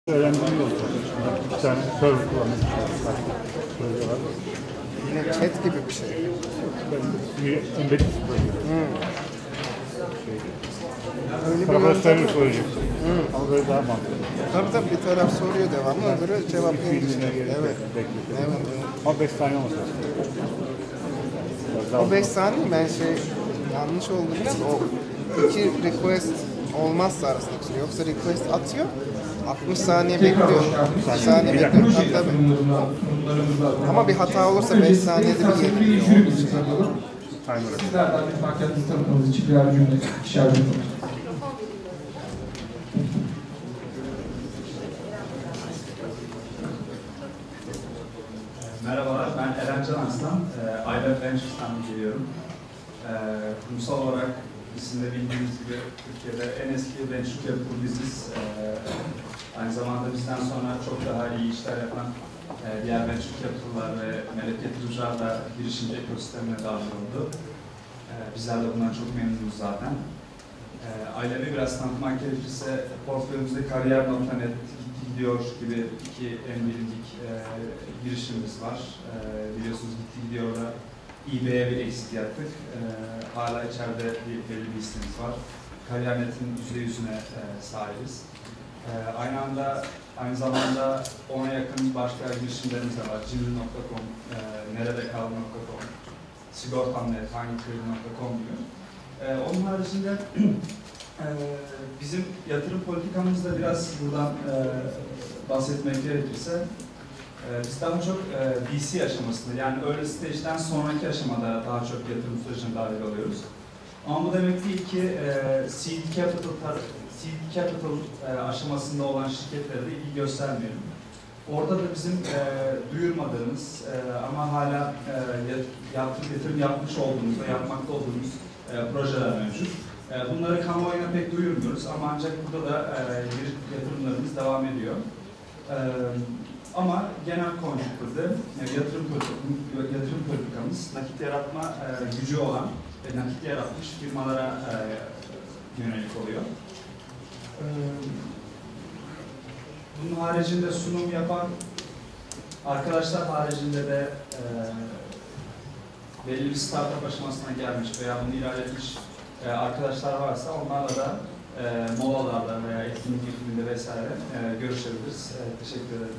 Öğrendiğim yolda. Bir tane server kullanmak proje var. Yine chat gibi bir şey. Bir embedded proje. Öyle bir Taraflar server yöntem. projesi. Ama böyle daha mantıklı. Tabii bir taraf soruyor devamlı, öbürü cevap veriyor. Evet. Evet. Ama 5 saniye olması lazım. O 5 saniye ben yanlış oldu biraz. O iki request olmazsa arasında bir şey. Yoksa request atıyor. 60 saniye bekliyor. 60 saniye bekliyor. Tabii. Ama bir hata olursa 5 saniyede bir geliyor. Sizlerden bir kendinizi tanıtmanız için birer cümle, ikişer cümle. Merhabalar, ben Eren Can Arslan. IBM Ventures'tan geliyorum. Kurumsal olarak sizin de bildiğiniz gibi Türkiye'de en eski venture capital business. Aynı zamanda bizden sonra çok daha iyi işler yapan diğer venture capital'lar ve melek yatırımcılar da girişimci ekosistemine dahil oldu. Bizler de bundan çok memnunuz zaten. Ailemi biraz tanıtmak gerekirse portföyümüzde Kariyer.net, Gitti Gidiyor gibi iki en bilindik girişimimiz var. Biliyorsunuz Gitti Gidiyor'da eBay'e bir exit yaptık. Hala içeride belli bir listemiz var. Kariyer.net'in %100'üne sahibiz. Aynı zamanda ona yakın başka girişimlerimiz de var. Cimri.com, neredekal.com, Sigortam.net, hangikredi.com gibi. Onun haricinde bizim yatırım politikamızda biraz buradan bahsetmek gerekirse biz daha çok VC aşamasında, yani early stage'den sonraki aşamada daha çok yatırım sürecine dahil oluyoruz. Ama bu demek değil ki seed capital aşamasında olan şirketlere de ilgi göstermeyelim. Orada da bizim duyurmadığımız ama hala yatırım yapmış olduğumuz ve yapmakta olduğumuz projeler mevcut. Bunları kamuoyuna pek duyurmuyoruz ama ancak burada da yatırımlarımız devam ediyor. Ama genel konjüktürde yatırım politikamız nakit yaratma gücü olan ve nakit yaratmış firmalara yönelik oluyor. Bunun haricinde sunum yapan arkadaşlar haricinde de belli bir startup aşamasına gelmiş veya bunu ilerletmiş arkadaşlar varsa onlarla da molalarda veya etkinlik yönetiminde vesaire görüşebiliriz. Teşekkür ederim.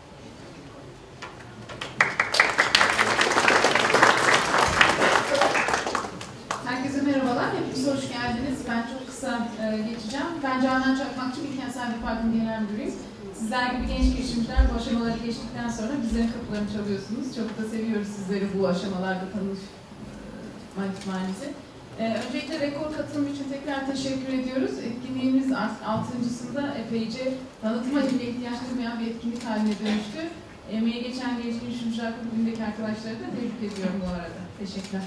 Herkese merhabalar. Hepiniz hoş geldiniz. Ben çok kısa geçeceğim. Ben Canan Çakmakçı, Bilkent Park'ın genel müdürüyüm. Sizler gibi genç girişimciler bu aşamaları geçtikten sonra bizlerin kapılarını çalıyorsunuz. Çok da seviyoruz sizleri bu aşamalarda tanışma ihtimalinizi. Öncelikle rekor katılım için tekrar teşekkür ediyoruz. Etkinliğimiz artık 6.sında epeyce tanıtıma bile ihtiyaç duymayan bir etkinlik haline dönüştü. Emeği geçen genç girişimciler kulübündeki arkadaşları da tebrik ediyorum bu arada. Teşekkürler.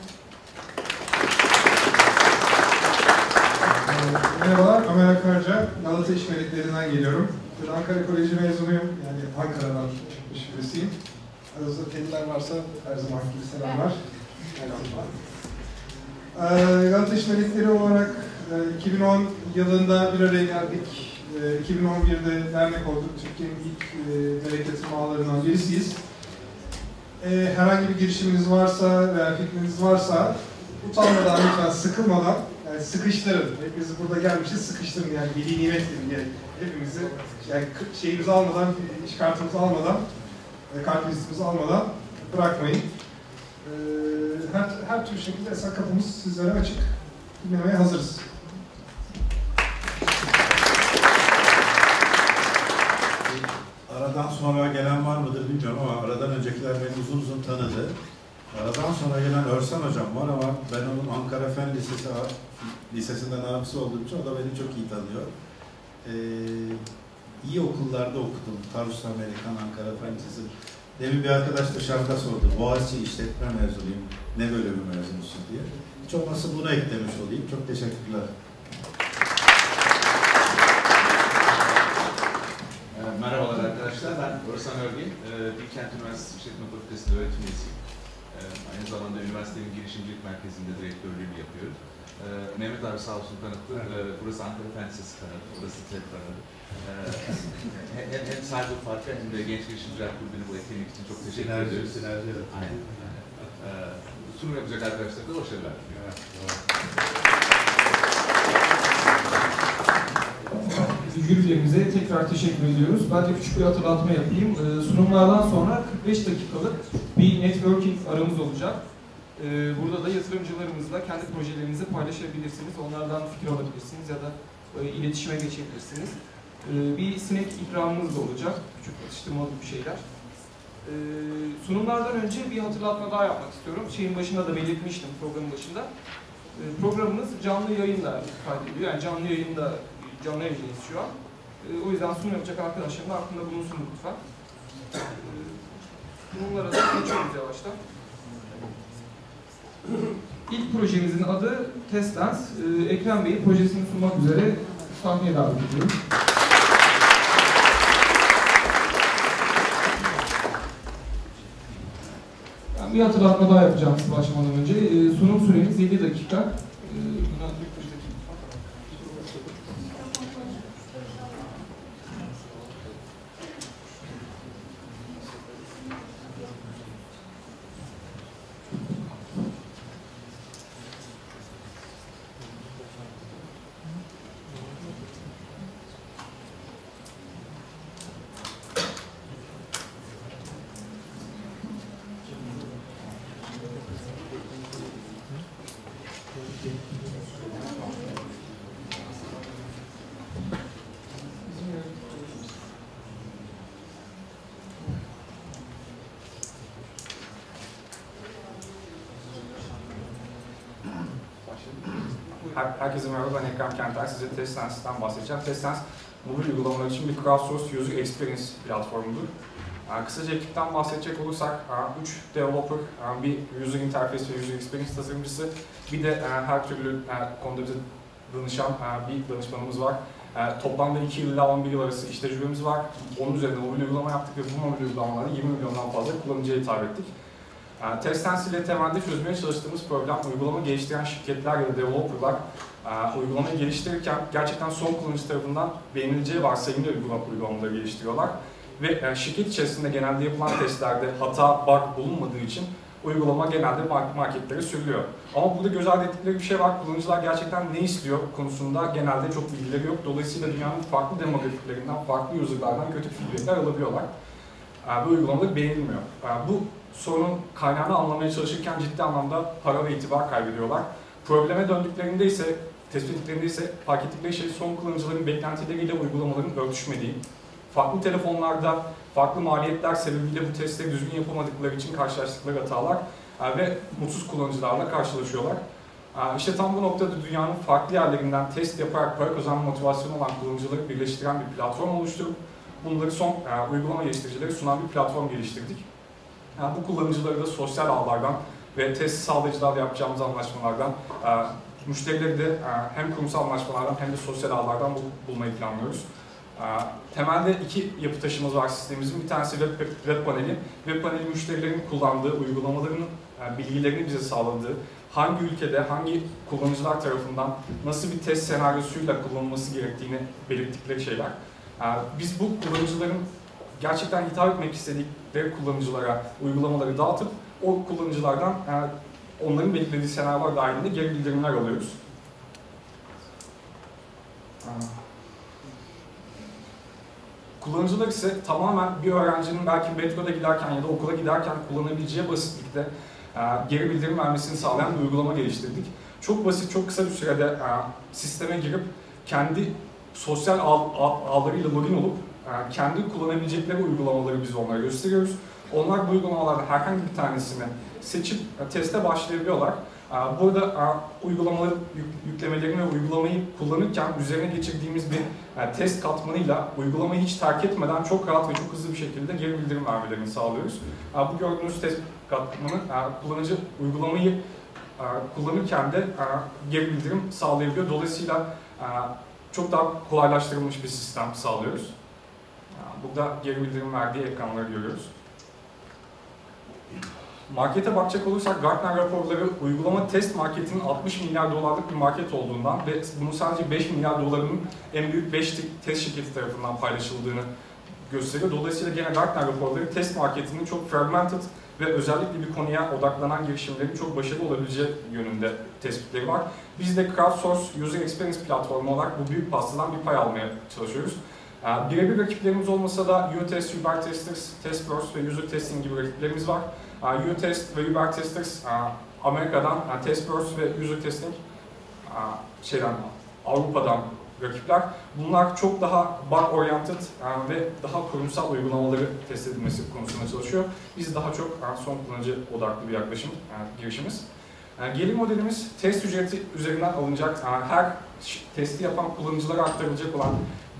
Merhabalar, Ömer Akarca, Galata İşbirliklerinden geliyorum. Ankara Koleji mezunuyum, yani Ankara'dan çıkmış birisiyim. Aranızda teliler varsa her zaman gibi selamlar. Galata İşbirlikleri olarak 2010 yılında bir araya geldik. 2011'de dernek olduk. Türkiye'nin ilk melek yatırım ağlarından birisiyiz. Herhangi bir girişiminiz varsa veya fikriniz varsa utanmadan, lütfen sıkılmadan, yani sıkıştırın. Hepimiz burada gelmişiz, sıkıştırın yani veli nimet gibi diye. Hepimizi yani şeyimizi almadan, iş kartımızı almadan, kart listemizi almadan bırakmayın. Her türlü şekilde esas kapımız sizlere açık. Dinlemeye hazırız. Aradan sonra gelen var mıdır bilmiyorum ama aradan öncekiler beni uzun uzun tanıdı. Aradan sonra gelen Örsan Hocam var ama ben onun Ankara Fen Lisesi'nden abisi olduğum için o da beni çok iyi tanıyor. İyi okullarda okudum. Tarsus Amerikan, Ankara Fen Lisesi. Demin bir arkadaş dışarıda sordu. Boğaziçi işletme mezunuyum. Ne bölümü mezunusun diye. Hiç olmazsa bunu eklemiş olayım. Çok teşekkürler. Merhabalar arkadaşlar, ben Orsan Örgün, Bilkent Üniversitesi İşletme Fakültesi'nde öğretim üyesiyim. Aynı zamanda üniversitenin girişimcilik merkezinde direktörlüğünü yapıyoruz. Mehmet abi sağ olsun tanıttı. Burası Ankara Fen Lisesi kanadı, burası TED kanadı. Hem Cyber Park'a hem de Genç Girişimciler Kulübü'nü bu etkinlik için çok teşekkür ediyoruz. Sinerji. Aynen. Sunum yapacak arkadaşlara da başarılar. Jürilerimize tekrar teşekkür ediyoruz. Ben de küçük bir hatırlatma yapayım. Sunumlardan sonra 45 dakikalık bir networking aramız olacak. Burada da yatırımcılarımızla kendi projelerinizi paylaşabilirsiniz. Onlardan fikir alabilirsiniz ya da iletişime geçebilirsiniz. Bir sinek ikramımız da olacak. Küçük atıştırmalık bir şeyler. Sunumlardan önce bir hatırlatma daha yapmak istiyorum. Şeyin başında da belirtmiştim, programın başında. Programımız canlı yayınla kaydediliyor. Yani canlı yayındayız şu an. O yüzden sunum yapacak arkadaşlarım da aklında bulunsun lütfen. Sunumlara da geçiyoruz yavaştan. İlk projemizin adı TestLens. Ekrem Bey projesini sunmak üzere sahneye davet ediyorum. Ben bir hatırlatma daha yapacağım size başlamadan önce. Sunum süremiz 7 dakika. Herkese merhaba, ben Ekrem Kenter. Size TestLens'ten bahsedeceğim. TestLens, mobil uygulamalar için bir crowdsourced user experience platformudur. Kısaca ekipten bahsedecek olursak, 3 developer, bir user interface ve user experience tasarımcısı, bir de her türlü konuda bize danışan bir danışmanımız var. Toplamda 2 ila 11 yıl arası iş tecrübemiz var. Onun üzerinde mobil uygulama yaptık ve bu mobil uygulamalarda 20 milyondan fazla kullanıcıya hitap ettik. TestLens ile temelde çözmeye çalıştığımız problem, uygulama geliştiren şirketler ya da developerlar uygulamayı geliştirirken gerçekten son kullanıcı tarafından beğenileceği varsayımda uygulamaları geliştiriyorlar. Ve şirket içerisinde genelde yapılan testlerde hata, bug bulunmadığı için uygulama genelde marketlere sürülüyor. Ama burada göz ardı ettikleri bir şey var. Kullanıcılar gerçekten ne istiyor konusunda genelde çok bilgileri yok. Dolayısıyla dünyanın farklı demografiklerinden, farklı user'lardan kötü feedbackler alabiliyorlar. Ve uygulamalar beğenilmiyor. Bu sorunun kaynağını anlamaya çalışırken ciddi anlamda para ve itibar kaybediyorlar. Probleme döndüklerinde ise, tespit ettiklerinde ise fark ettikleri şey son kullanıcıların beklentileriyle uygulamaların örtüşmediği. Farklı telefonlarda, farklı maliyetler sebebiyle bu testleri düzgün yapamadıkları için karşılaştıkları hatalar ve mutsuz kullanıcılarla karşılaşıyorlar. İşte tam bu noktada dünyanın farklı yerlerinden test yaparak para kazanma motivasyonu olan kullanıcıları birleştiren bir platform oluşturup bunları son uygulama geliştiricileri sunan bir platform geliştirdik. Bu kullanıcıları da sosyal ağlardan ve test sağlayıcılarla yapacağımız anlaşmalardan, müşterileri de hem kurumsal anlaşmalardan hem de sosyal ağlardan bulmayı planlıyoruz. Temelde 2 yapı taşımız var sistemimizin. Bir tanesi web paneli. Web paneli müşterilerin kullandığı, uygulamaların bilgilerini bize sağladığı, hangi ülkede, hangi kullanıcılar tarafından nasıl bir test senaryosuyla kullanılması gerektiğini belirttikleri şeyler. Biz bu kullanıcıların gerçekten hitap etmek istedikleri kullanıcılara uygulamaları dağıtıp o kullanıcılardan onların beklediği senaryolar dahilinde geri bildirimler alıyoruz. Kullanıcılar ise tamamen bir öğrencinin belki metroda giderken ya da okula giderken kullanabileceği basitlikte geri bildirim vermesini sağlayan bir uygulama geliştirdik. Çok basit, çok kısa bir sürede sisteme girip kendi sosyal ağlarıyla login olup kendi kullanabilecekleri uygulamaları biz onlara gösteriyoruz. Onlar bu uygulamalardan herhangi bir tanesini seçip teste başlayabiliyorlar. Burada uygulamaları yüklemelerini ve uygulamayı kullanırken üzerine geçirdiğimiz bir test katmanıyla uygulamayı hiç terk etmeden çok rahat ve çok hızlı bir şekilde geri bildirim vermelerini sağlıyoruz. Bu gördüğünüz test katmanı kullanıcı uygulamayı kullanırken de geri bildirim sağlayabiliyor. Dolayısıyla çok daha kolaylaştırılmış bir sistem sağlıyoruz. Burada geri bildirim verdiği ekranları görüyoruz. Markete bakacak olursak Gartner raporları uygulama test marketinin 60 milyar dolarlık bir market olduğundan ve bunun sadece 5 milyar dolarının en büyük 5 test şirketi tarafından paylaşıldığını gösteriyor. Dolayısıyla gene Gartner raporları test marketinin çok fragmented ve özellikle bir konuya odaklanan girişimlerin çok başarılı olabileceği yönünde tespitleri var. Biz de crowdsource user experience platformu olarak bu büyük pastadan bir pay almaya çalışıyoruz. Birebir rakiplerimiz olmasa da UTest, UberTesters, Testverse ve User Testing gibi rakiplerimiz var. UTest ve UberTesters Amerika'dan, Testverse ve User Testing Avrupa'dan rakipler. Bunlar çok daha bug-oriented ve daha kurumsal uygulamaları test edilmesi konusunda çalışıyor. Biz daha çok son kullanıcı odaklı bir yaklaşım, girişimiz. Gelir modelimiz test ücreti üzerinden alınacak, her testi yapan kullanıcılara aktarılacak olan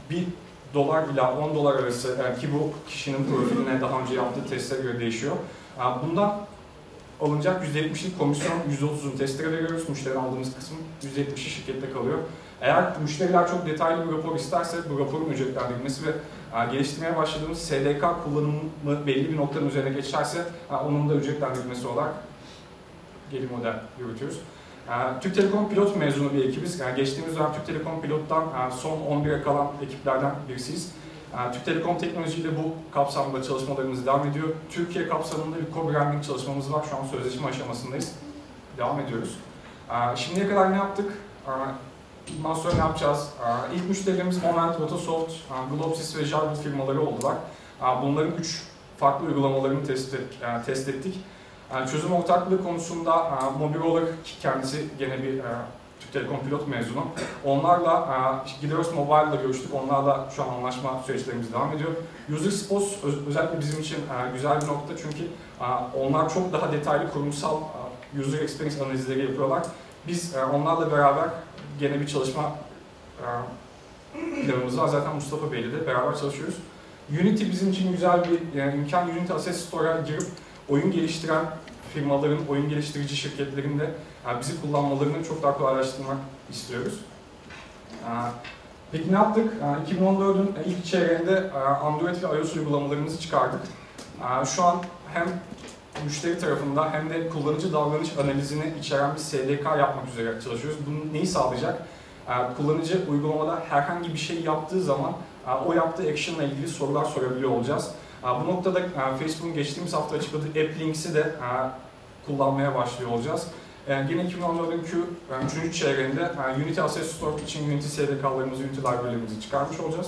$1 ila $10 arası ki bu kişinin profiline daha önce yaptığı testlere göre değişiyor. Bundan alınacak %70'lik komisyon, %30'unu testlere veriyoruz. Müşteriden aldığımız kısım %70'i şirkette kalıyor. Eğer müşteriler çok detaylı bir rapor isterse bu raporun ücretlendirilmesi ve geliştirmeye başladığımız SDK kullanımı belli bir noktanın üzerine geçerse onun da ücretlendirilmesi olarak gelir model yürütüyoruz. Türk Telekom pilot mezunu bir ekibiz. Geçtiğimiz dönem Türk Telekom pilottan son 11'e kalan ekiplerden birisiyiz. Türk Telekom teknolojiyle bu kapsamda çalışmalarımız devam ediyor. Türkiye kapsamında bir co-branding çalışmamız var. Şu an sözleşme aşamasındayız. Devam ediyoruz. Şimdiye kadar ne yaptık? Bundan sonra ne yapacağız? İlk müşterilerimiz Moment, Rotosoft, Globsys ve Jarvis firmaları oldular. Bunların 3 farklı uygulamalarını test ettik. Çözüm ortaklığı konusunda Mobiroller, kendisi gene bir Türk Telekom pilot mezunu. Onlarla Gideros Mobile'la görüştük. Onlarla şu an anlaşma süreçlerimiz devam ediyor. User Spots özellikle bizim için güzel bir nokta çünkü onlar çok daha detaylı kurumsal user experience analizleri yapıyorlar. Biz onlarla beraber gene bir çalışma planımız var. Zaten Mustafa Bey'le de beraber çalışıyoruz. Unity bizim için güzel bir imkan. Unity Asset Store'a girip oyun geliştiren firmaların, oyun geliştirici şirketlerin de bizi kullanmalarını çok daha kolaylaştırmak istiyoruz. Peki ne yaptık? 2014'ün ilk çeyreğinde Android ve iOS uygulamalarımızı çıkardık. Şu an hem müşteri tarafında hem de kullanıcı davranış analizini içeren bir SDK yapmak üzere çalışıyoruz. Bu neyi sağlayacak? Kullanıcı uygulamada herhangi bir şey yaptığı zaman o yaptığı action ile ilgili sorular sorabiliyor olacağız. Bu noktada Facebook'un geçtiğimiz hafta açıkladığı App Links'i de kullanmaya başlıyor olacağız. Yine 2014'ün 3. çeyreğinde Unity Asset Store için Unity SDK'larımızı, Unity library'lerimizi çıkarmış olacağız.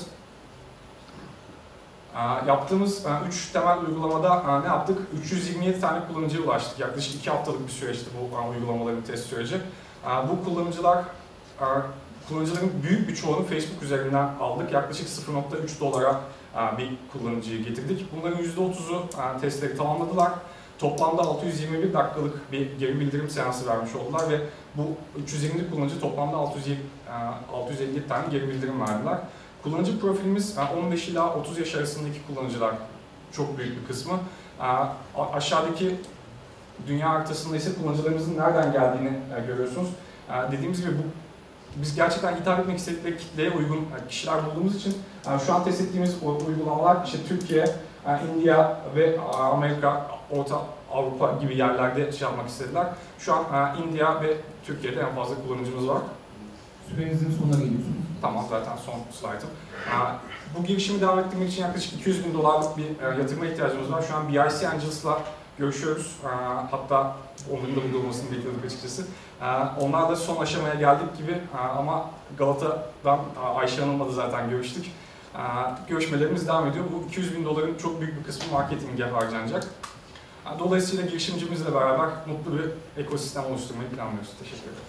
Yaptığımız 3 temel uygulamada ne yaptık? 327 tane kullanıcıya ulaştık. Yaklaşık 2 haftalık bir süreçti bu uygulamaların test süreci. Bu kullanıcıların büyük bir çoğunu Facebook üzerinden aldık. Yaklaşık $0.3 bir kullanıcıyı getirdik. Bunların %30'u testleri tamamladılar. Toplamda 621 dakikalık bir geri bildirim seansı vermiş oldular ve bu 320 kullanıcı toplamda 657 tane geri bildirim verdiler. Kullanıcı profilimiz 15 ila 30 yaş arasındaki kullanıcılar çok büyük bir kısmı. Aşağıdaki dünya haritasında ise kullanıcılarımızın nereden geldiğini görüyorsunuz. Dediğimiz gibi biz gerçekten hitap etmek istedikleri kitleye uygun kişiler bulduğumuz için şu an test ettiğimiz uygulamalar işte Türkiye, India ve Amerika, Orta Avrupa gibi yerlerde yapmak istediler. Şu an India ve Türkiye'de en fazla kullanıcımız var. Sürenizin sonuna geliyorsunuz. Tamam, zaten son slaytım. Bu girişimi devam ettirmek için yaklaşık $200.000 bir yatırıma ihtiyacımız var. Şu an BIC Angels'la görüşüyoruz. Hatta onların da burada olmasını bekliyorduk açıkçası. Onlar da son aşamaya geldik gibi ama Galata'dan Ayşe Hanım'la da zaten görüştük. Görüşmelerimiz devam ediyor. Bu $200.000'ın çok büyük bir kısmı marketinge harcanacak. Dolayısıyla girişimcimizle beraber mutlu bir ekosistem oluşturmayı planlıyoruz. Teşekkür ederim.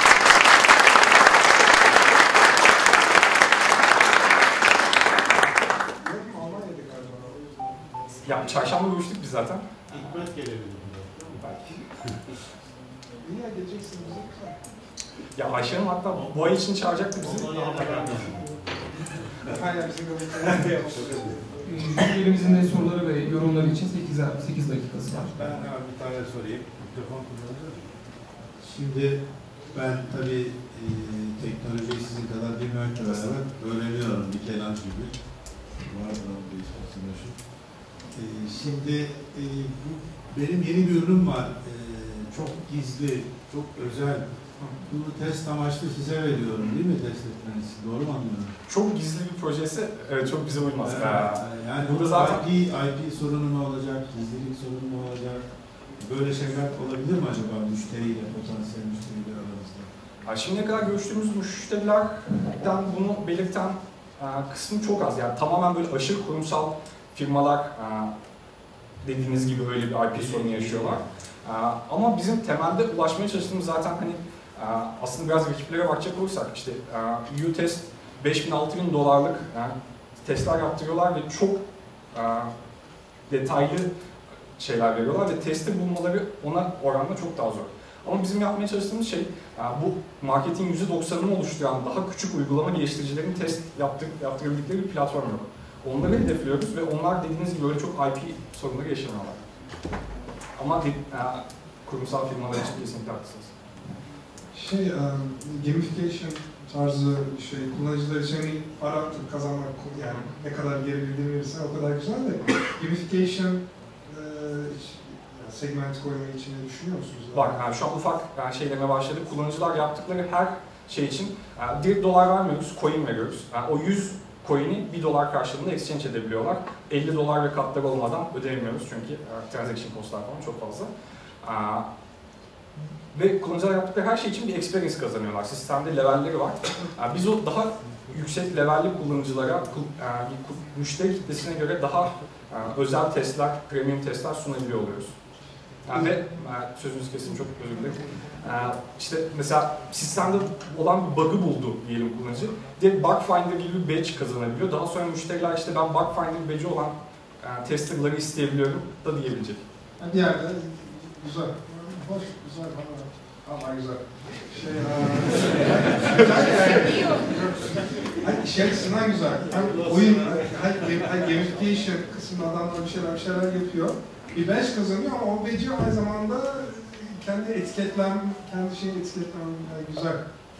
Ya çarşamba görüştük biz zaten. Hikmet gelebilir. Belki. Niye geleceksin bize? Ya Ayşe Hanım hatta bu ay için çağıracaktı bizi. Aynen bizim gazetede. Üyelerimizin de soruları ve yorumları için 8 dakikası var. Ben bir tane sorayım. Mikrofon kullanılır mı? Şimdi ben tabii teknolojiyi sizin kadar bilmemekle beraber öğreniyorum bir kelam gibi. Var mı bir ispatın başı? Şimdi bu benim yeni bir ürünüm var. Çok gizli, çok özel. Bunu test amaçlı size veriyorum değil mi test etmeniz? Doğru mu anlıyorum? Çok gizli bir projesi çok bize uymaz. Yani burada zaten IP sorunu mu olacak, gizlilik sorunu mu olacak? Böyle şeyler olabilir mi acaba müşteriyle, potansiyel müşteriyle aranızda? Şimdiye kadar görüştüğümüz müşterilerden bunu belirten kısmı çok az. Yani tamamen böyle aşırı kurumsal firmalar dediğiniz gibi öyle bir IP sorunu yaşıyorlar. Ama bizim temelde ulaşmaya çalıştığımız zaten hani aslında biraz rakiplere bakacak olursak işte U-Test 5.000-6.000 dolarlık testler yaptırıyorlar ve çok detaylı şeyler veriyorlar ve testi bulmaları ona oranla çok daha zor. Ama bizim yapmaya çalıştığımız şey bu marketin %90'ını oluşturan daha küçük uygulama geliştiricilerin test yaptırabildikleri bir platform yok. Onları hedefliyoruz ve onlar dediğiniz gibi öyle çok IP sorunları yaşamıyorlar. Ama kurumsal firmalar için kesinlikle haklısınız. Gamification tarzı kullanıcılar için hani para kazanmak, yani ne kadar geri bildirim verirsen o kadar güzel de gamification segment koymayı içine düşünüyor musunuz? Bak şu an ufak şeylerine başladık. Kullanıcılar yaptıkları her şey için direkt dolar vermiyoruz, coin veriyoruz. O 100 coin'i $1 karşılığında exchange edebiliyorlar. 50 dolar ve katları olmadan ödeyemiyoruz çünkü transaction cost'lar falan çok fazla. Ve kullanıcılar yaptıkları her şey için bir experience kazanıyorlar. Sistemde levelleri var. Biz o daha yüksek levelli kullanıcılara, müşteri kitlesine göre daha özel testler, premium testler sunabiliyor oluyoruz. Ve sözünüzü kesin çok özür dilerim. İşte mesela sistemde olan bir bug'ı buldu diyelim kullanıcı. Direkt bug finder gibi bir badge kazanabiliyor. Daha sonra müşteriler işte ben bug finder badge'i olan testerları isteyebiliyorum da diyebilecek. Bir yerde güzel. Hoş, güzel ama güzel. Şey açısından güzel. Oyun, gamification kısmında adamlar bir şeyler yapıyor. Bir badge kazanıyor ama o badge'i aynı zamanda kendi şeyini etiketlem güzel.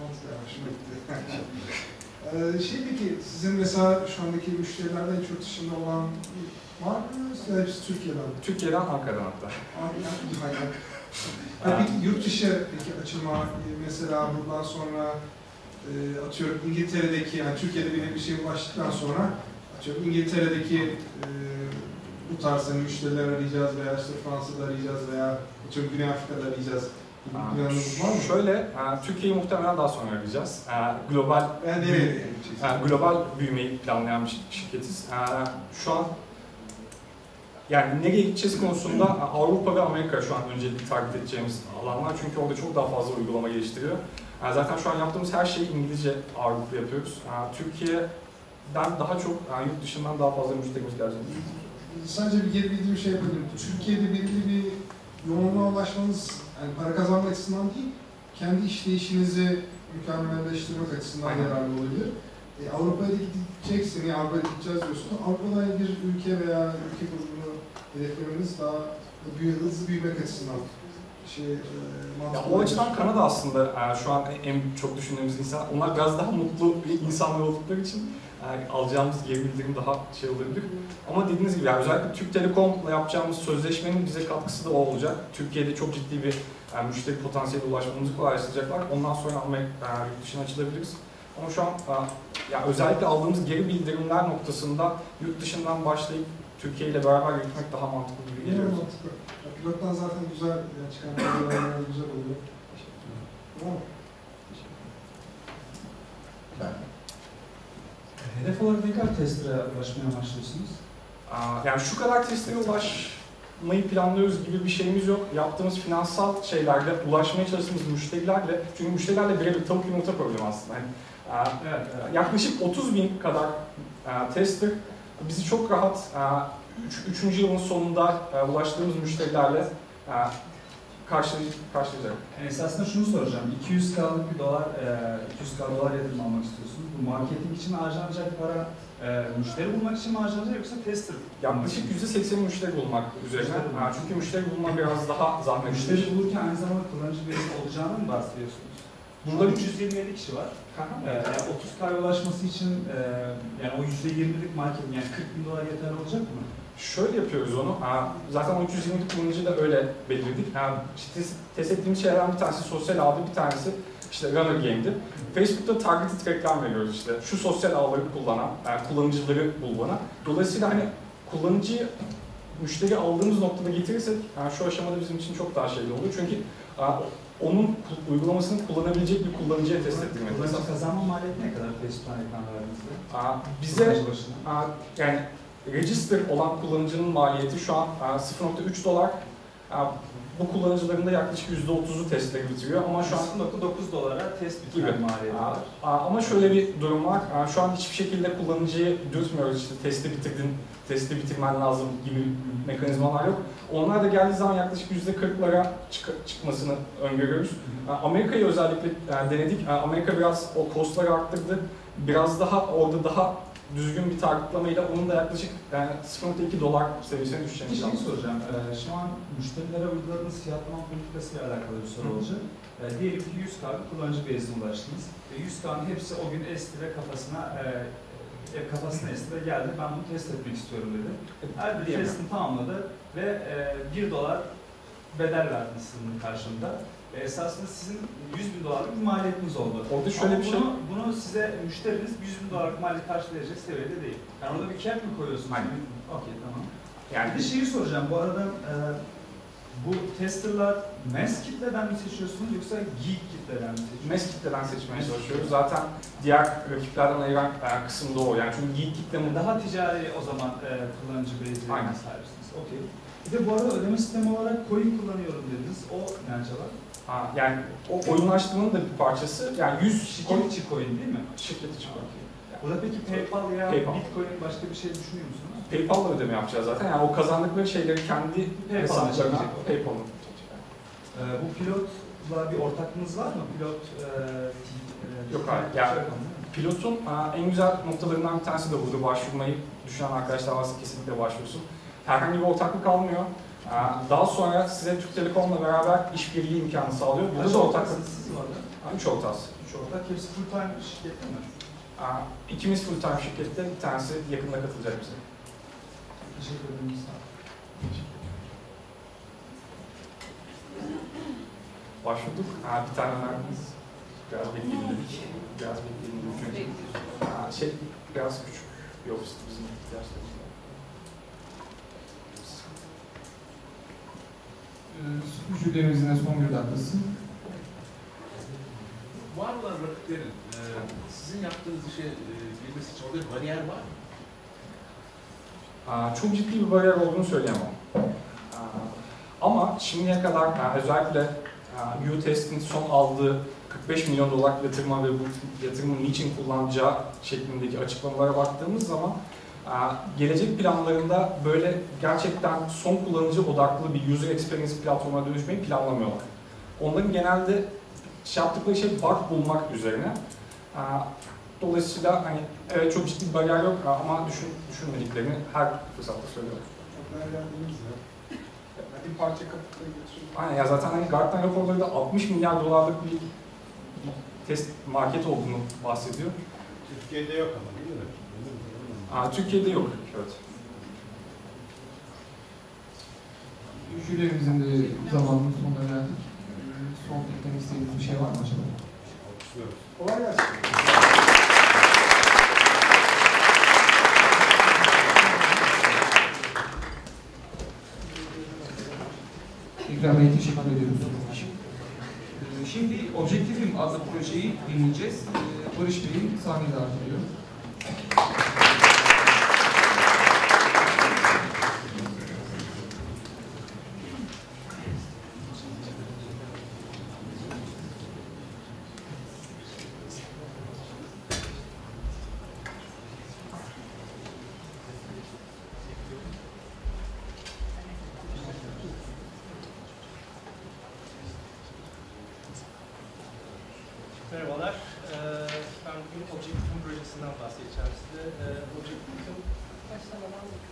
Peki sizin mesela şu andaki müşterilerde yurt dışında olan var mı? Hepsi Türkiye'den. Türkiye'den, Ankara'dan hatta. Peki yurt dışı açılma mesela bundan sonra atıyorum İngiltere'deki, yani Türkiye'de bir şeye ulaştıktan sonra atıyorum İngiltere'deki bu tarz müşteriler arayacağız veya işte Fransa'da arayacağız veya atıyorum Güney Afrika'da arayacağız. Şöyle, Türkiye'yi muhtemelen daha sonra arayacağız. Global büyümeyi planlayan bir şirketiz. Şu an yani nereye gideceğiz konusunda Avrupa ve Amerika şu an öncelikle takip edeceğimiz alanlar çünkü orada çok daha fazla uygulama geliştiriyor. Zaten şu an yaptığımız her şeyi İngilizce ağırlıklı yapıyoruz. Türkiye'den daha çok, yurt dışından daha fazla müşterimiz gelecek. Sadece bir geri bildirim yapabilirim. Türkiye'de belirli bir yoğunluğa ulaşmanız, yani para kazanmak açısından değil, kendi işleyişinizi mükemmelleştirmek açısından yararlı olabilir. Avrupa'ya gideceksin, Avrupa'ya gideceğiz diyorsun. Avrupa'da bir ülke veya ülke grubunu hedeflemeniz daha hızlı büyümek açısından. O açıdan Kanada aslında şu an en çok düşündüğümüz insan. Onlar biraz daha mutlu insanlar oldukları için alacağımız geri bildirim daha olabilir. Ama dediğiniz gibi özellikle Türk Telekom'la yapacağımız sözleşmenin bize katkısı da o olacak. Türkiye'de çok ciddi bir müşteri potansiyeline ulaşmamızı kolaylaştıracaklar. Ondan sonra yurt dışına açılabiliriz. Ama şu an özellikle aldığımız geri bildirimler noktasında yurt dışından başlayıp Türkiye ile beraber yürütmek daha mantıklı gibi geliyor. Evet, mantıklı. Pilottan zaten güzel çıkan güzel oluyor. Tamam. Hedef olarak ne kadar testlere ulaşmaya başlıyorsunuz? Yani şu kadar testlere ulaşmayı planlıyoruz gibi bir şeyimiz yok. Yaptığımız finansal şeylerle, ulaşmaya çalıştığımız müşterilerle, çünkü müşterilerle birebir tavuk yumurta problemi aslında. Yaklaşık 30.000 kadar tester bizi çok rahat 3. yılın sonunda ulaştığımız müşterilerle karşılayacak. Esasında şunu soracağım. 200K'lık bir dolar, 200K dolar yatırım almak istiyorsunuz. Bu marketing için harcanacak para müşteri bulmak için mi harcanacak yoksa tester? Yaklaşık %80 müşteri bulmak üzerine. Çünkü müşteri bulmak biraz daha zahmetli. Müşteri bulurken aynı zamanda kullanıcı birisi olacağını mı bahsediyorsunuz? Burada 327 kişi var. Yani 30K'ya ulaşması için yani o %20'lik marketing, yani 40.000 dolar yeterli olacak mı? Şöyle yapıyoruz onu. Zaten 320 kullanıcıyı da öyle belirledik. İşte test ettiğimiz şeylerden bir tanesi sosyal ağdı, bir tanesi işte runner game'di. Facebook'ta targeted reklam veriyoruz işte. Şu sosyal ağları kullanan, kullanıcıları bul bana. Dolayısıyla hani kullanıcıyı müşteri aldığımız noktada getirirsek şu aşamada bizim için çok daha şeyli olur. Çünkü onun uygulamasını kullanabilecek bir kullanıcıya test ettirmek. Kullanıcı kazanma maliyeti ne kadar Facebook'tan reklam verdiğinizde? Bize yani register olan kullanıcının maliyeti şu an $0.3. Bu kullanıcıların da yaklaşık %30'u testleri bitiriyor ama şu an $0.9 test bitiren maliyeti var. Ama şöyle bir durum var. Şu an hiçbir şekilde kullanıcıyı dürtmüyoruz işte testi bitirmen lazım gibi mekanizmalar yok. Onlar da geldiği zaman yaklaşık %40'lara çıkmasını öngörüyoruz. Amerika'yı özellikle denedik. Amerika biraz o cost'ları arttırdı. Biraz daha orada daha düzgün bir targetlamayla onun da yaklaşık $0.2 seviyesine düşeceğini Bir şey soracağım. Şu an müşterilere uyguladığınız fiyatlama politikasıyla alakalı bir soru olacak. Diyelim ki 100K kullanıcı base'ine ulaştınız. 100K'nın hepsi o gün esti ve kafasına esti ve geldi. Ben bunu test etmek istiyorum dedi. Her bir testini tamamladı ve $1 bedel verdiniz sizin karşında. Esasında sizin $100.000 bir maliyetiniz oldu. Orada şöyle bir şey. Bunu size müşteriniz $100.000 maliyet karşılayacak seviyede değil. Yani orada bir cap mi koyuyorsunuz? Aynen. Okey, tamam. Yani bir de şeyi soracağım. Bu arada bu testerlar mass kitleden mi seçiyorsunuz yoksa geek kitleden mi seçiyorsunuz? Mass kitleden seçmeye çalışıyoruz. Zaten diğer rakiplerden ayıran kısım da o. Yani çünkü geek kitle daha ticari o zaman kullanıcı base'ine sahipsiniz. Okey. Bir de bu arada ödeme sistemi olarak coin kullanıyorum dediniz. O ne acaba? Yani o oyunlaştırmanın da bir parçası. Yani 100 şirket içi coin değil mi? Şirket içi coin. Burada peki PayPal ya Bitcoin başka bir şey düşünüyor musunuz? PayPal'la ödeme yapacağız zaten. Yani o kazandıkları şeyleri kendi hesaplarına PayPal'ın. Bu pilotla bir ortaklığınız var mı? Yok hayır. Yani pilotun en güzel noktalarından bir tanesi de burada başvurmayı düşünen arkadaşlar varsa kesinlikle başvursun. Herhangi bir ortaklık almıyor. Daha sonra size Türk Telekom'la beraber işbirliği imkanı sağlıyor. Burada da ortaklık. 3 ortağız. 3 ortak. Hepsi full time şirkette mi? İkimiz full time şirkette, bir tanesi yakında katılacak bize. Teşekkür ederim. Başvurduk. Bir tane önerdiğimiz biraz bekleyelim dedik. Biraz bekleyelim dedik. Çünkü biraz küçük bir ofis bizim ihtiyaçlarımız var. Jürilerimizin de son bir dakikası. Var olan rakiplerin sizin yaptığınız işe girmesi için orada bir bariyer var mı? Çok ciddi bir bariyer olduğunu söyleyemem. Ama şimdiye kadar özellikle U-Test'in son aldığı $45 milyon yatırma ve bu yatırımın niçin kullanacağı şeklindeki açıklamalara baktığımız zaman gelecek planlarında böyle gerçekten son kullanıcı odaklı bir user experience platformuna dönüşmeyi planlamıyorlar. Onların genelde yaptıkları şey bug bulmak üzerine. Dolayısıyla hani evet çok ciddi bir bariyer yok ama düşünmediklerini her fırsatta söylüyorlar. Bir parça kapıda geçiyor. Aynen ya zaten hani Gartner raporları da $60 milyar bir test market olduğunu bahsediyor. Türkiye'de yok ama değil mi? Türkiye'de yok, evet. Jürilerimizin de zamanının sonuna geldik. Son eklemek istediğiniz bir şey var mı acaba? Kolay gelsin. Tekrar Bey'e teşekkür ediyoruz. Şimdi Objektifim adlı projeyi dinleyeceğiz. Barış Bey'in sahneye davet ediyorum. Merhabalar, ben bugün Objektifim projesinden bahsedeceğim size. Objektifim kaç tane var mı?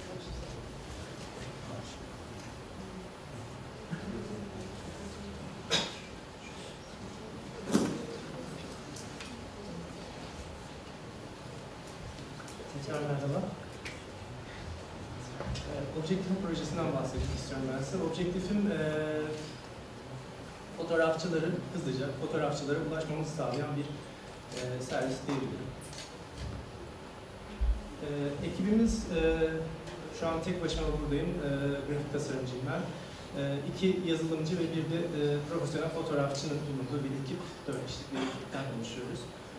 Tekrar merhaba. Objektif'in projesinden bahsetmek istiyorum ben size. Objektif'in fotoğrafçılara ulaşmamızı sağlayan bir servis diyebilirim. Ekibimiz, şu an tek başıma buradayım, grafik tasarımcıyım ben. 2 yazılımcı ve bir de profesyonel fotoğrafçının bulunduğu bir ekip, 4 kişilik bir ekipten oluşuyoruz.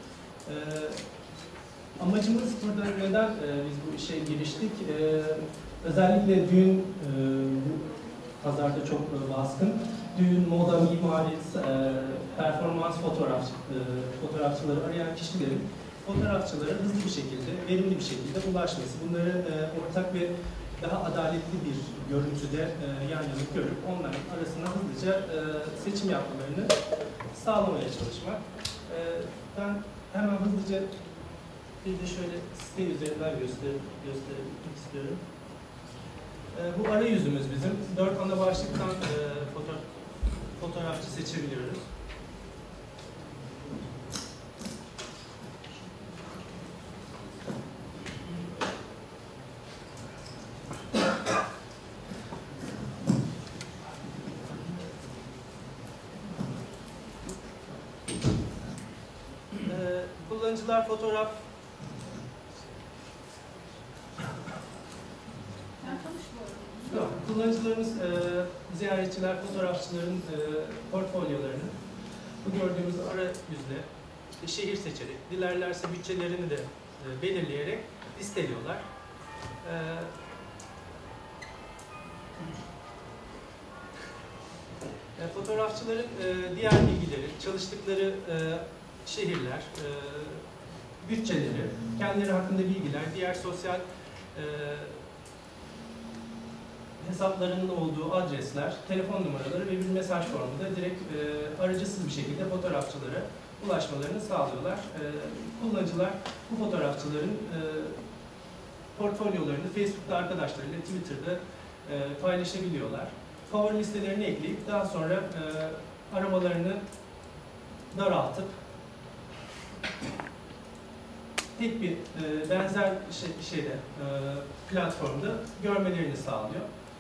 Amacımız burada neden biz bu işe giriştik? Özellikle düğün pazarda çok baskın. Düğün, moda, mimari, performans fotoğrafçıları arayan kişilerin fotoğrafçılara hızlı bir şekilde, verimli bir şekilde ulaşması, bunları ortak ve daha adaletli bir görüntüde yan yana görüp onların arasında hızlıca seçim yapmalarını sağlamaya çalışmak. Ben hemen hızlıca bir de şöyle site üzerinden göstermek istiyorum. Bu arayüzümüz bizim. 4 ana başlıktan fotoğrafçı seçebiliyoruz. Kullanıcılar fotoğraf kullanıcılarımız, ziyaretçiler, fotoğrafçıların portfolyolarını bu gördüğümüz arayüzde şehir seçerek, dilerlerse bütçelerini de belirleyerek listeliyorlar. Fotoğrafçıların diğer bilgileri, çalıştıkları şehirler, bütçeleri, kendileri hakkında bilgiler, diğer sosyal hesaplarının olduğu adresler, telefon numaraları ve bir mesaj formunda direkt aracısız bir şekilde fotoğrafçılara ulaşmalarını sağlıyorlar. Kullanıcılar bu fotoğrafçıların portfolyolarını Facebook'ta arkadaşlarıyla, Twitter'da paylaşabiliyorlar. Favori listelerini ekleyip daha sonra aramalarını daraltıp tek bir benzer platformda görmelerini sağlıyor.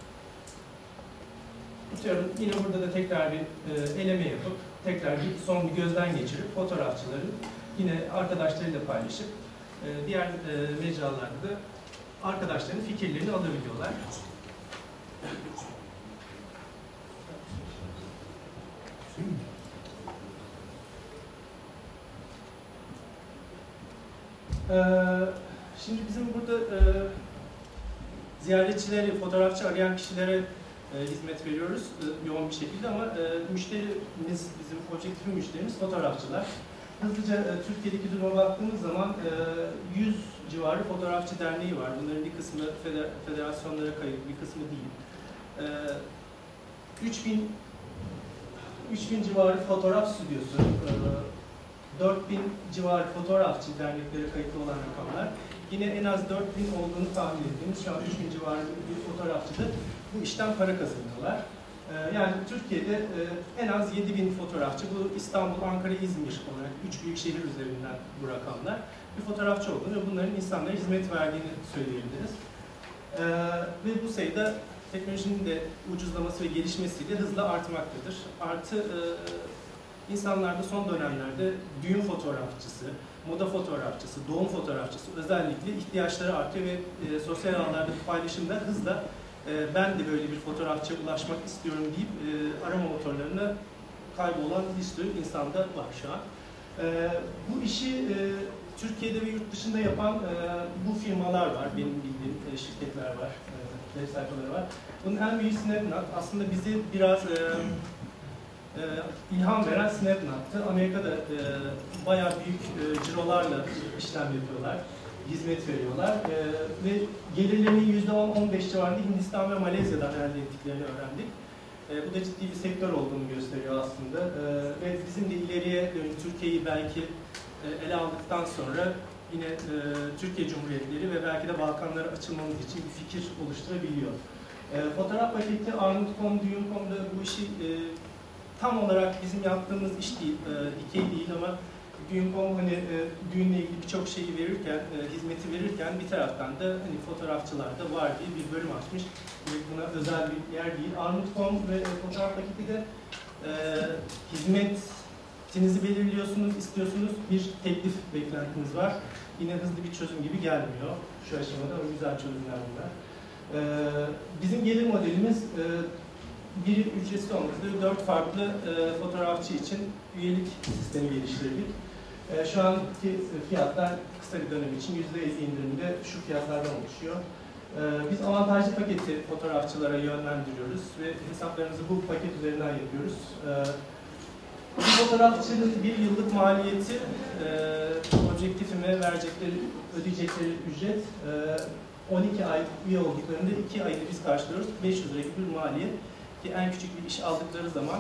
Yine burada da tekrar bir eleme yapıp, tekrar son bir gözden geçirip fotoğrafçıların yine arkadaşlarıyla paylaşıp diğer mecralarda da arkadaşlarının fikirlerini alabiliyorlar. Şimdi bizim burada ziyaretçileri, fotoğrafçı arayan kişilere hizmet veriyoruz yoğun bir şekilde ama müşterimiz, bizim Objektif'in müşterimiz fotoğrafçılar. Hızlıca Türkiye'deki duruma baktığımız zaman 100 civarı fotoğrafçı derneği var. Bunların bir kısmı federasyonlara kayıtlı, bir kısmı değil. 3000 civarı fotoğraf stüdyosu, 4000 civarı fotoğrafçı derneklere kayıtlı olan rakamlar. Yine en az 4000 olduğunu tahmin ettiğimiz, şu an 3000 civarı bir fotoğrafçı da bu işten para kazanıyorlar. Yani Türkiye'de en az 7000 fotoğrafçı, bu İstanbul, Ankara, İzmir olarak 3 büyük şehir üzerinden bu rakamlar, bir fotoğrafçı olduğunu ve bunların insanlara hizmet verdiğini söyleyebiliriz. Ve bu sayıda teknolojinin de ucuzlaması ve gelişmesiyle hızla artmaktadır. Artı insanlarda son dönemlerde düğün fotoğrafçısı, moda fotoğrafçısı, doğum fotoğrafçısı özellikle ihtiyaçları artıyor ve sosyal alanlardaki paylaşımda hızla ben de böyle bir fotoğrafçıya ulaşmak istiyorum deyip arama motorlarına kaybolan bir sürü insanda var şu an. Bu işi Türkiye'de ve yurt dışında yapan bu firmalar var, benim bildiğim şirketler var, web sayfaları var. Bunun en büyük Snapnut, aslında bizi biraz ilham veren Snapnut'tı. Amerika'da bayağı büyük cirolarla işlem yapıyorlar, hizmet veriyorlar ve gelirlerinin %10-15 civarında Hindistan ve Malezya'dan elde ettiklerini öğrendik. Bu da ciddi bir sektör olduğunu gösteriyor aslında ve bizim de ileriye Türkiye'yi belki ele aldıktan sonra yine Türkiye Cumhuriyetleri ve belki de Balkanlara açılmamız için bir fikir oluşturabiliyor. Fotoğraf paketi Armut.com, Düğün.com'da bu işi tam olarak bizim yaptığımız iş değil, dikey değil ama Düğün.com hani düğünle ilgili birçok şeyi verirken, hizmeti verirken bir taraftan da hani fotoğrafçılarda var diye bir bölüm açmış. Buna özel bir yer değil. Armut.com ve fotoğraf paketi de hizmetinizi belirliyorsunuz, istiyorsunuz, bir teklif beklentiniz var. Yine hızlı bir çözüm gibi gelmiyor şu aşamada, o güzel çözümler bunlar. Bizim gelir modelimiz biri ücretsiz olmak üzere 4 farklı fotoğrafçı için üyelik sistemi geliştirdik. Şu anki fiyatlar kısa bir dönem için %50 indirimde şu fiyatlardan oluşuyor. Biz avantajlı paketi fotoğrafçılara yönlendiriyoruz ve hesaplarımızı bu paket üzerinden yapıyoruz. Bir fotoğrafçının bir yıllık maliyeti, objektifime ödeyecekleri ücret, 12 ay üye olduklarında 2 ayını biz karşılıyoruz. 500 lira gibi bir maliyet. Ki en küçük bir iş aldıkları zaman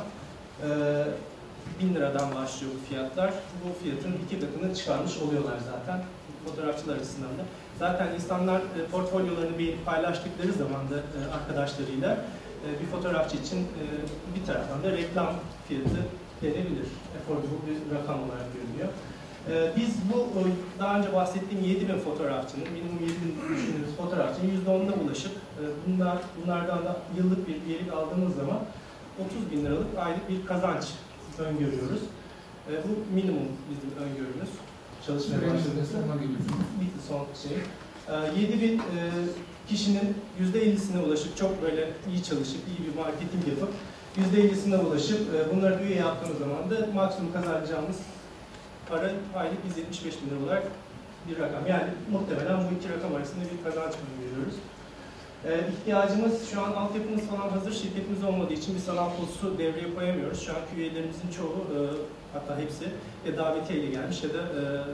1000 liradan başlıyor bu fiyatlar. Bu fiyatın 2 katını çıkarmış oluyorlar zaten fotoğrafçılar açısından da. Zaten insanlar portfolyolarını beğenip paylaştıkları zaman da arkadaşlarıyla bir fotoğrafçı için bir taraftan da reklam fiyatı denebilir. Affordable bir rakam olarak görünüyor. Biz bu daha önce bahsettiğim 7000 fotoğrafçının, minimum 7000 düşündüğümüz fotoğrafçının %10'una ulaşıp bunlardan da yıllık bir üyelik aldığımız zaman 30.000 liralık aylık bir kazanç öngörüyoruz. Bu minimum bizim öngörümüz. Çalışmaya başladığımızda. Bitti son şey. 7000 kişinin %50'sine ulaşıp çok böyle iyi çalışıp, iyi bir marketing yapıp %50'sine ulaşıp bunları üye yaptığımız zaman da maksimum kazanacağımız para aylık 175.000 lira olarak bir rakam. Yani muhtemelen bu iki rakam arasında bir kazanç görüyoruz. İhtiyacımız, şu an altyapımız falan hazır, şirketimiz olmadığı için bir sanal postu devreye koyamıyoruz. Şu anki üyelerimizin çoğu, hatta hepsi ya davetiyeyle gelmiş ya da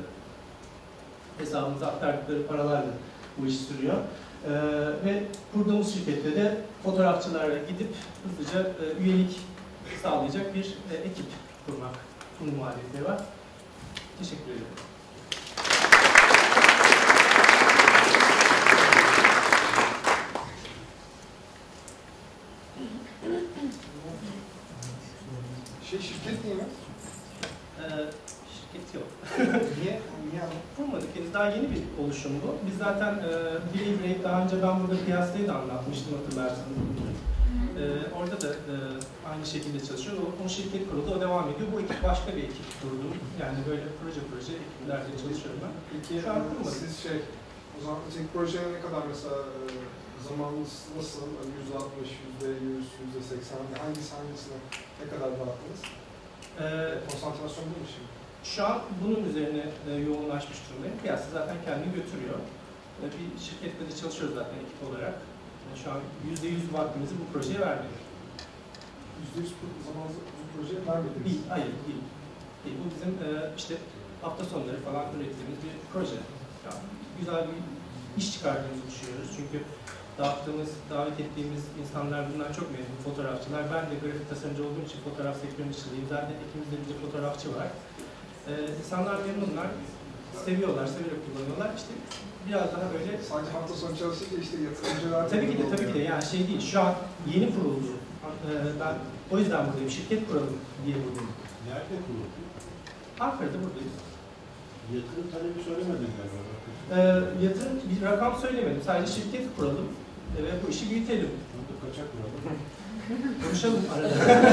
hesabımıza aktardıkları paralarla bu iş sürüyor. Ve kurduğumuz şirkette de fotoğrafçılara gidip hızlıca üyelik sağlayacak bir ekip kurmak. Bunun maliyetleri var. Teşekkür ederim. Şirket değil mi? Şirket yok. Niye Kurmadık henüz. Daha yeni bir oluşum bu. Biz zaten birey daha önce ben burada piyasayı da anlatmıştım hatırlarsanız. Orada da aynı şekilde çalışıyor. O şirket kuruldu, o devam ediyor. Bu ekip başka bir ekip kurdu. Yani böyle proje ekiplerle çalışıyorum ben. Peki siz o zaman projeye ne kadar mesela zamanınız nasıl? %60, %100, %80, hangisine ne kadar dağıttınız? Konsantrasyon değil mi şimdi? Şu an bunun üzerine yoğunlaşmış durumdayım. Piyasa zaten kendini götürüyor. Bir şirkette de çalışıyoruz zaten ekip olarak. Şu an %100 vaktimizi bu projeye verdik. %100 zamanınızı bu projeye vermediniz? Değil, hayır değil. Bu bizim işte hafta sonları falan ürettiğimiz bir proje. Yani güzel bir iş çıkardığımızı düşünüyoruz. Çünkü davet ettiğimiz insanlar bunlar çok memnun, fotoğrafçılar. Ben de grafik tasarımcı olduğum için fotoğraf sektörünün içindeyim. Zaten ikimizde bir fotoğrafçı var. İnsanlar memnunlar, seviyorlar, severek kullanıyorlar. İşte biraz daha böyle... Sadece hafta sonu çalışınca işte yatırımcılar... Tabii ki de yani şey değil, şu an yeni kuruldu. Ben o yüzden buradayım, şirket kuralım diye buradayım. Nerede kuruldu? Ankara'da buradayız. Yatırım talebi söylemedin galiba. Yatırım, bir rakam söylemedim, sadece şirket kuralım ve bu işi büyütelim. Kaçak kuralım. Konuşalım arada.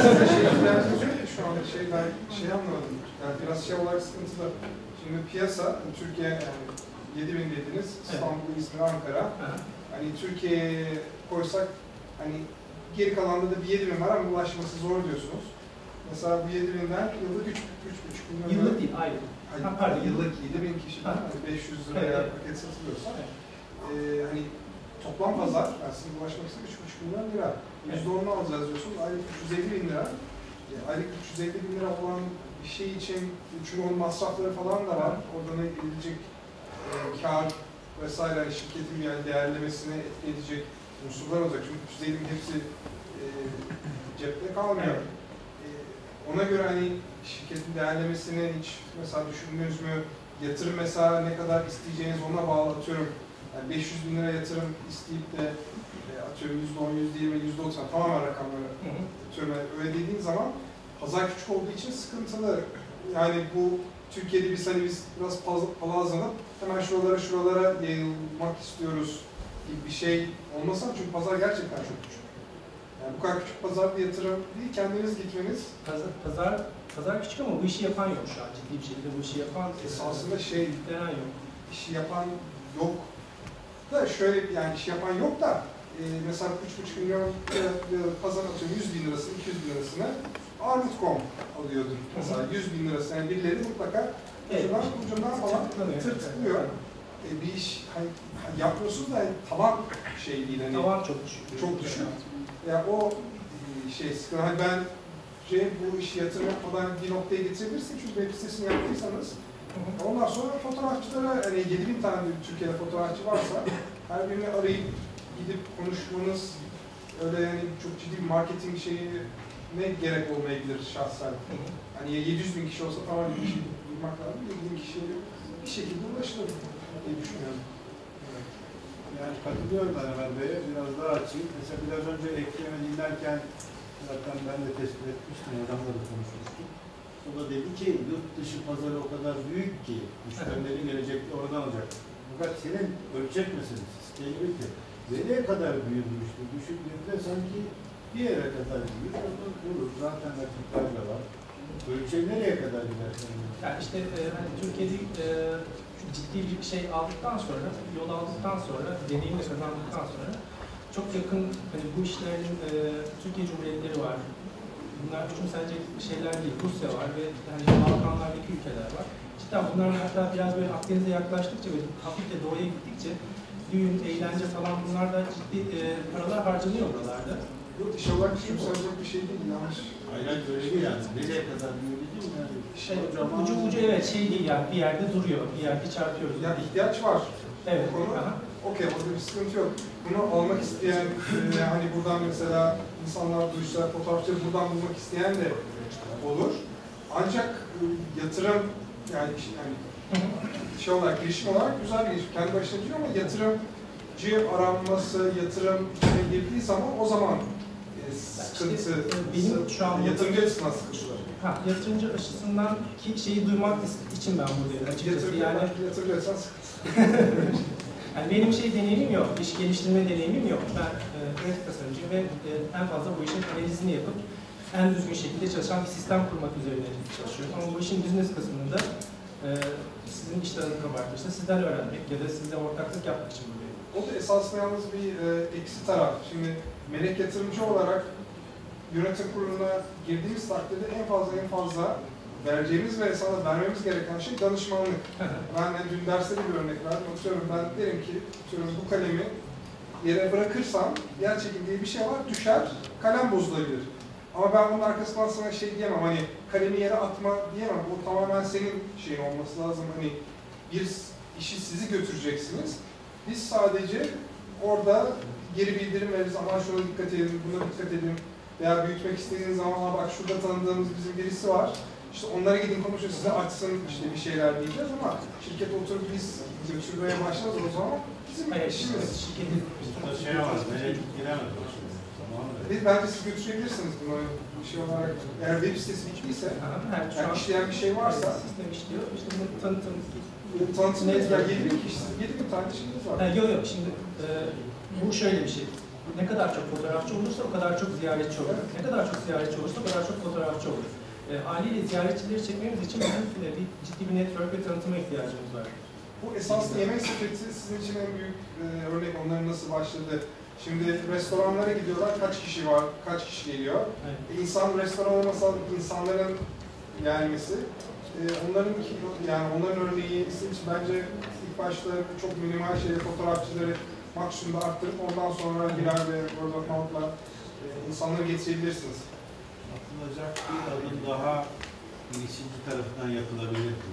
Şu an ben anlamadım. Yani biraz olarak sıkıntılı. Şimdi piyasa, Türkiye yani 7000 dediniz, İstanbul, İzmir, Ankara. Hani Türkiye'ye koysak hani geri kalanda da bir 7000 var ama ulaşması zor diyorsunuz. Mesela bu 7000'den yıllık 3,5 milyon. Yıllık değil, aylık. Pardon, yıllık 7000 kişiden hani 500 liraya paket satılıyorsa hani toplam pazar, yani sizin ulaşmak için 3,5 milyon lira. %10'unu alacağız diyorsunuz, aylık 350.000 lira. Aylık 350.000 lira olan bir şey için, çünkü onun masrafları falan da var. Oradan edilecek kar vesaire, yani şirketin yani değerlemesine etki edecek unsurlar olacak. Çünkü 350.000 hepsi cepte kalmıyor. Ona göre hani şirketin değerlemesini hiç mesela düşündünüz mü? Yatırım mesela ne kadar isteyeceğiniz ona bağlı, atıyorum. Yani 500.000 lira yatırım isteyip de atıyorum %10, %20, %90 tamamen rakamları atıyorum. Yani öyle dediğin zaman pazar küçük olduğu için sıkıntılı. Yani bu Türkiye'de biz biraz palazlanıp hemen şuralara yayılmak istiyoruz gibi bir şey olmasın çünkü pazar gerçekten çok küçük. Yani bu kadar küçük pazar bir yatırım değil, kendiniz gitmeniz. Pazar küçük ama bu işi yapan yok şu an. Ciddi bir şekilde bu işi yapan esasında yok. İşi yapan yok da şöyle yani işi yapan yok da mesela 3,5 milyon pazar atıyorum 100 bin lirasını, 200 bin lirasını Armut.com alıyordur. Mesela 100 bin lirası yani birileri mutlaka ucundan falan tırtıklıyor. Bir iş hani yapıyorsunuz da taban şey değil. Hani, taban çok düşük. Çok düşük. Yani o sıkıntı. Hani ben bu işi yatırım yapmadan bir noktaya getirebilirsiniz çünkü web sitesini yaptıysanız. Ondan sonra fotoğrafçılara hani 7.000 tane Türkiye'de fotoğrafçı varsa her birini arayıp gidip konuşmanız öyle yani çok ciddi bir marketing şeyi ne gerek olmayabilir şahsen. Hani 700 bin kişi olsa tamam bir şey bulmak lazım. 7.000 kişiye bir şekilde ulaşılır diye düşünüyorum. Yani katılıyorum Ömer Bey'e. Biraz daha açayım. Mesela biraz önce ekleme dinlerken zaten ben de tespit etmiştim, adamla da konuşmuştuk. O da dedi ki yurt dışı pazarı o kadar büyük ki müşterilerin gelecekte oradan alacak. Fakat senin ölçek meselesi, scalability. Nereye kadar büyüdüğümüştü? Düşündüğümde sanki bir yere kadar büyür, orada durur. Zaten rakipler de var. Ölçek nereye kadar gider? Yani işte hani Türkiye'de ciddi bir şey aldıktan sonra, yol aldıktan sonra, deneyimle kazandıktan sonra çok yakın hani bu işlerin Türkiye Cumhuriyetleri var. Bunlar küçümsenecek şeyler değil. Rusya var ve hani Balkanlardaki ülkeler var. Cidden bunlar hatta biraz böyle Akdeniz'e yaklaştıkça ve hafif de doğuya gittikçe düğün, eğlence falan bunlar da ciddi paralar harcanıyor buralarda. Yok iş olarak küçümsenecek bir şey değil yanlış. Hayır öyle değil yani. Nereye kadar büyüdü değil mi? Yani ucu evet şey değil yani bir yerde duruyor, bir yerde çarpıyoruz. Yani ihtiyaç var. Evet. Okey, burada bir sıkıntı yok. Bunu almak isteyen, hani buradan mesela insanlar duysa, fotoğrafçıları buradan bulmak isteyen de olur. Ancak yatırım, yani şey olarak, girişim olarak güzel bir girişim. Kendi başına değil ama yatırımcı aranması, yatırım içine girdiği zaman o zaman sıkıntı, benim şu an yatırımcı açısından sıkıntılar. Yatırımcı açısından ki şeyi duymak için ben buradayım açıkçası. Yatırımcı açısından sıkıntı. Yani benim deneyimim yok, iş geliştirme deneyimim yok. Ben grafik tasarımcıyım ve en fazla bu işin analizini yapıp en düzgün şekilde çalışan bir sistem kurmak üzerine çalışıyorum. Ama bu işin business kısmında sizin işlerinizi kabartırsa sizden öğrenmek ya da sizle ortaklık yapmak için buradayım. O da esasında yalnız bir eksi taraf. Şimdi melek yatırımcı olarak yönetim kuruluna girdiğimiz takdirde en fazla vereceğimiz ve sana vermemiz gereken şey danışmanlık. Ben de dün derste bir örnek verdim. Ben derim ki bu kalemi yere bırakırsam yer çekim diye bir şey var, düşer, kalem bozulabilir. Ama ben bunun arkasından sana şey diyemem, hani kalemi yere atma diyemem. O tamamen senin şeyin olması lazım. Hani bir işi sizi götüreceksiniz. Biz sadece orada geri bildirim veririz, aman şuna dikkat edin, buna dikkat edin. Veya büyütmek istediğiniz zaman bak şurada tanıdığımız bizim birisi var. İşte onlara gidin konuşun, size açsın işte bir şeyler diyeceğiz ama şirket oturup biz götürmeye başlarız o zaman bizim işimiz. Şirketin şey var, nereye giremez o şimdi. Bence siz götürebilirsiniz bunu bir şey olarak. Eğer web sitesi bittiyse, yani işleyen bir şey varsa sistem işliyor. İşte bunu tanıtım. Tanıtım etkiler 7.000 kişi, 7.000 tane şeyiniz var. Yok şimdi bu şöyle bir şey. Ne kadar çok fotoğrafçı olursa o kadar çok ziyaretçi olur. Ne kadar çok ziyaretçi olursa o kadar çok fotoğrafçı olur. Haliyle ziyaretçileri çekmemiz için bir ciddi bir network ve tanıtıma ihtiyacımız var. Bu esaslı yemek sepeti sizin için en büyük örnek, onların nasıl başladı? Şimdi restoranlara gidiyorlar, kaç kişi var, kaç kişi geliyor? Evet. İnsan restoran olmasa insanların gelmesi, onların örneği için bence ilk başta çok minimal fotoğrafçıları maksimumda arttırıp ondan sonra birer ve word of mouth'la insanları getirebilirsiniz. Atılacak bir adım daha girişimci tarafından yapılabilir mi?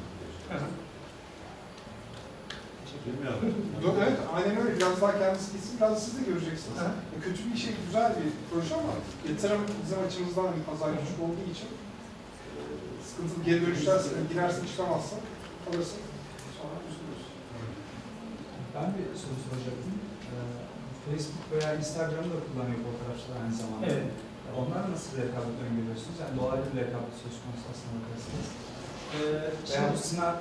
Evet, aynen öyle. Biraz daha kendisi gitsin, biraz da siz de göreceksiniz. Kötü bir şey, güzel bir proje ama yatırım bizim açımızdan pazar küçük olduğu için sıkıntılı geri dönüşler, girersin çıkamazsın, kalırsın. Sonra üzülürsün. Ben bir soru soracaktım. Facebook veya Instagram'ı da kullanıyor fotoğrafçılar aynı zamanda. Evet. Onlar nasıl rekabet öngörüyorsunuz? Yani dolaylı bir rekabet söz konusu aslında bakarsınız. Veya bu Snap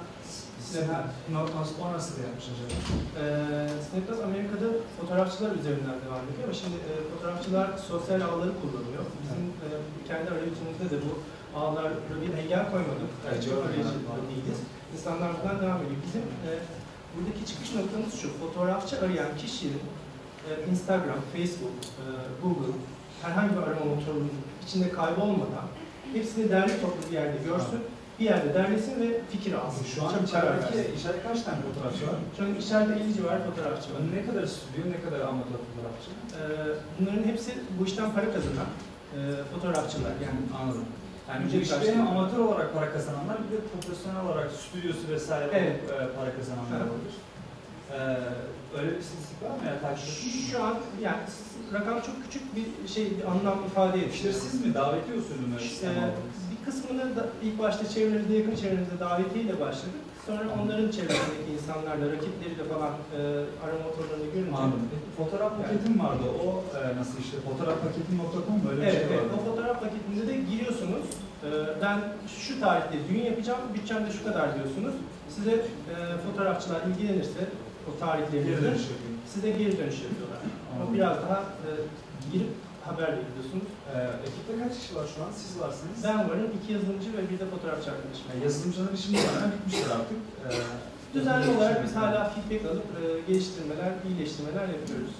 o nasıl yapmış acaba? Snapchat Amerika'da fotoğrafçılar üzerinden devam ediyor ama şimdi fotoğrafçılar sosyal ağları kullanıyor. Bizim kendi arayüzümüzde de bu ağlara bir engel koymadık. Çok arayüzü değiliz. İnsanlar buradan devam ediyor. Bizim buradaki çıkış noktamız şu: fotoğrafçı arayan kişinin Instagram, Facebook, Google, herhangi bir arama motorunun içinde kaybolmadan hepsini derli toplu bir yerde görsün, bir yerde derlesin ve fikir alsın. Şu an içeride kaç tane fotoğrafçı var? Şu an içeride 50 civarı fotoğrafçı var. Ne kadar stüdyo, ne kadar amatör fotoğrafçı? Bunların hepsi bu işten para kazanan fotoğrafçılar. Yani anladım. Yani bu işte hem amatör olarak para kazananlar, bir de profesyonel olarak stüdyosu vesaire evet, para kazananlar olabilir. Öyle bir istatistik var mı ya takip ettiğiniz? Şu an yani rakam çok küçük bir şey, bir anlam ifade ediyor. İşte siz mi davetiye usulü mü? Bir kısmını da ilk başta çevrenizde, yakın çevrenizde davetiyle başladık. Sonra onların çevresindeki insanlarla, rakipleriyle falan arama motorlarını görünce... Anladım. Fotoğraf paketim vardı. O nasıl işte? Fotoğrafpaketim.com böyle bir şey vardı. O fotoğraf paketinde de giriyorsunuz. Ben şu tarihte düğün yapacağım, bütçem de şu kadar diyorsunuz. Size fotoğrafçılar ilgilenirse o tarihlerinizde size geri dönüş yapıyorlar. Ama biraz daha girip haber veriyorsunuz. Ekipte kaç kişi var şu an? Siz varsınız. Ben varım, 2 yazılımcı ve bir de fotoğrafçı arkadaşım. Yazılımcıların işimiz zaten bitmiştir artık. Düzenli olarak biz hala feedback alıp geliştirmeler, iyileştirmeler yapıyoruz.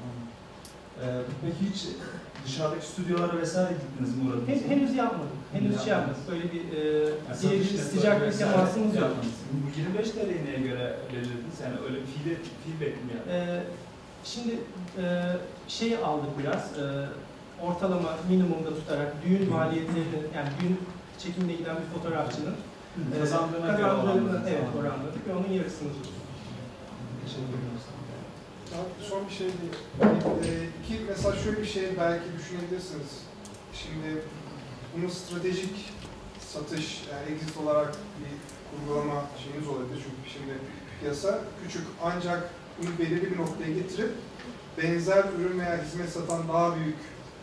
Peki hiç dışarıdaki stüdyolara vesaire gittiniz mi, uğradınız mı? Henüz yapmadım. Henüz şey yapmadım. Böyle bir sıcak bir temasımız yok. Bu 25 TL'yi neye göre belirlediniz? Yani öyle bir feedback mi yani? Şimdi şeyi aldık biraz, ortalama minimumda tutarak düğün maliyetlerini, yani düğün çekimine giden bir fotoğrafçının kazandığına göre oranladık ve onun yarısını tuttuk. Teşekkür ederim. Son bir şey değil. Ki mesela şöyle bir şey belki düşünebilirsiniz. Şimdi bunun stratejik satış, yani exit olarak bir kurgulama şeyiniz olabilir. Çünkü şimdi piyasa küçük, ancak bunu belirli bir noktaya getirip benzer ürün veya hizmet satan daha büyük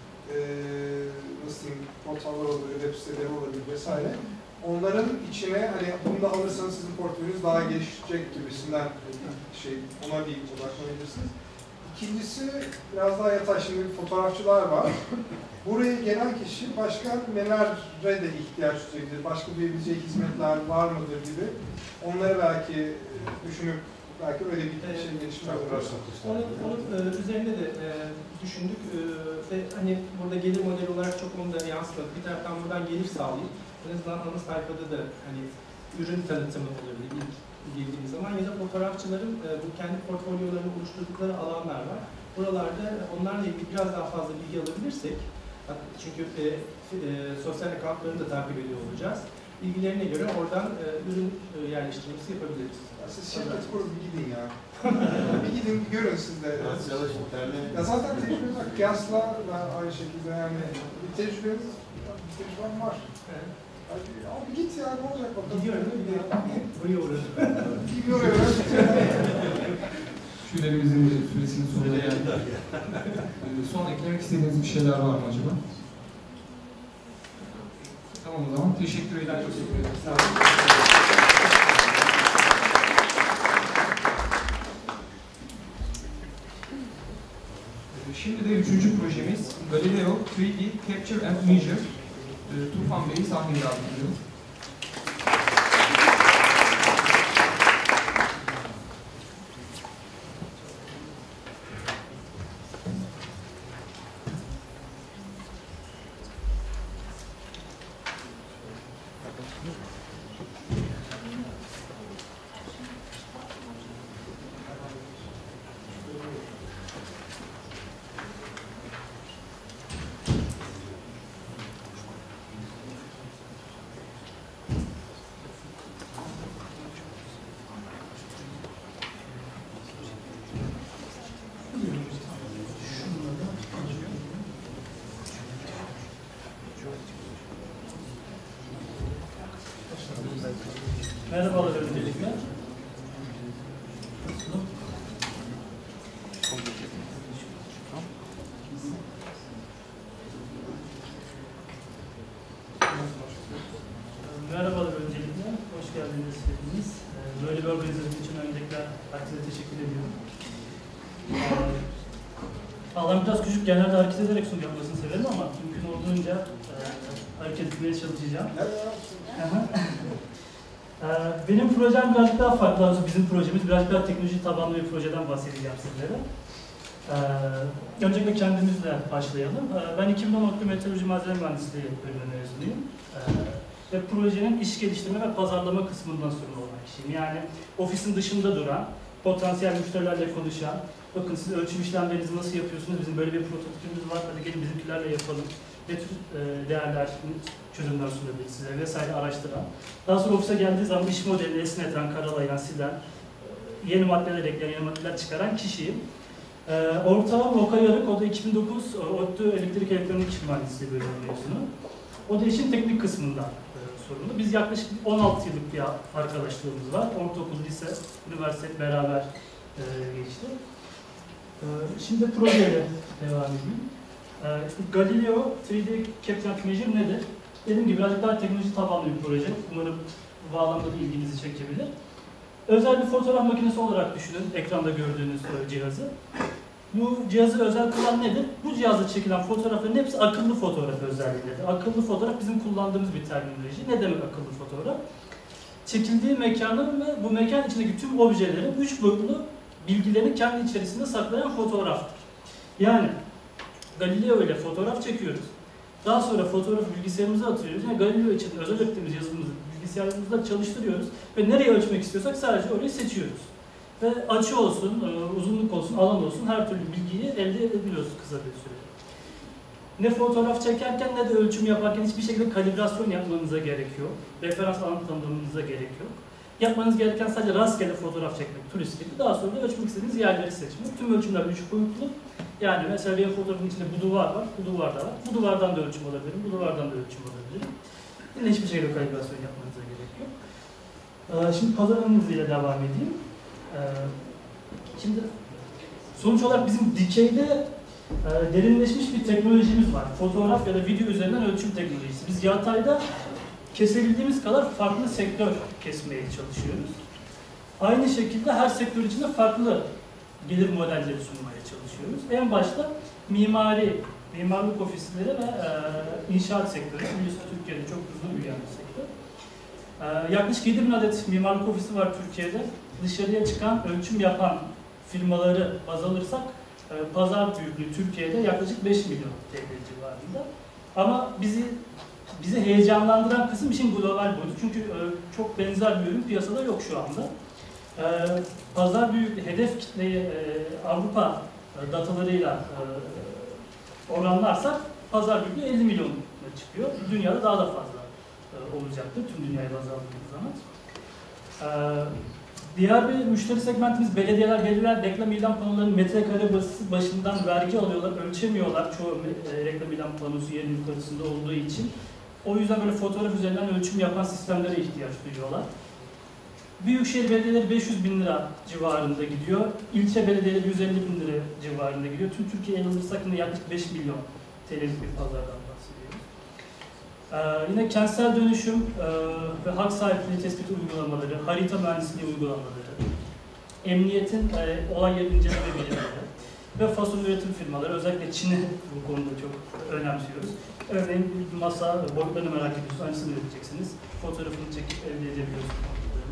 nasıl diyeyim, portallar olabilir, web siteleri olabilir vesaire. Onların içine hani bunu da alırsanız sizin portföyünüz daha gelişecek gibisinden şey, ona bir odaklanabilirsiniz. İkincisi biraz daha yatay, şimdi fotoğrafçılar var. Buraya gelen kişi başka nelere de ihtiyaç duyabilir, başka duyabileceği hizmetler var mıdır gibi. Onları belki düşünüp belki öyle bir şey gelişme olur. Onun üzerine de düşündük ve hani burada gelir modeli olarak çok onu da yansıtmadık. Bir taraftan buradan gelir sağlayıp en azından ana sayfada da hani ürün tanıtımı olabilir ilk girdiğimiz zaman, ya da fotoğrafçıların bu kendi portfolyolarını oluşturdukları alanlar var. Buralarda onlarla ilgili biraz daha fazla bilgi alabilirsek, çünkü sosyal accountlarını da takip ediyor olacağız. Bilgilerine göre oradan ürün yerleştirmesi yapabiliriz. Siz şirket kurun, bir gidin ya. Bir gidin, bir görün siz de. Ya zaten tecrübeniz var. Kıyasla da aynı şekilde yani bir tecrübem var. Evet. Abi git ya, ne olacak bakalım. Gidiyorum değil mi? Buraya uğradım. Gidiyor ya. Şulerimizin süresinin sonuna geldik. Son eklemek istediğiniz bir şeyler var mı acaba? Tamam o zaman. Teşekkür ederim. Çok teşekkür ederim. Sağ olun. Şimdi de 3. projemiz Galileo 3D Capture and Measure. Tufan Bey'i sahneye davet ediyorum. Merhabalar öncelikle. Merhabalar öncelikle. geldiniz hepiniz. Böyle bir organizasyon için öncelikle herkese teşekkür ediyorum. Alan biraz küçük, genelde hareket ederek sunum yapmasını severim ama mümkün olduğunca hareket etmeye çalışacağım. Benim projem birazcık daha farklı, aslında bizim projemiz birazcık daha teknoloji tabanlı bir projeden bahsedeceğim sizlere. Öncelikle kendimizle başlayalım. Ben 2010 meteoroloji malzeme mühendisliği bölümü mezunuyum. Ve projenin iş geliştirme ve pazarlama kısmından sorumlu olan kişiyim. Yani ofisin dışında duran, potansiyel müşterilerle konuşan, bakın siz ölçüm işlemlerinizi nasıl yapıyorsunuz, bizim böyle bir prototipimiz var, hadi gelin bizimkilerle yapalım, ne tür değerler, çözümler sunabiliriz size vesaire araştıran. Daha sonra ofise geldiği zaman iş modelini esneten, karalayan, silen, yeni maddeler ekleyen, yeni maddeler çıkaran kişiyim. Ortağım Okay Yarık, o da 2009 ODTÜ Elektrik Elektronik Mühendisliği bölümü mezunu. O da işin teknik kısmından sorumlu. Biz yaklaşık 16 yıllık bir arkadaşlığımız var. Ortaokul, lise, üniversite beraber geçti. Şimdi projeyle devam edeyim. Galileo 3D Capture and Measure nedir? Dediğim gibi birazcık daha teknoloji tabanlı bir proje. Umarım bu bağlamda da ilginizi çekebilir. Özel bir fotoğraf makinesi olarak düşünün, ekranda gördüğünüz cihazı. Bu cihazı özel kılan nedir? Bu cihazda çekilen fotoğrafların hepsi akıllı fotoğraf özelliğidir. Akıllı fotoğraf bizim kullandığımız bir terminoloji. Ne demek akıllı fotoğraf? Çekildiği mekanın ve bu mekan içindeki tüm objelerin 3 boyutlu bilgilerini kendi içerisinde saklayan fotoğraftır. Yani Galileo ile fotoğraf çekiyoruz. Daha sonra fotoğrafı bilgisayarımıza atıyoruz. Yani Galileo için özel ettiğimiz yazılımımızı bilgisayarımızda çalıştırıyoruz ve nereye ölçmek istiyorsak sadece orayı seçiyoruz. Ve açı olsun, uzunluk olsun, alan olsun her türlü bilgiyi elde edebiliyoruz kısa bir sürede. Ne fotoğraf çekerken ne de ölçüm yaparken hiçbir şekilde kalibrasyon yapmanıza gerek yok. Referans alan tanımlamanıza gerek yok. Yapmanız gereken sadece rastgele fotoğraf çekmek, turist gibi. Daha sonra da ölçmek istediğiniz yerleri seçmek. Tüm ölçümler 3 boyutlu. Yani mesela benim fotoğrafın içinde bu duvar var, bu duvarda var. Bu duvardan da ölçüm alabilirim, bu duvardan da ölçüm alabilirim. Yine hiçbir şekilde kalibrasyon yapmanıza gerek yok. Şimdi pazarımızla devam edeyim. Şimdi sonuç olarak bizim dikeyde derinleşmiş bir teknolojimiz var. Fotoğraf ya da video üzerinden ölçüm teknolojisi. Biz yatayda kesebildiğimiz kadar farklı sektör kesmeye çalışıyoruz. Aynı şekilde her sektör içinde farklı gelir modelleri sunmaya çalışıyoruz. En başta mimarlık ofisleri ve inşaat sektörü. Biliyorsunuz Türkiye'de çok hızlı büyüyen bir sektör. Yaklaşık 7.000 adet mimarlık ofisi var Türkiye'de. Dışarıya çıkan, ölçüm yapan firmaları baz alırsak pazar büyüklüğü Türkiye'de yaklaşık 5 milyon TL civarında. Ama bizi heyecanlandıran kısım işin global boyutu. Çünkü çok benzer bir ürün piyasada yok şu anda. Pazar büyüklüğü, hedef kitleyi Avrupa datalarıyla oranlarsak pazar büyüklüğü 50 milyon çıkıyor. Dünyada daha da fazla olacaktır tüm dünyayı baz aldığımız zaman. Diğer bir müşteri segmentimiz belediyeler, reklam ilan panolarının metrekare başından vergi alıyorlar, ölçemiyorlar çoğu reklam ilan panosu yerin yukarısında olduğu için. O yüzden böyle fotoğraf üzerinden ölçüm yapan sistemlere ihtiyaç duyuyorlar. Büyükşehir belediyeleri 500 bin lira civarında gidiyor. İlçe belediyeleri 150 bin lira civarında gidiyor. Tüm Türkiye'ye alırsak yine yaklaşık 5 milyon TL'lik bir pazardan bahsediyoruz. Yine kentsel dönüşüm ve hak sahipliği tespit uygulamaları, harita mühendisliği uygulamaları, emniyetin olay yeri inceleme birimleri ve fason üretim firmaları, özellikle Çin'i bu konuda çok önemsiyoruz. Örneğin bir masa boyutlarını merak ediyorsunuz, aynısını üreteceksiniz. Fotoğrafını çekip elde edebiliyorsunuz.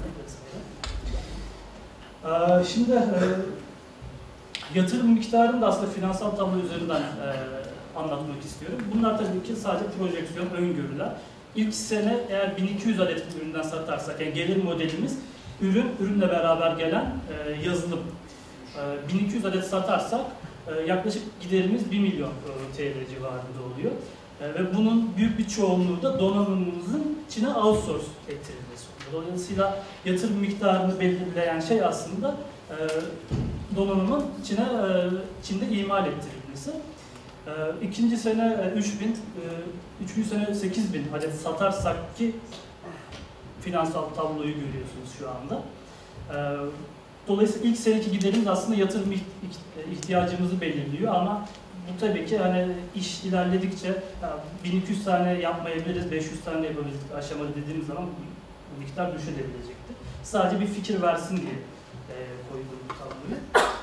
Şimdi yatırım miktarını da aslında finansal tablo üzerinden anlatmak istiyorum. Bunlar tabii ki sadece projeksiyon, öngörüler. İlk sene eğer 1200 adet üründen satarsak, yani gelir modelimiz ürünle beraber gelen yazılım. 1200 adet satarsak yaklaşık giderimiz 1 milyon TL civarında oluyor. Ve bunun büyük bir çoğunluğu da donanımımızın Çin'e outsource ettirilmesi oluyor. Dolayısıyla yatırım miktarını belirleyen şey aslında donanımın Çin'de imal ettirilmesi. İkinci sene 3000, üçüncü sene 8000 adet satarsak ki finansal tabloyu görüyorsunuz şu anda. Dolayısıyla ilk seneki giderimiz aslında yatırım ihtiyacımızı belirliyor ama bu tabii ki hani iş ilerledikçe 1200 tane yapmayabiliriz, 500 tane yapabiliriz aşamada dediğimiz zaman miktar düşebilecekti. Sadece bir fikir versin diye koydum bu tabloyu.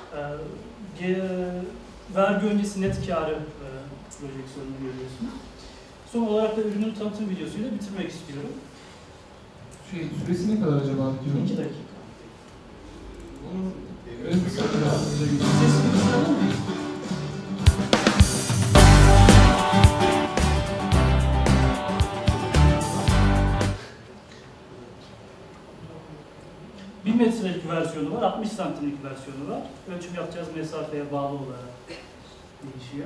Vergi öncesi net karı projeksiyonunu görüyorsunuz. Son olarak da ürünün tanıtım videosuyla bitirmek istiyorum. Süresi ne kadar acaba? 2 dakika. Onun en kısa sesini Bir metrelik versiyonu var, 60 santimlik versiyonu var. Ölçüm yapacağız mesafeye bağlı olarak değişiyor.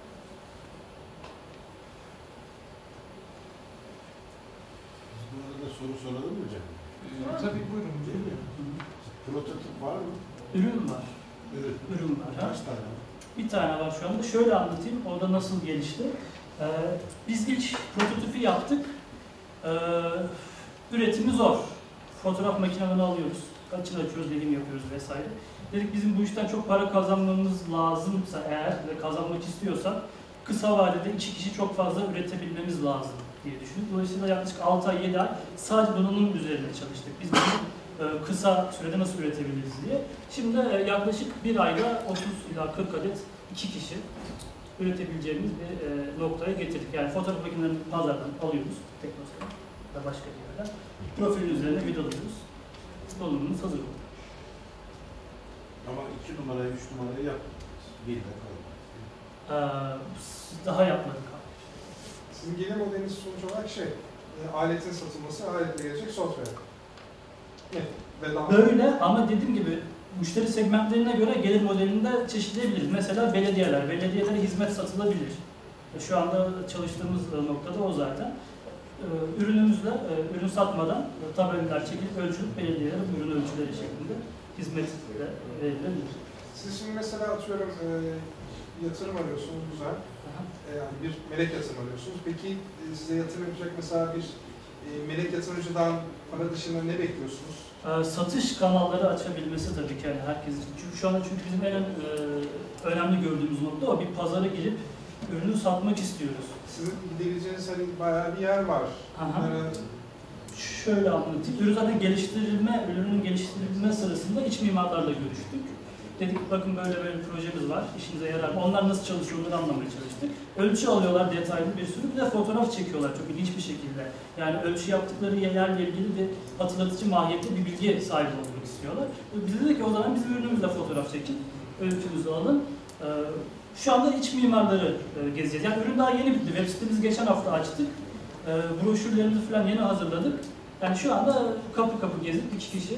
Bu arada soru soralım mı hocam? Tabii buyurun. Prototip var mı? Ürün var. Ürün var. Kaç tane var? Bir tane var şu anda. Şöyle anlatayım, orada nasıl gelişti. Biz ilk prototipi yaptık. Üretimi zor. Fotoğraf makinelerini alıyoruz. Açın açıyoruz, dilim yapıyoruz vesaire. Dedik bizim bu işten çok para kazanmamız lazımsa eğer ve kazanmak istiyorsak kısa vadede 2 kişi çok fazla üretebilmemiz lazım diye düşündük. Dolayısıyla yaklaşık 6 ay, 7 ay sadece donanım üzerinde çalıştık. Biz bunu kısa sürede nasıl üretebiliriz diye. Şimdi yaklaşık bir ayda 30 ila 40 adet 2 kişi üretebileceğimiz bir noktaya getirdik. Yani fotoğraf makinelerini pazardan alıyoruz, Teknosa'dan ve başka bir yerden. Profilin üzerine vidalıyoruz. Donanımımız hazır oldu. Ama 2 numarayı, 3 numarayı yap. Bir de Daha yapmadık abi. Sizin gelir modeliniz sonuç olarak aletin satılması, aletle gelecek software. Böyle ama dediğim gibi müşteri segmentlerine göre gelir modelini de çeşitleyebiliriz. Mesela belediyelere hizmet satılabilir. Şu anda çalıştığımız noktada o zaten. Ürünümüzle, ürün satmadan tabelalar çekilip ölçülüp belediyelere ürün ölçüleri şeklinde hizmet verilebilir. Siz şimdi mesela atıyorum yatırım arıyorsunuz, güzel. Yani bir melek yatırım arıyorsunuz. Peki size yatırım yapacak mesela bir melek yatırımcıdan para dışında ne bekliyorsunuz? Satış kanalları açabilmesi tabii ki yani herkes için. Çünkü şu anda bizim en önemli gördüğümüz nokta o. Bir pazara girip ürünü satmak istiyoruz. Sizin gidebileceğiniz bayağı bir yer var. Şöyle anlatayım. Ürün zaten ürünün geliştirilme sırasında iç mimarlarla görüştük. Dedik bakın böyle bir projemiz var, işinize yarar. Onlar nasıl çalışıyor onları anlamaya çalıştık. Ölçü alıyorlar detaylı bir sürü, bir de fotoğraf çekiyorlar çok ilginç bir şekilde. Yani ölçü yaptıkları yerlerle ilgili bir hatırlatıcı mahiyette bir bilgi sahibi olmak istiyorlar. Biz dedik ki o zaman bizim ürünümüzle fotoğraf çekin, ölçünüzü alın. Şu anda iç mimarları gezeceğiz. Yani ürün daha yeni bitti. Web sitemizi geçen hafta açtık. Broşürlerimizi falan yeni hazırladık. Yani şu anda kapı kapı gezip 2 kişi.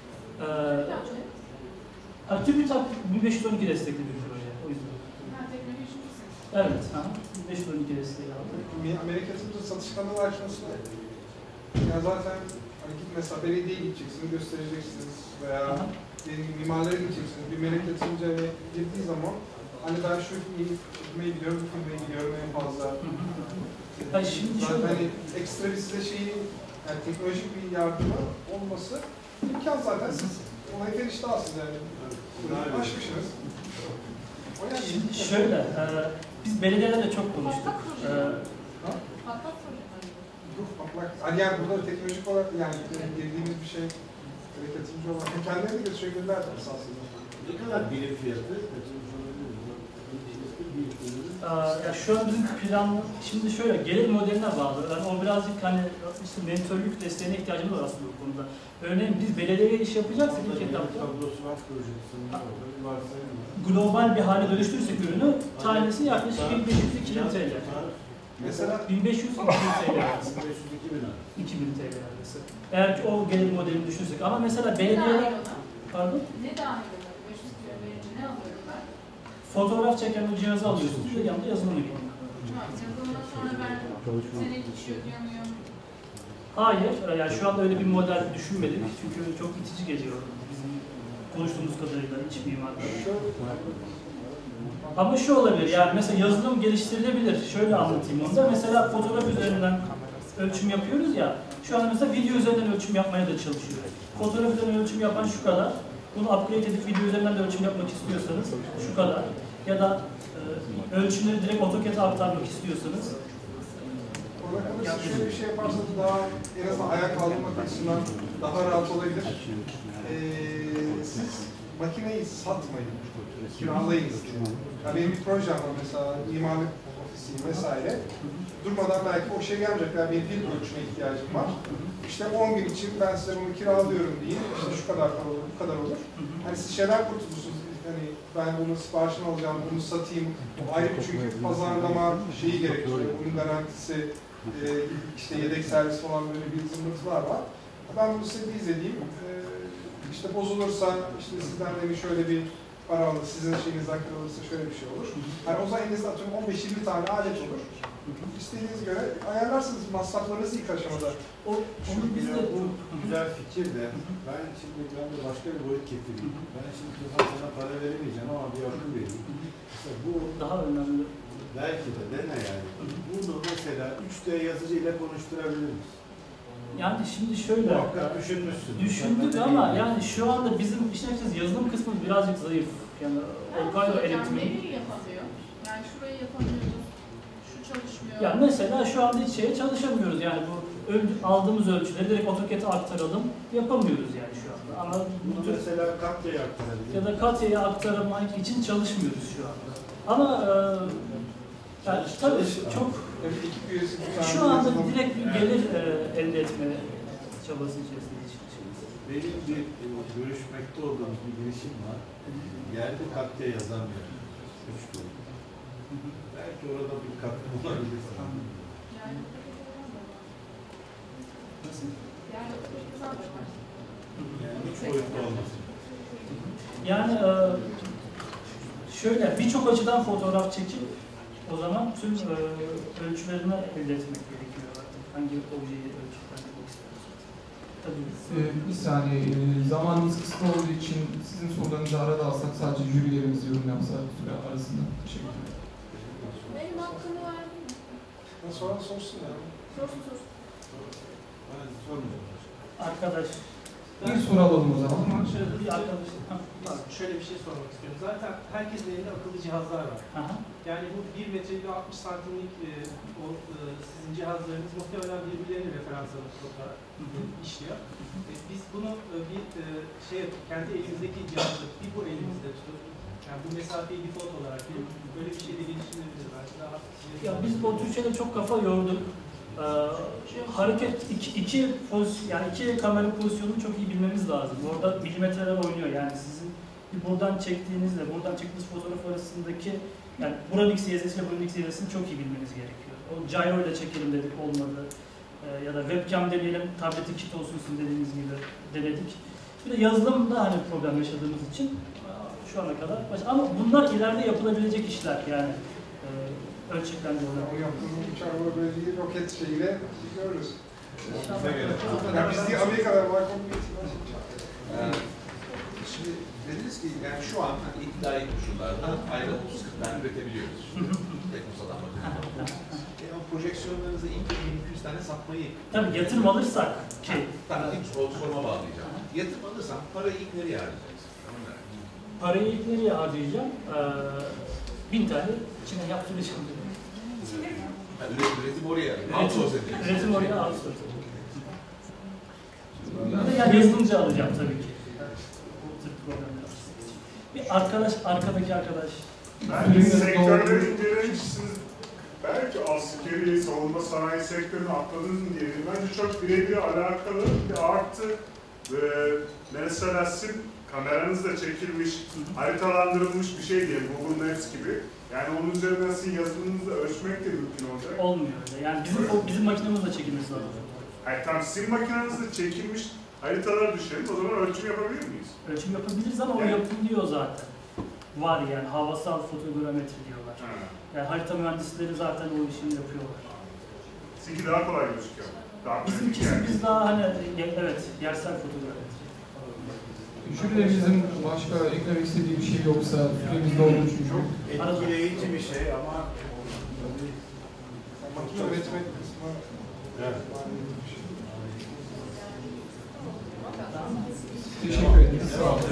TÜBİTAK 1512 destekli bir proje. O yüzden. Evet. 1512 desteği aldık. Amerika'da satış kanalı açmasına yani zaten mesela belediyeye gideceksiniz, göstereceksiniz veya mimarlara gideceksiniz. Bir melek yatırımcı girdiği zaman hani ben şu filmeyi biliyorum, bu filmeyi biliyorum en fazla. Zaten hani ekstra bir size yani teknolojik bir yardımı olması imkan zaten siz ona eriştahsınız yani. Aşmışsınız. Şimdi şöyle, biz belediyelerle çok konuştuk. Yani burada teknolojik olarak yani girdiğimiz bir şey yatırımcı olarak kendileri de götürebilirler esasında. Ne kadar birim fiyatı? Ya şu an bizim plan, şimdi şöyle gelir modeline bağlı. Yani o birazcık hani işte mentörlük desteğine ihtiyacımız var aslında bu konuda. Örneğin biz belediyeye iş yapacaksak ilk etapta global bir hale dönüştürürsek ürünü tanesi yaklaşık 1500-2000 TL. Mesela 1500-2000 TL arası. 2000 TL arası. Eğer ki o gelir modelini düşünürsek. Ama mesela belediyeler... Pardon? Ne dahil olur? 500 kilo verince ne alıyorum ben? Fotoğraf çeken o cihazı alıyorsunuz ve yanında yazılımı geliyor. Yazılımdan sonra ben senelik işi ödüyor muyum? Hayır, yani şu anda öyle bir model düşünmedik çünkü çok itici geliyor bizim konuştuğumuz kadarıyla iç mimarlar. Ama şu olabilir, yani mesela yazılım geliştirilebilir. Şöyle anlatayım onu da. Mesela fotoğraf üzerinden ölçüm yapıyoruz ya, şu anda mesela video üzerinden ölçüm yapmaya da çalışıyoruz. Fotoğraf üzerinden ölçüm yapan şu kadar. Bunu upgrade edip video üzerinden de ölçüm yapmak istiyorsanız şu kadar. Ya da ölçümleri direkt AutoCAD'e aktarmak istiyorsanız Ona kalırsa şöyle bir şey yaparsanız daha en azından ayağa kaldırmak açısından daha rahat olabilir. Siz makineyi satmayın, kiralayın isteyin. Yani benim bir projem var mesela, mimarlık ofisiyim vesaire. Durmadan belki o şey gelmeyecek, yani benim bir ölçüme ihtiyacım var. İşte 10 gün için ben size bunu kiralıyorum diyeyim, işte şu kadar olur, bu kadar olur. Hani siz şeyden kurtulursunuz, hani ben bunu siparişini alacağım, bunu satayım. O ayrı çünkü pazarlama şeyi gerekiyor, bunun garantisi, işte yedek servis falan böyle bir zımbırtılar var. Ben bunu size bir izleyeyim. İşte bozulursa, işte sizden de bir şöyle bir para alır, sizin şeyinizden kırılırsa şöyle bir şey olur. Yani o zaman elinizde atıyorum 15-20 tane alet olur. İstediğiniz göre ayarlarsınız masraflarınızı ilk aşamada. Onu biz de bu güzel fikir de ben de başka bir boyut getireyim. Ben şimdi sana para veremeyeceğim ama bir akıl vereyim. Mesela bu daha önemli. Belki de dene yani. Bunu mesela 3D yazıcı ile konuşturabiliriz. Yani şimdi şöyle, düşündük ama yani şu anda bizim işin açıkçası yazılım kısmı birazcık zayıf. Yani Hokkaido Electric'in... Neyi yapamıyor? Yani şurayı yapamıyoruz, şu çalışmıyor. Yani mesela şu anda hiç şeye çalışamıyoruz yani bu aldığımız ölçüleri direkt AutoCAD'e aktaralım yapamıyoruz yani şu anda. Ama bunu mesela Katya'ya aktaralım. Ya da Katya'ya aktarmak için çalışmıyoruz şu anda. Ama yani tabii çok şu anda direkt bir gelir elde etme çabası içerisinde çalışıyoruz. Benim bir görüşmekte olduğumuz bir girişim var. Yerde Katya yazamıyor. Belki orada bir katkı olabilir. Nasıl? Yani üç boyutlu olmasın. Yani şöyle birçok açıdan fotoğraf çekip o zaman tüm ölçülerini elde etmek gerekiyor artık. Hangi objeyi ölçüden etmek istiyorsunuz? Tabii. Bir saniye, zamanımız kısıtlı olduğu için sizin sorularınızı arada alsak sadece jürilerimiz yorum yapsa süre arasında. Teşekkür ederim. Benim hakkımı verdin mi? Sonra sorsun ya. Sorsun. Ben sormuyorum. Arkadaş. Bir soru alalım o zaman. Şöyle bir arkadaş. Şöyle bir şey sormak istiyorum. Zaten herkesin elinde akıllı cihazlar var. Aha. Yani bu 1 metre ile 60 santimlik sizin cihazlarınız muhtemelen birbirlerini referans alıp fotoğraf işliyor. Biz bunu bir şey yapıp kendi elimizdeki cihazı bir bu elimizde tutup yani bu mesafeyi default olarak bilip böyle bir şey de geliştirilebilir. Belki daha ya biz o tür şeylere çok kafa yorduk. Hareket iki kamera pozisyonunu çok iyi bilmemiz lazım. Orada milimetreler oynuyor yani sizin buradan çektiğinizle buradan çektiğiniz fotoğraf arasındaki yani buranın x y'si ile buranın x y'sini çok iyi bilmeniz gerekiyor. O gyro ile çekelim dedik olmadı. Ya da webcam deneyelim, tableti kit olsun sizin dediğiniz gibi denedik. Bir de yazılımda hani problem yaşadığımız için şu ana kadar ama bunlar ileride yapılabilecek işler yani. Ölçeklendirme. O yaptığımız uçak böyle bir roket şeyiyle görürüz. Yani biz değil Amerika'da var kompleks. Şimdi dediniz ki yani şu an iddiayı koşullarda ayda 30-40 tane üretebiliyoruz. Teknosadan bakıyoruz. O projeksiyonlarınızı ilk 1200 tane satmayı... Tabii yatırım alırsak ki... Tamam, ilk soruma bağlayacağım. Yatırım alırsam parayı ilk nereye harcayacaksın? Parayı ilk nereye harcayacağım? 1000 tane içine yaptıracağım. Üretim oraya, outsource edeceğim. Üretim oraya outsource edeceğim. Yani yazılımcı alacağım tabii ki. Bir arkadaki arkadaş. Bence sektörleri incelemişsiniz. Belki askeri, savunma sanayi sektörünü atladınız mı diye. Bence çok birebir alakalı bir artı. Mesela sizin kameranızla çekilmiş, haritalandırılmış bir şey diye Google Maps gibi. Yani onun üzerinden sizin yazılımınızı ölçmek de mümkün olacak. Olmuyor öyle. Yani bizim makinemizle çekilmesi lazım. Hayır, tam sizin makinenizle çekilmiş haritaları düşünelim. O zaman ölçüm yapabilir miyiz? Ölçüm yapabiliriz ama o yapılıyor zaten. Var yani havasal fotogrametri diyorlar. Yani harita mühendisleri zaten o işini yapıyorlar. Sizinki daha kolay gözüküyor. Biz daha hani evet yersel fotogrametri. Jürilerimizin başka eklemek istediği bir şey yoksa süremiz doldu çünkü. Çok etkileyici bir şey ama makine üretmek kısmı teşekkür ederiz. Sağ olun.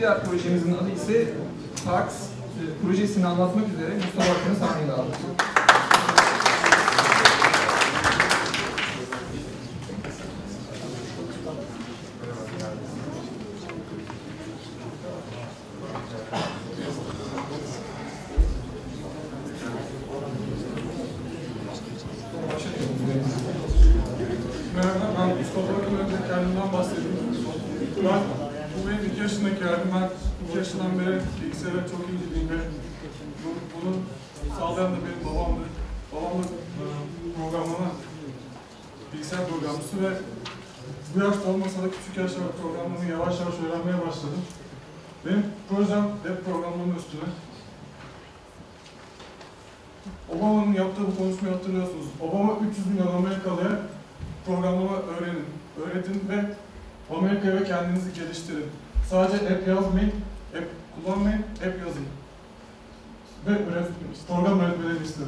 diğer projemizin adı ise Tax. Projesini anlatmak üzere Mustafa Akın'ı sahneye aldık. Merhaba, ben Mustafa Akın. Önce kendimden bahsedeyim. Bu benim 2 yaşındaki halim. Ben 2 yaşından beri bilgisayara çok ilgiliyim ve bunu sağlayan da benim babamdı. Babam da programlama, bilgisayar programcısı ve bu yaşta olmasa da küçük yaşta programlamayı yavaş yavaş öğrenmeye başladım. Benim projem web programlama üstüne. Obama'nın yaptığı bu konuşmayı hatırlıyorsunuz. Obama 300 milyon Amerikalıya programlama öğretin ve Amerika'ya ve kendinizi geliştirin. Sadece app yazmayın, app kullanmayın, app yazın. Ve program üretmeleri istedi.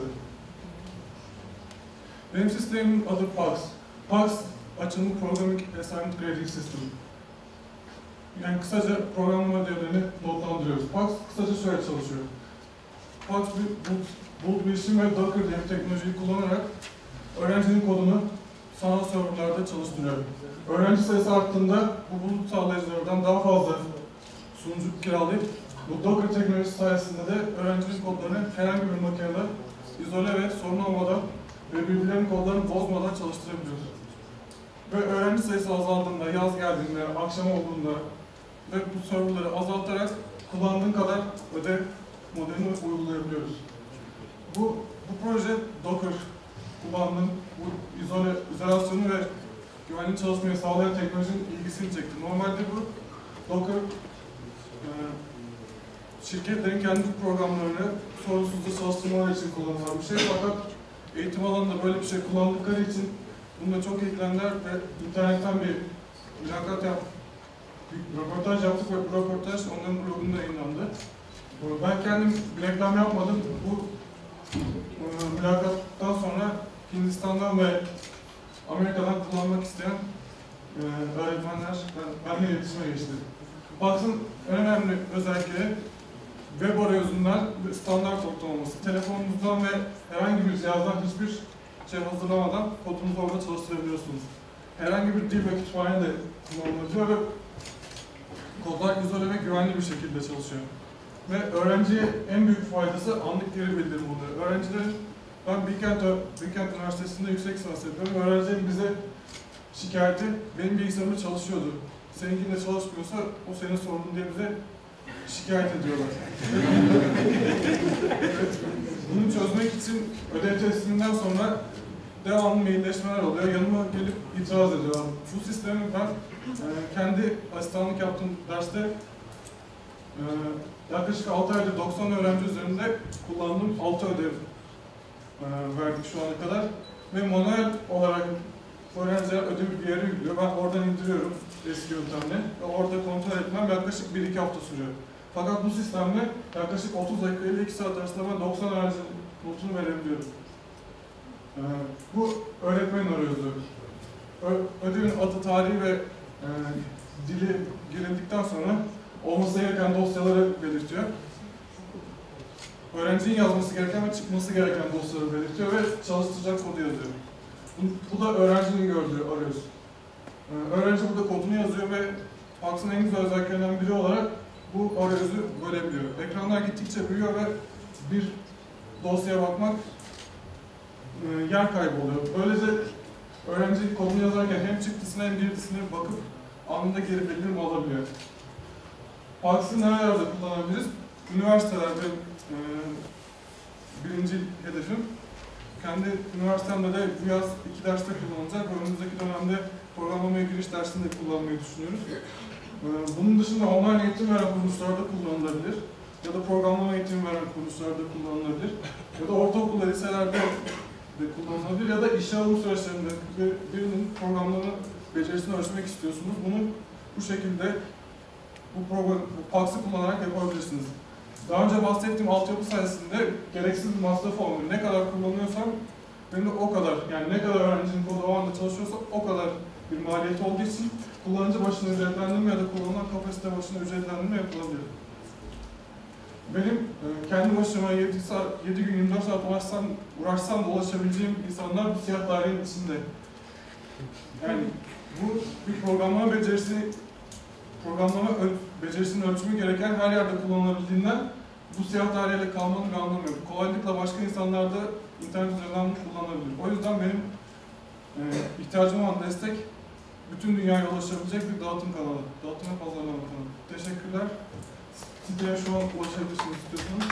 Benim sistemin adı PAX. PAX açılımı Programming Assignment Grading System. Yani kısaca programlama ödevlerini notlandırıyoruz. PAX kısaca şöyle çalışıyor. PAX bulut bilişim ve Docker diye bir teknolojiyi kullanarak öğrencinin kodunu sanal serverlarda çalıştırıyor. Öğrenci sayısı arttığında bu bulut sağlayıcılardan daha fazla sunucu kiralayıp bu Docker teknolojisi sayesinde de öğrencinin kodlarını herhangi bir makinede izole ve sorun olmadan ve birbirlerinin kodlarını bozmadan çalıştırabiliyoruz. Ve öğrenci sayısı azaldığında, yaz geldiğinde, akşam olduğunda ve bu serverları azaltarak kullandığın kadar ödev modelini uygulayabiliyoruz. Bu proje Docker kullandığım bu izolasyonu ve güvenli çalışmayı sağlayan teknolojinin ilgisini çekti. Normalde bu Docker şirketlerin kendi programlarını sorunsuzca çalıştırmaları için kullanılan bir şey. Fakat eğitim alanında böyle bir şey kullandıkları için bununla çok ilgilendiler ve internetten bir röportaj yaptık ve bu röportaj onların blogunda yayınlandı. Ben kendim bir reklam yapmadım. Bu mülakattan sonra Hindistan'dan ve Amerika'dan kullanmak isteyen öğretmenler benimle iletişime geçti. PAX'ın en önemli özelliği web arayüzünden standart olması. Telefonunuzdan ve herhangi bir cihazdan hiçbir şey hazırlamadan kodunuzu orada çalıştırabiliyorsunuz. Herhangi bir dil ve kütüphane de kullanılabiliyor ve kodlar izole ve güvenli bir şekilde çalışıyor. Ve öğrenciye en büyük faydası anlık geri bildirim oluyor. Öğrencilerin, ben Bilkent Üniversitesi'nde yüksek lisans yapıyorum. Öğrencilerin bize şikayeti, benim bilgisayarımda çalışıyordu. Seninkinde çalışmıyorsa o senin sorunun diye bize şikayet ediyorlar. Bunu çözmek için ödev tesliminden sonra devamlı mailleşmeler oluyor. Yanıma gelip itiraz ediyorlar. Bu sistemi ben kendi asistanlık yaptığım derste yaklaşık 6 ayda 90 öğrenci üzerinde kullandığım 6 ödev verdik şu ana kadar. Ve manuel olarak öğrenciler ödevi bir yere yüklüyor. Ben oradan indiriyorum eski yöntemle. Ve orada kontrol etmem yaklaşık 1-2 hafta sürüyor. Fakat bu sistemle yaklaşık 30 dakika ile 2 saat arasında ben 90 öğrencinin notunu verebiliyorum. Bu öğretmenin arayüzü. Ödevin adı, tarihi ve dili girildikten sonra olması gereken dosyaları belirtiyor. Öğrencinin yazması gereken ve çıkması gereken dosyaları belirtiyor ve çalıştıracak kodu yazıyor. Bu da öğrencinin gördüğü arayüz. Öğrenci burada kodunu yazıyor ve PAX'ın en güzel özelliklerinden biri olarak bu arayüzü görebiliyor. Ekranlar gittikçe büyüyor ve bir dosyaya bakmak yer kayboluyor. Böylece öğrenci kodunu yazarken hem çıktısına hem girdisine bakıp anında geri bildirim alabiliyor. PAX'ı nerelerde kullanabiliriz? Üniversitelerde birinci hedefim. Kendi üniversitemde de bu yaz 2 derste kullanılacak ve önümüzdeki dönemde programlamaya giriş dersinde kullanmayı düşünüyoruz. Bunun dışında online eğitim veren kuruluşlarda kullanılabilir ya da programlama eğitimi veren kuruluşlarda kullanılabilir ya da ortaokul ve liselerde de kullanılabilir ya da işe alım süreçlerinde birinin programlama becerisini ölçmek istiyorsunuz. Bunu bu şekilde bu PAX'ı kullanarak yapabilirsiniz. Daha önce bahsettiğim altyapı sayesinde gereksiz bir masraf olmuyor. Ne kadar kullanıyorsam benim de o kadar, yani ne kadar öğrencinin kodu o anda çalışıyorsa o kadar bir maliyeti olduğu için kullanıcı başına ücretlendirme ya da kullanılan kapasite başına ücretlendirme yapılabilir. Benim kendi başıma 7 gün 24 saat uğraşsam da ulaşabileceğim insanlar bu siyah dairenin içinde. Yani bu bir programlama becerisinin ölçümü gereken her yerde kullanılabildiğinden bu siyah daireyle kalmanın bir anlamı yok. Kolaylıkla başka insanlar da internet üzerinden kullanabilir. O yüzden benim ihtiyacım olan destek bütün dünyaya ulaşabilecek bir dağıtım kanalı. Dağıtım ve pazarlama kanalı. Teşekkürler. Siteye şu an ulaşabilirsiniz istiyorsanız.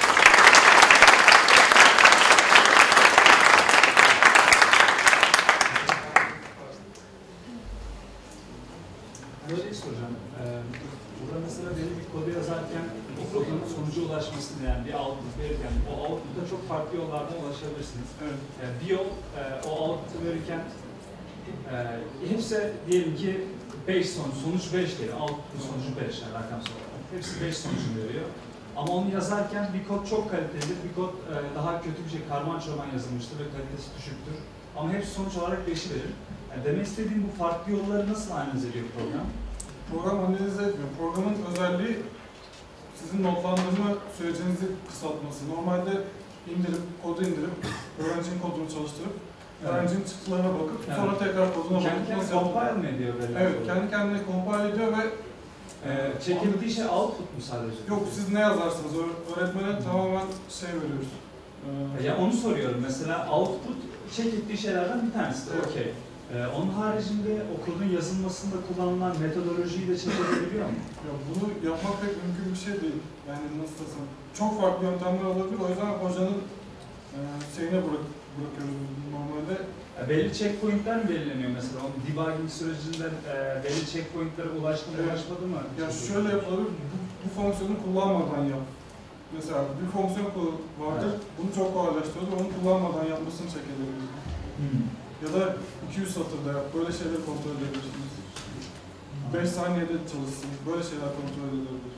Böyle soracağım. Burada mesela benim bir kodu yazarken o kodun sonuca ulaşmasını yani bir output verirken o output'a çok farklı yollardan ulaşabilirsiniz. Evet. Bir yol o output'u verirken hepsi diyelim ki 5 sonuç 5 değil. Output'un sonucu 5 yani rakamsal olarak. Hepsi 5 sonucunu veriyor. Ama onu yazarken bir kod çok kalitelidir, bir kod daha kötü bir şey, karman çorman yazılmıştır ve kalitesi düşüktür. Ama hepsi sonuç olarak 5'i verir. Yani demek istediğim bu farklı yolları nasıl analiz ediyor program? Program analiz etmiyor. Programın özelliği sizin notlandırma sürecinizi kısaltması. Normalde kodu indirip, öğrencinin kodunu çalıştırıp, öğrencinin çıktılarına bakıp, sonra tekrar koduna bakıp kendi kendine compile mi ediyor böyle? Evet, kendi kendine compile ediyor ve çekildiği şey output mu sadece? Yok, siz ne yazarsınız? Öğretmene tamamen şey veriyoruz. Ya onu soruyorum. Mesela output çekildiği şeylerden bir tanesi de okey. Onun haricinde okulun yazılmasında kullanılan metodolojiyi de çekebiliyor mu? Ya bunu yapmak pek mümkün bir şey değil. Yani nasıl desem, çok farklı yöntemler olabilir. O yüzden hocanın şeyine bırakıyoruz normalde. Belli checkpointler mi belirleniyor mesela? O debugging sürecinde belli checkpointlere ulaştı mı, ulaşmadı mı? Ya şöyle yapılabilir, bu fonksiyonu kullanmadan yap. Mesela bir fonksiyon vardır, bunu çok kolaylaştırıyordur, onu kullanmadan yapmasını çekebiliriz. Ya da 200 satırda yap, böyle şeyleri kontrol edebilirsiniz. 5 saniyede çalışsın, böyle şeyler kontrol edilebilir.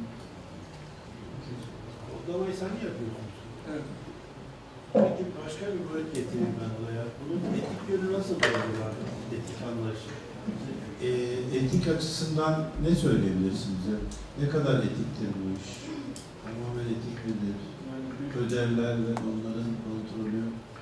Kodlamayı sen mi yapıyorsun? Evet. Peki başka bir boyut getireyim ben olaya. Bunun etik yönü nasıl var? Etik anlayışı. Etik açısından ne söyleyebilirsiniz? Ne kadar etiktir bu iş? Tamamen etik midir? Ödevler ve onların kontrolü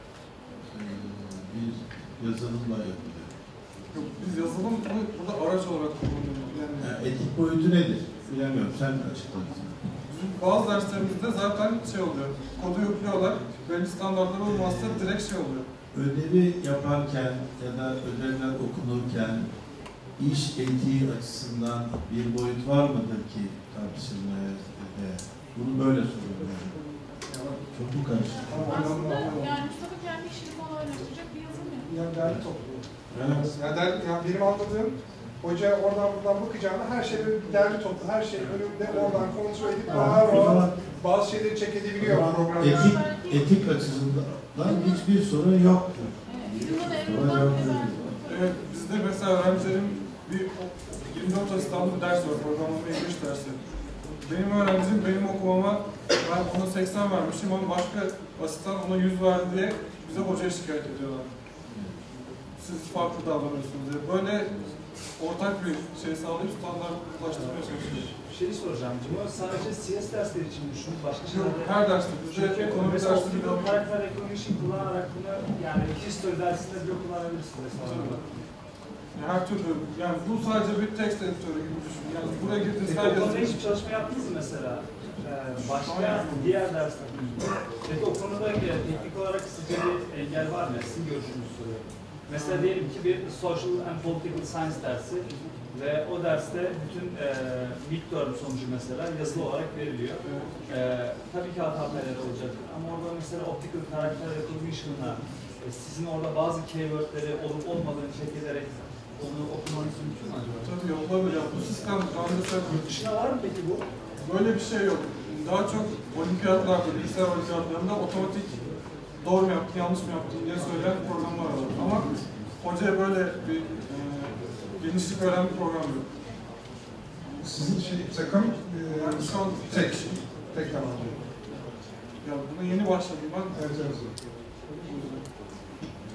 bir yazılımla yapılıyor. Yok, biz yazılım burada araç olarak kullanıyoruz. Yani etik boyutu nedir? Bilemiyorum, sen açıklarsın. Bazı derslerimizde zaten şey oluyor, kodu yüklüyorlar, belli standartlar olmazsa direkt şey oluyor. Ödevi yaparken ya da ödevler okunurken iş etiği açısından bir boyut var mıdır ki tartışılmaya değer? Bunu böyle soruyorum. Çok mu karışık? Aslında yani Mustafa kendi işini kolaylaştıracak bir yazılım yani. Yani derli toplu. Evet. Yani benim anladığım, hoca oradan buradan bakacağına her şeyi derli toplu, her şey önünde oradan kontrol edip bazı şeyleri check edebiliyor programda. Etik açısından hiçbir sorun yoktur. Evet, bizde mesela öğrencilerin bir 24 asistanlı ders var, programlama İngiliz dersi. Benim öğrencim benim okumama, ben ona 80 vermişim ama başka asistan ona 100 verdi diye bize hocaya şikayet ediyorlar. Siz farklı davranıyorsunuz diye. Böyle ortak bir şey sağlayıp standartlaştırmaya çalışıyoruz. Bir şey soracağım. Bunu sadece CS dersleri için düşünün, başka şeylerde... Her derste. Çünkü ekonomi dersleri de... Karakter ekonomisi kullanarak bunu, yani history dersinde bile kullanabilirsiniz mesela. Her türlü, yani bu sadece bir text editörü gibi düşünün. Yani buraya girdiğiniz her yazı... Peki hiçbir çalışma yaptınız mı mesela? Başka diğer dersler. Peki o konuda teknik olarak sizce bir engel var mı? Sizin görüşünüzü soruyorum. Mesela diyelim ki bir Social and Political Science dersi ve o derste bütün midterm sonucu mesela yazılı olarak veriliyor. Tabii ki hata payları olacak ama orada mesela optical character recognition'la sizin orada bazı keywordleri olup olmadığını check ederek onu okumanız mümkün mü acaba? Tabii olabilir. Bu sistem yurt dışında var mı peki bu? Böyle bir şey yok. Daha çok olimpiyatlarda, bilgisayar olimpiyatlarında otomatik doğru mu yaptın, yanlış mı yaptın diye söyleyen programlar var. Ama hocaya böyle bir genişlik veren bir program yok. Sizin takım yani şu an tek tamamcı. Ya buna yeni başladım ben. Evet.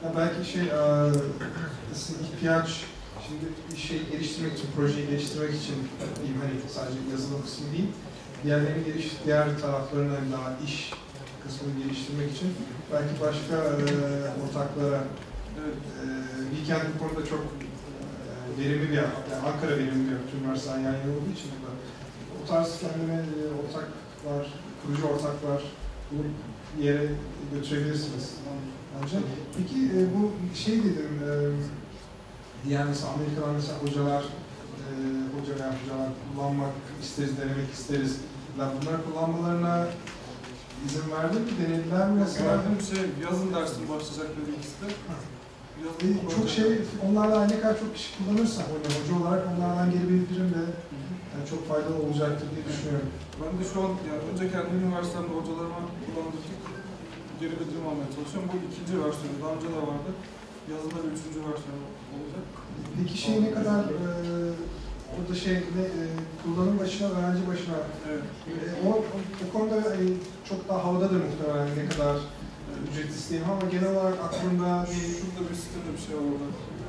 Ya belki ihtiyaç, şimdi bir şey geliştirmek için, projeyi geliştirmek için diyeyim, hani sadece yazılım kısmı değil, diğer taraflarını, hani daha iş kısmını geliştirmek için belki başka ortaklara, Weekend bu konuda çok verimli bir yer, yani Ankara verimli bir yer, tüm üniversiteler yan yana olduğu için burada. O tarz kendine ortaklar, kurucu ortaklar bulup bir yere götürebilirsiniz bence. Peki bu dedim, diğer mesela Amerikalılar mesela hocalar kullanmak isteriz, denemek isteriz. Bunlar kullanmalarına izin verdin mi, denediler mi? Verdim yazın dersin başlayacak dedi ikisi de. Çok onlarla ne kadar çok kişi kullanırsa hoca olarak onlardan geri bildirim de yani çok faydalı olacaktır diye düşünüyorum. Ben de şu an önce kendi üniversitemde hocalarıma kullandırdık, geri bildirim almaya çalışıyorum. Bu ikinci versiyonu, daha önce de vardı. Yazında bir üçüncü versiyonu olacak. Peki ne kadar orada kullanım başına, öğrenci başına o konuda çok daha havadadır muhtemelen ne kadar ücret isteyeyim ama genel olarak aklımda şurada bir sitede bir şey var orada.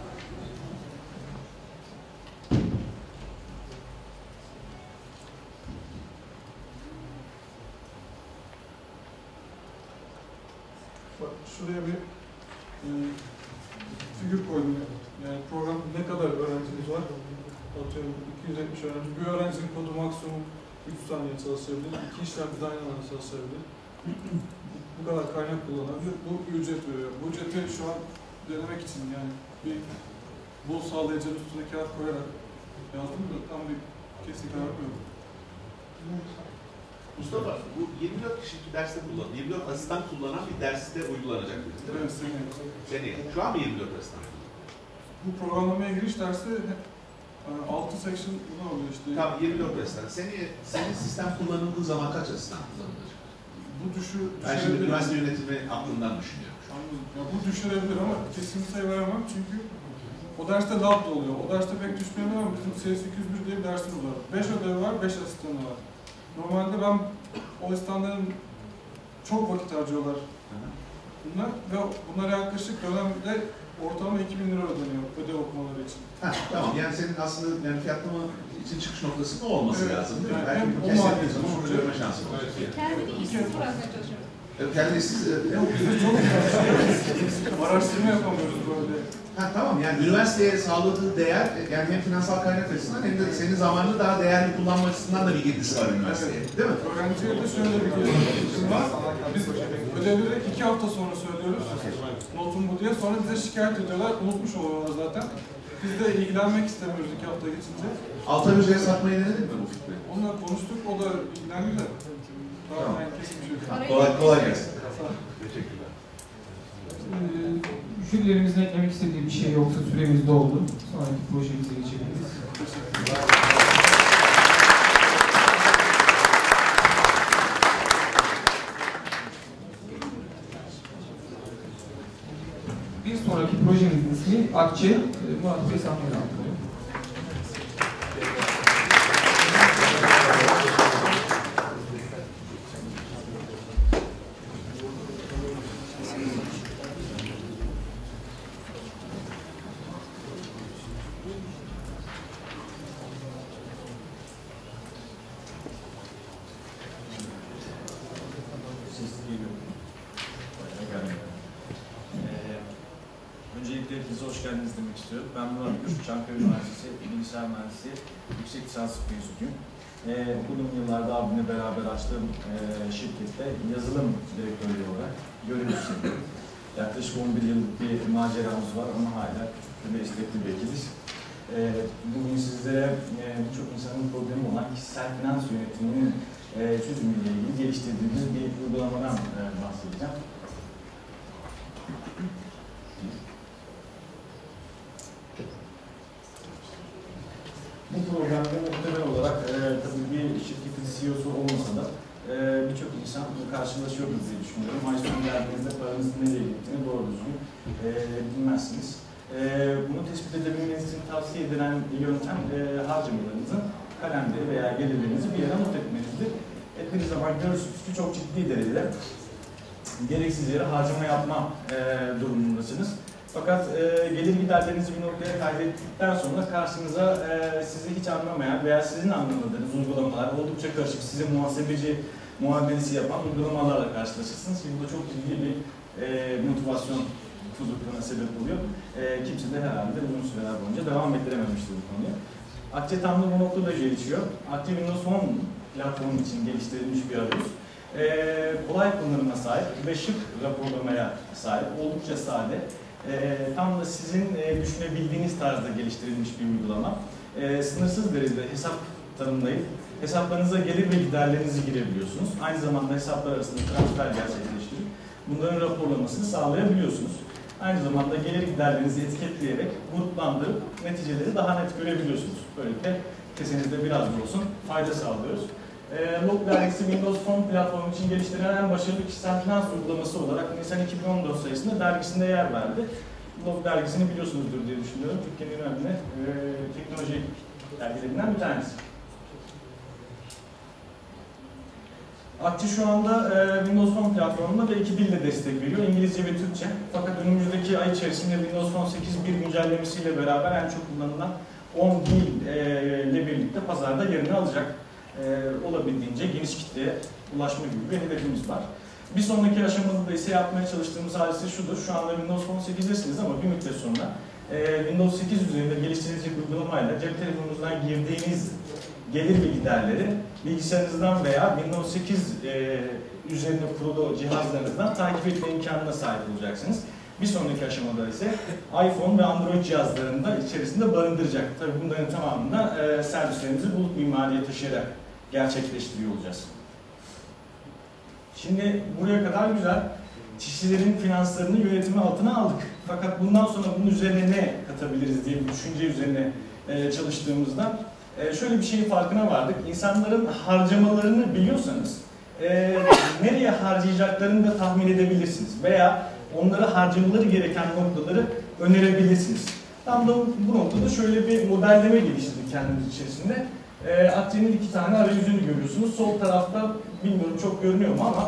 Bak şuraya bir figür koydum. Yani program ne kadar öğrencimiz var? Atıyorum 270 öğrenci. Bir öğrencinin kodu maksimum 3 saniye çalışabilir. 2 işlem bir aynı anda çalışabilir. Bu kadar kaynak kullanabilir. Bu ücret veriyor. Bu ücreti şu an denemek için yani bir bol sağlayıcının üstüne kağıt koyarak yazdım da tam bir kesin karar yok. Mustafa, bu 24 kişilik derste 24 asistan kullanan bir derste uygulanacak değil mi? Evet, seneye. Şu an mı 24 asistan? Bu programlamaya giriş dersi 6 section buna oluyor işte. Tamam, 24 asistan. Senin sistem kullanıldığı zaman kaç asistan kullanılacak? Bu ben şimdi üniversite yönetimi aklından düşünüyorum. Ya bu düşürebilir ama kesin sayı veremem çünkü o derste lab da oluyor. O derste pek düşmeyebilir ama bizim CS201 diye bir dersimiz var. 5 ödevi var, 5 asistanı var. Normalde ben o asistanların çok vakit harcıyorlar bunlar ve bunlara yaklaşık dönemde ortalama 2000 lira ödeniyor ödev okumaları için. Tamam, yani senin aslında fiyatlama için çıkış noktası ne olması lazım değil mi? Yani belki bu kesinlikle şunu görme şansı olacak. Kendini işsiz bırakmaya çalışıyorum. Kendini işsiz... Araştırma yapamıyoruz böyle. Tamam, yani üniversiteye sağladığı değer, yani hem finansal kaynak açısından hem de senin zamanını daha değerli kullanma açısından da bir girdisi var üniversiteye, değil mi? Öğrenciye de şöyle bir girişim var. Biz ödevleri 2 hafta sonra söylüyoruz. Notum bu diye. Sonra bize şikayet ediyorlar. Unutmuş oluyorlar zaten. Biz de ilgilenmek istemiyoruz 2 hafta geçince. Altan Hoca'ya satmayı denedin mi bu fikri? Onunla konuştuk. O da ilgilendi de. Tamam. Yani kesin bir şey. Kolay gelsin. Teşekkürler. Jürilerimizin eklemek istediği bir şey yoksa süremiz doldu. Sonraki projemize geçebiliriz. Bir sonraki projemizin ismi Akçe, Murat Bey sahneye aldı. Öncelikle hepinize hoş geldiniz demek istiyorum. Ben Murat Gür, Çankaya Üniversitesi Bilgisayar Mühendisliği Yüksek Lisans Mezunuyum. Uzun yıllarda abimle beraber açtığım şirkette yazılım direktörü olarak görev üstleniyorum. Yaklaşık 11 yıllık bir maceramız var ama hala meslekli bir ekibiz. Bugün sizlere birçok insanın problemi olan kişisel finans yönetiminin çözümüyle ilgili geliştirdiğimiz bir uygulamadan bahsedeceğim. Bu programda muhtemel olarak tabii bir şirketin CEO'su olmasa da birçok insan karşılaşıyordur diye düşünüyorum. Ay sonu geldiğinizde paranızın nereye gittiğini doğru düzgün bilmezsiniz. Bunu tespit edebilmeniz için tavsiye edilen yöntem harcamalarınızın kalemleri veya gelirlerinizi bir yere not etmenizdir. Ettiğiniz zaman görürsünüz ki çok ciddi derecede gereksiz yere harcama yapma durumundasınız. Fakat gelir giderlerinizi bir noktaya kaydettikten sonra karşınıza sizi hiç anlamayan veya sizin anlamadığınız uygulamalar, oldukça karışık, size muhasebeci muamelesi yapan uygulamalarla karşılaşırsınız. Şimdi bu da çok ciddi bir motivasyon bozukluğuna sebep oluyor. Kimse de herhalde uzun süreler boyunca devam ettirememiştir bu konuyu. Akçe tam da bu noktada gelişiyor. Akçe Windows 10 platformu için geliştirilmiş bir arayüz. Kolay kullanıma sahip ve şık raporlamaya sahip, oldukça sade. Tam da sizin düşünebildiğiniz tarzda geliştirilmiş bir uygulama. Sınırsız derecede hesap tanımlayıp hesaplarınıza gelir ve giderlerinizi girebiliyorsunuz. Aynı zamanda hesaplar arasında transfer gerçekleştirip bunların raporlamasını sağlayabiliyorsunuz. Aynı zamanda gelir giderlerinizi etiketleyerek gruplandırıp neticeleri daha net görebiliyorsunuz. Böylelikle kesinlikle biraz da olsun fayda sağlıyoruz. Log dergisi Windows Phone platformu için geliştirilen en başarılı kişisel finans uygulaması olarak Nisan 2014 sayısında dergisinde yer verdi. Log dergisini biliyorsunuzdur diye düşünüyorum. Türkiye'nin önemli teknoloji dergilerinden bir tanesi. Akçe şu anda Windows Phone platformunda da iki dille destek veriyor. İngilizce ve Türkçe. Fakat önümüzdeki ay içerisinde Windows Phone 8.1 güncellemesiyle beraber en çok kullanılan 10 dil ile birlikte pazarda yerini alacak. Olabildiğince geniş kitleye ulaşma gibi bir hedefimiz var. Bir sonraki aşamada da ise yapmaya çalıştığımız hadise şudur. Şu anda Windows Phone 8'desiniz ama bir müddet sonra Windows 8 üzerinde geliştirilecek uygulamayla cep telefonunuzdan girdiğiniz gelir ve giderleri bilgisayarınızdan veya Windows 8 üzerinde kurulu cihazlarınızdan takip etme imkanına sahip olacaksınız. Bir sonraki aşamada ise iPhone ve Android cihazlarında içerisinde barındıracak. Tabii bunların tamamında servislerimizi bulut mimariye taşıyarak gerçekleştiriyor olacağız. Şimdi buraya kadar güzel. Kişilerin finanslarını yönetimi altına aldık. Fakat bundan sonra bunun üzerine ne katabiliriz diye bir düşünce üzerine çalıştığımızda şöyle bir şeyin farkına vardık. İnsanların harcamalarını biliyorsanız nereye harcayacaklarını da tahmin edebilirsiniz. Veya onları harcamaları gereken noktaları önerebilirsiniz. Tam da bu noktada şöyle bir modelleme geliştirdik kendimiz içerisinde. Akçe'nin iki tane arayüzünü görüyorsunuz. Sol tarafta bilmiyorum çok görünüyor mu ama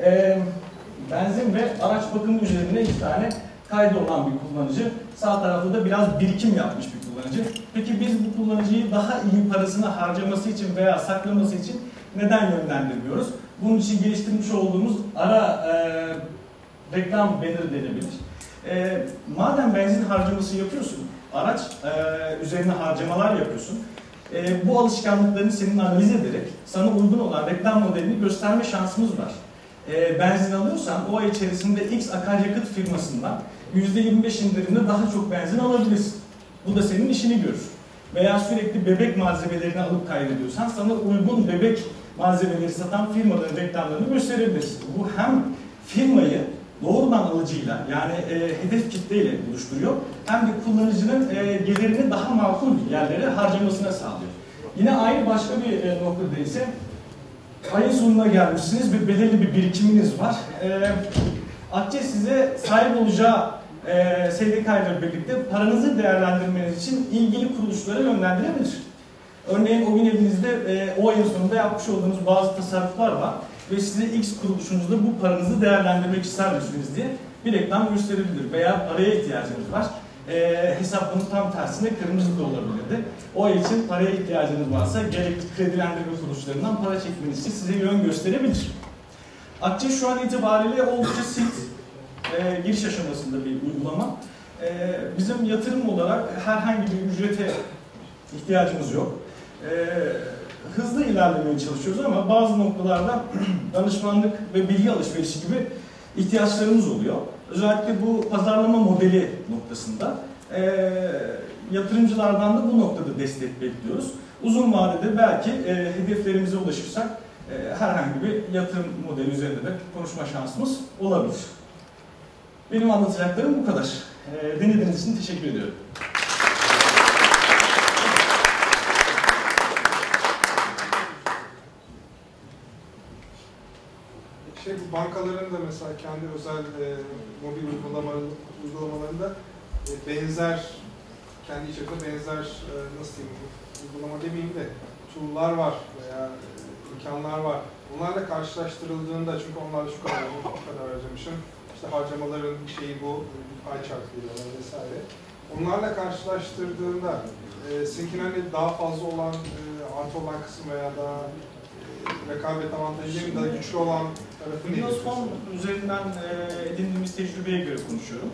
benzin ve araç bakımı üzerine iki tane kaydı olan bir kullanıcı. Sağ tarafta da biraz birikim yapmış bir kullanıcı. Peki biz bu kullanıcıyı daha iyi parasını harcaması için veya saklaması için neden yönlendirmiyoruz? Bunun için geliştirmiş olduğumuz ara reklam banner denebilir. Madem benzin harcaması yapıyorsun, araç üzerine harcamalar yapıyorsun, bu alışkanlıklarını senin analiz ederek sana uygun olan reklam modelini gösterme şansımız var. Benzin alıyorsan o ay içerisinde X akaryakıt firmasından %25 indirimle daha çok benzin alabilirsin. Bu da senin işini görür. Veya sürekli bebek malzemelerini alıp kaydediyorsan sana uygun bebek malzemeleri satan firmaların reklamlarını gösterebilirsin. Bu hem firmayı doğrudan alıcıyla yani hedef kitleyle buluşturuyor hem de kullanıcının gelirini daha makul yerlere harcamasına sağlıyor. Yine aynı başka bir noktada ise ayın sonuna gelmişsiniz ve belirli bir birikiminiz var. Akçe size sahip olacağı SDK ile birlikte paranızı değerlendirmeniz için ilgili kuruluşlara yönlendirebilir. Örneğin o gün elinizde o ayın sonunda yapmış olduğunuz bazı tasarruflar var ve size X kuruluşunuzda bu paranızı değerlendirmek ister misiniz diye bir reklam gösterebilir veya paraya ihtiyacınız var. Hesap bunun tam tersine kırmızı da olabilirdi. O ay için paraya ihtiyacınız varsa gerekli kredilendirme kuruluşlarından para çekmeniz için size yön gösterebilir. Akçe şu an itibariyle oldukça sit giriş aşamasında bir uygulama. Bizim yatırım olarak herhangi bir ücrete ihtiyacımız yok. Hızlı ilerlemeye çalışıyoruz ama bazı noktalarda danışmanlık ve bilgi alışverişi gibi ihtiyaçlarımız oluyor. Özellikle bu pazarlama modeli noktasında yatırımcılardan da bu noktada destek bekliyoruz. Uzun vadede belki hedeflerimize ulaşırsak herhangi bir yatırım modeli üzerinde de konuşma şansımız olabilir. Benim anlatacaklarım bu kadar. Dinlediğiniz için teşekkür ediyorum. Bu bankaların da mesela kendi özel mobil uygulamalarında benzer kendi içerisinde benzer nasıl diyeyim, uygulama demeyeyim de tool'lar var veya imkanlar var. Bunlarla karşılaştırıldığında, çünkü onlarla şu kadar harcamışım, işte harcamaların şeyi bu, pay chart veriyorlar vesaire. Onlarla karşılaştırdığında sizinkinden daha fazla olan, artı olan kısım veya daha rekabet avantajı değil mi, daha güçlü olan tarafı ne? Windows Phone üzerinden edindiğimiz tecrübeye göre konuşuyorum.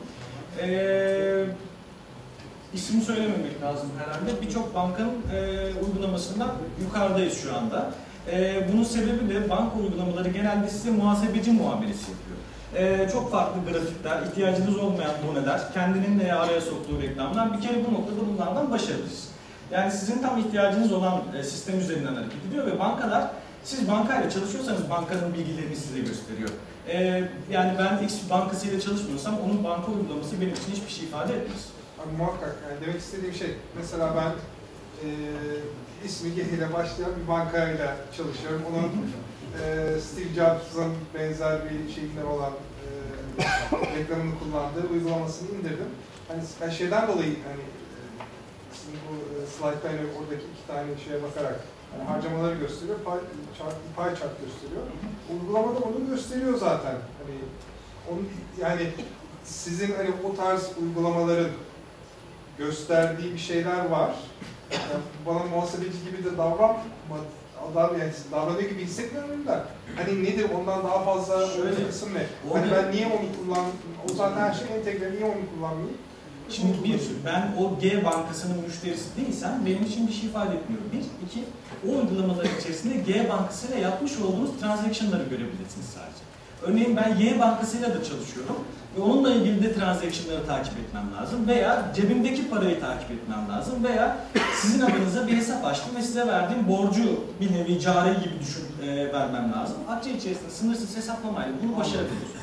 İsmi söylememek lazım herhalde. Birçok bankanın uygulamasından yukarıdayız şu anda. Bunun sebebi de banka uygulamaları genelde size muhasebeci muamelesi yapıyor. Çok farklı grafikler, ihtiyacınız olmayan doneler, kendinin araya soktuğu reklamlar. Bir kere bu noktada bunlardan başarılıyız. Yani sizin tam ihtiyacınız olan sistem üzerinden hareket ediyor ve bankalar, siz bankayla çalışıyorsanız bankanın bilgilerini size gösteriyor. Yani ben X bankasıyla çalışmıyorsam onun banka uygulaması benim için hiçbir şey ifade etmez. Abi, muhakkak. Yani demek istediğim şey, mesela ben ismi G ile başlayan bir bankayla çalışıyorum. Onun Steve Jobs'ın benzer bir şeyinden olan reklamını kullandığı uygulamasını indirdim. Hani şeyden dolayı, hani sizin bu slide'da hani oradaki iki tane şeye bakarak yani harcamaları gösteriyor, pie chart gösteriyor. Uygulamada onu gösteriyor zaten. Hani onun, yani sizin hani o tarz uygulamaların gösterdiği bir şeyler var. Yani bana muhasebeci gibi de davranıyor gibi hissetmiyorum da. Hani nedir ondan daha fazla öyle kısım ne? Hani ben niye onu o zaten her şey entegre, niye onu kullanmayayım? Şimdi ben o G bankasının müşterisi değilsem benim için bir şey ifade etmiyor. Bir, iki, o uygulamaların içerisinde G bankasıyla yapmış olduğunuz transaction'ları görebilirsiniz sadece. Örneğin ben Y bankasıyla da çalışıyorum ve onunla ilgili de transaction'ları takip etmem lazım veya cebimdeki parayı takip etmem lazım veya sizin adınıza bir hesap açtım ve size verdiğim borcu bir nevi cari gibi vermem lazım. Akçe içerisinde sınırsız hesaplamayla bunu başarabiliyorsunuz.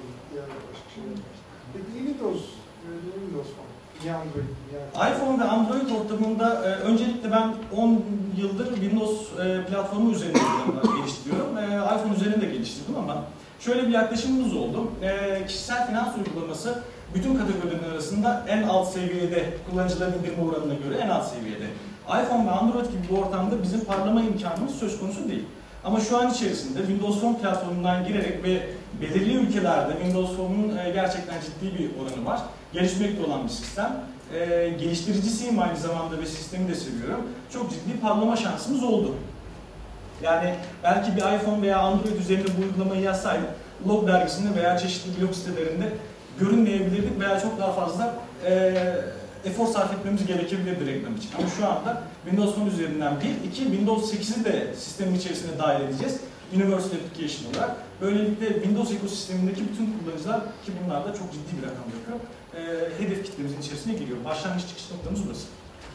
Peki Windows iPhone ve Android ortamında öncelikle ben 10 yıldır Windows platformu üzerinde geliştiriyorum. iPhone üzerinde geliştirdim ama şöyle bir yaklaşımımız oldu. Kişisel finans uygulaması bütün kategorilerin arasında en alt seviyede, kullanıcıların indirme oranına göre en alt seviyede. iPhone ve Android gibi bir ortamda bizim parlama imkanımız söz konusu değil. Ama şu an içerisinde Windows Phone platformundan girerek ve belirli ülkelerde Windows Phone'un gerçekten ciddi bir oranı var. Gelişmekte olan bir sistem. Geliştiricisiyim aynı zamanda ve sistemi de seviyorum. Çok ciddi parlama şansımız oldu. Yani belki bir iPhone veya Android üzerinde bu uygulamayı yazsaydık, blog dergisinde veya çeşitli blog sitelerinde görünmeyebilirdik veya çok daha fazla efor sarf etmemiz gerekebilirdi reklam için. Ama şu anda Windows Phone üzerinden bir, iki, Windows 8'i de sistemin içerisine dahil edeceğiz. Universal Application olarak. Böylelikle Windows ekosistemindeki bütün kullanıcılar, ki bunlar da çok ciddi bir rakam yapıyor, hedef kitlemizin içerisine giriyor. Başlangıç çıkış noktamız burası.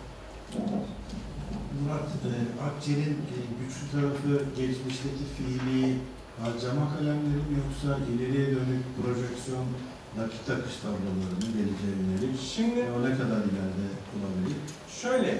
Murat, Akçe'nin güçlü tarafı geçmişteki fiili harcama kalemleri mi yoksa ileriye dönük projeksiyon nakit akış tablolarının geleceğe yönelik? Şimdi o ne kadar ileride olabilir? Şöyle,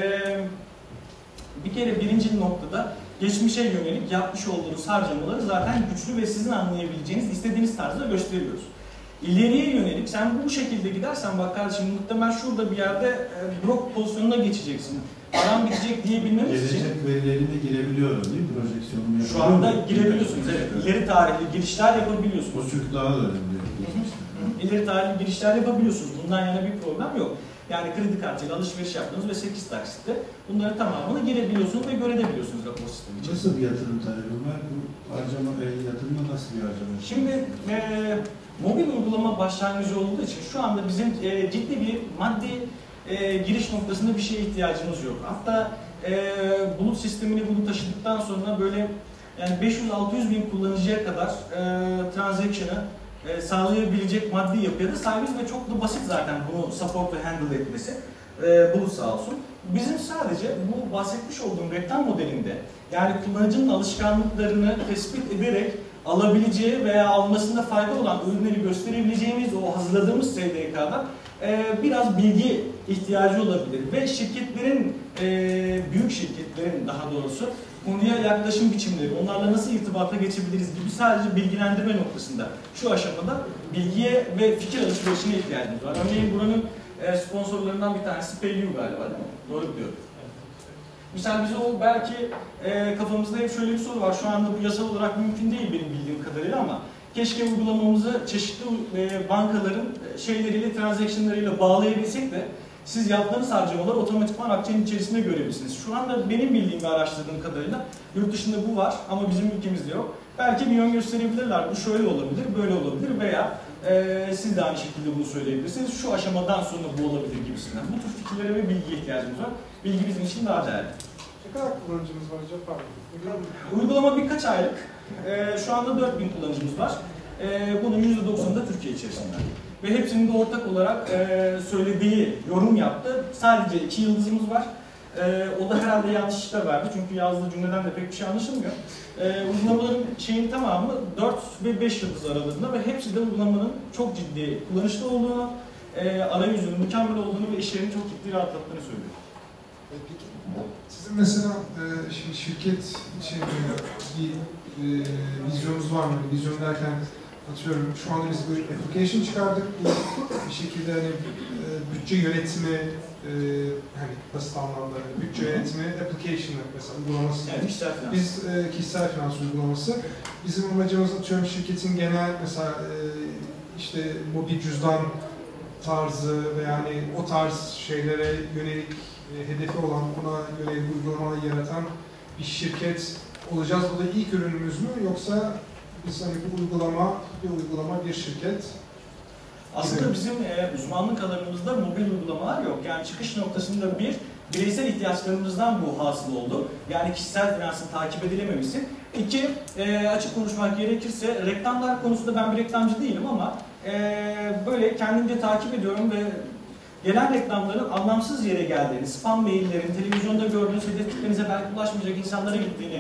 bir kere birinci noktada geçmişe yönelik yapmış olduğunuz harcamaları zaten güçlü ve sizin anlayabileceğiniz, istediğiniz tarzda gösteriyoruz. İleriye yönelik, sen bu şekilde gidersen bak kardeşim, muhtemelen şurada bir yerde blok pozisyonuna geçeceksin. Param bitecek diyebilmemiz için... Gelecek verilerine girebiliyorum değil mi? Projeksiyonumu şu anda girebiliyorsunuz, evet. İleri tarihli girişler yapabiliyorsunuz. O çünkü daha da önemli. İleri tarihli girişler yapabiliyorsunuz. Bundan yana bir problem yok. Yani kredi kartıyla alışveriş yaptınız ve 8 taksitte bunların tamamını girebiliyorsunuz ve görebiliyorsunuz rapor sistemi için. Nasıl bir yatırım talebi var? Bu harcama, yatırımda nasıl bir harcama? Şimdi mobil uygulama başlangıcı olduğu için şu anda bizim ciddi bir maddi giriş noktasında bir şeye ihtiyacımız yok. Hatta bulut sistemini bunu taşıdıktan sonra böyle yani 500-600 bin kullanıcıya kadar transaction'ı sağlayabilecek maddi yapıya da sahibiz ve çok da basit zaten bunu support ve handle etmesi. Bulut sağ olsun. Bizim sadece bu bahsetmiş olduğum reklam modelinde yani kullanıcının alışkanlıklarını tespit ederek alabileceği veya almasında fayda olan ürünleri gösterebileceğimiz o hazırladığımız SDK'da biraz bilgi ihtiyacı olabilir ve şirketlerin, büyük şirketlerin daha doğrusu konuya yaklaşım biçimleri, onlarla nasıl irtibata geçebiliriz gibi sadece bilgilendirme noktasında şu aşamada bilgiye ve fikir alışverişine ihtiyacımız var. Örneğin buranın sponsorlarından bir tanesi PayU galiba değil mi? Doğru biliyorum. Mesela bize o belki kafamızda hep şöyle bir soru var. Şu anda bu yasal olarak mümkün değil benim bildiğim kadarıyla ama keşke uygulamamızı çeşitli bankaların şeyleriyle, transactionlarıyla bağlayabilsek de siz yaptığınız harcamaları otomatikman akçenin içerisinde görebilirsiniz. Şu anda benim bildiğim ve araştırdığım kadarıyla yurt dışında bu var ama bizim ülkemizde yok. Belki bir yön gösterebilirler. Bu şöyle olabilir, böyle olabilir veya siz de aynı şekilde bunu söyleyebilirsiniz. Şu aşamadan sonra bu olabilir gibisinden. Bu tür fikirlere ve bilgiye ihtiyacımız var. Bilgi bizim için daha değerli. Ne kadar kullanıcımız var acaba? Pardon. Uygulama birkaç aylık. Şu anda 4000 kullanıcımız var. Bunun %90'ı da Türkiye içerisinde. Ve hepsinin de ortak olarak söylediği, yorum yaptı. Sadece 2 yıldızımız var. O da herhalde yanlış işler verdi çünkü yazdığı cümleden de pek bir şey anlaşılmıyor. Uygulamaların şeyin tamamı 4 ve 5 yıldız aralığında ve hepsi de uygulamanın çok ciddi kullanışlı olduğunu, arayüzünün mükemmel olduğunu ve işlerini çok ciddi rahatlattığını söylüyor. Peki, sizin mesela şimdi şirket için bir vizyonunuz var mı? Vizyon derken atıyorum şu anda biz bir application çıkardık. Bir şekilde hani bütçe yönetimi hani basit anlamda bütçe yönetimi application'ı mesela uygulaması. Evet, kişisel finans. Biz kişisel finans uygulaması. Bizim amacımız atıyorum şirketin genel mesela işte mobil cüzdan tarzı ve yani o tarz şeylere yönelik hedefi olan, buna yönelik uygulamalar yaratan bir şirket olacağız. Bu da ilk ürünümüz mü yoksa biz hani bu uygulama bir şirket? Aslında bizim uzmanlık alanımızda mobil uygulamalar yok. Yani çıkış noktasında bireysel ihtiyaçlarımızdan bu hasıl oldu. Yani kişisel finansın takip edilememesi. 2, açık konuşmak gerekirse reklamlar konusunda ben bir reklamcı değilim ama böyle kendimce takip ediyorum ve gelen reklamların anlamsız yere geldiğini, spam maillerin, televizyonda gördüğünüz hedef kitlenize belki ulaşmayacak insanlara gittiğini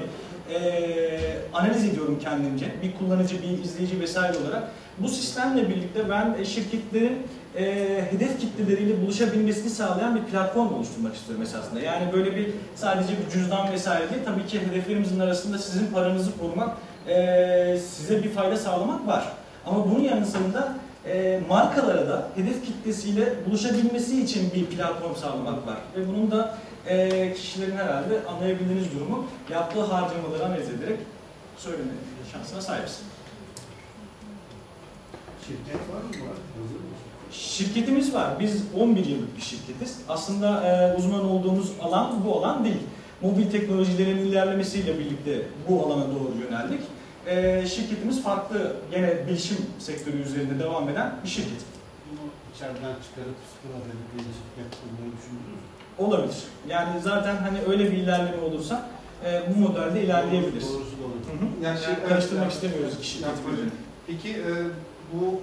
analiz ediyorum kendimce. Bir kullanıcı, bir izleyici vesaire olarak. Bu sistemle birlikte ben şirketlerin hedef kitleleriyle buluşabilmesini sağlayan bir platform oluşturmak istiyorum esasında. Yani böyle bir sadece bir cüzdan vesaire değil. Tabii ki hedeflerimizin arasında sizin paranızı korumak, size bir fayda sağlamak var. Ama bunun yanısında markalara da hedef kitlesiyle buluşabilmesi için bir platform sağlamak var. Ve bunun da kişilerin herhalde anlayabildiğiniz durumu yaptığı harcamaları analiz ederek söyleme şansına sahipsin. Şirket var mı? Hazır mı? Şirketimiz var. Biz 11 yıllık bir şirketiz. Aslında uzman olduğumuz alan bu alan değil. Mobil teknolojilerin ilerlemesiyle birlikte bu alana doğru yöneldik. Şirketimiz farklı, gene bilişim sektörü üzerinde devam eden bir şirket. Bunu içeriden çıkarıp sıfıra verip bir şirket kurmayı düşündünüz mü? Olabilir. Yani zaten hani öyle bir ilerleme olursa bu modelde ilerleyebiliriz. Doğrusu da olur. Yani karıştırmak istemiyoruz şirketimizi. Peki bu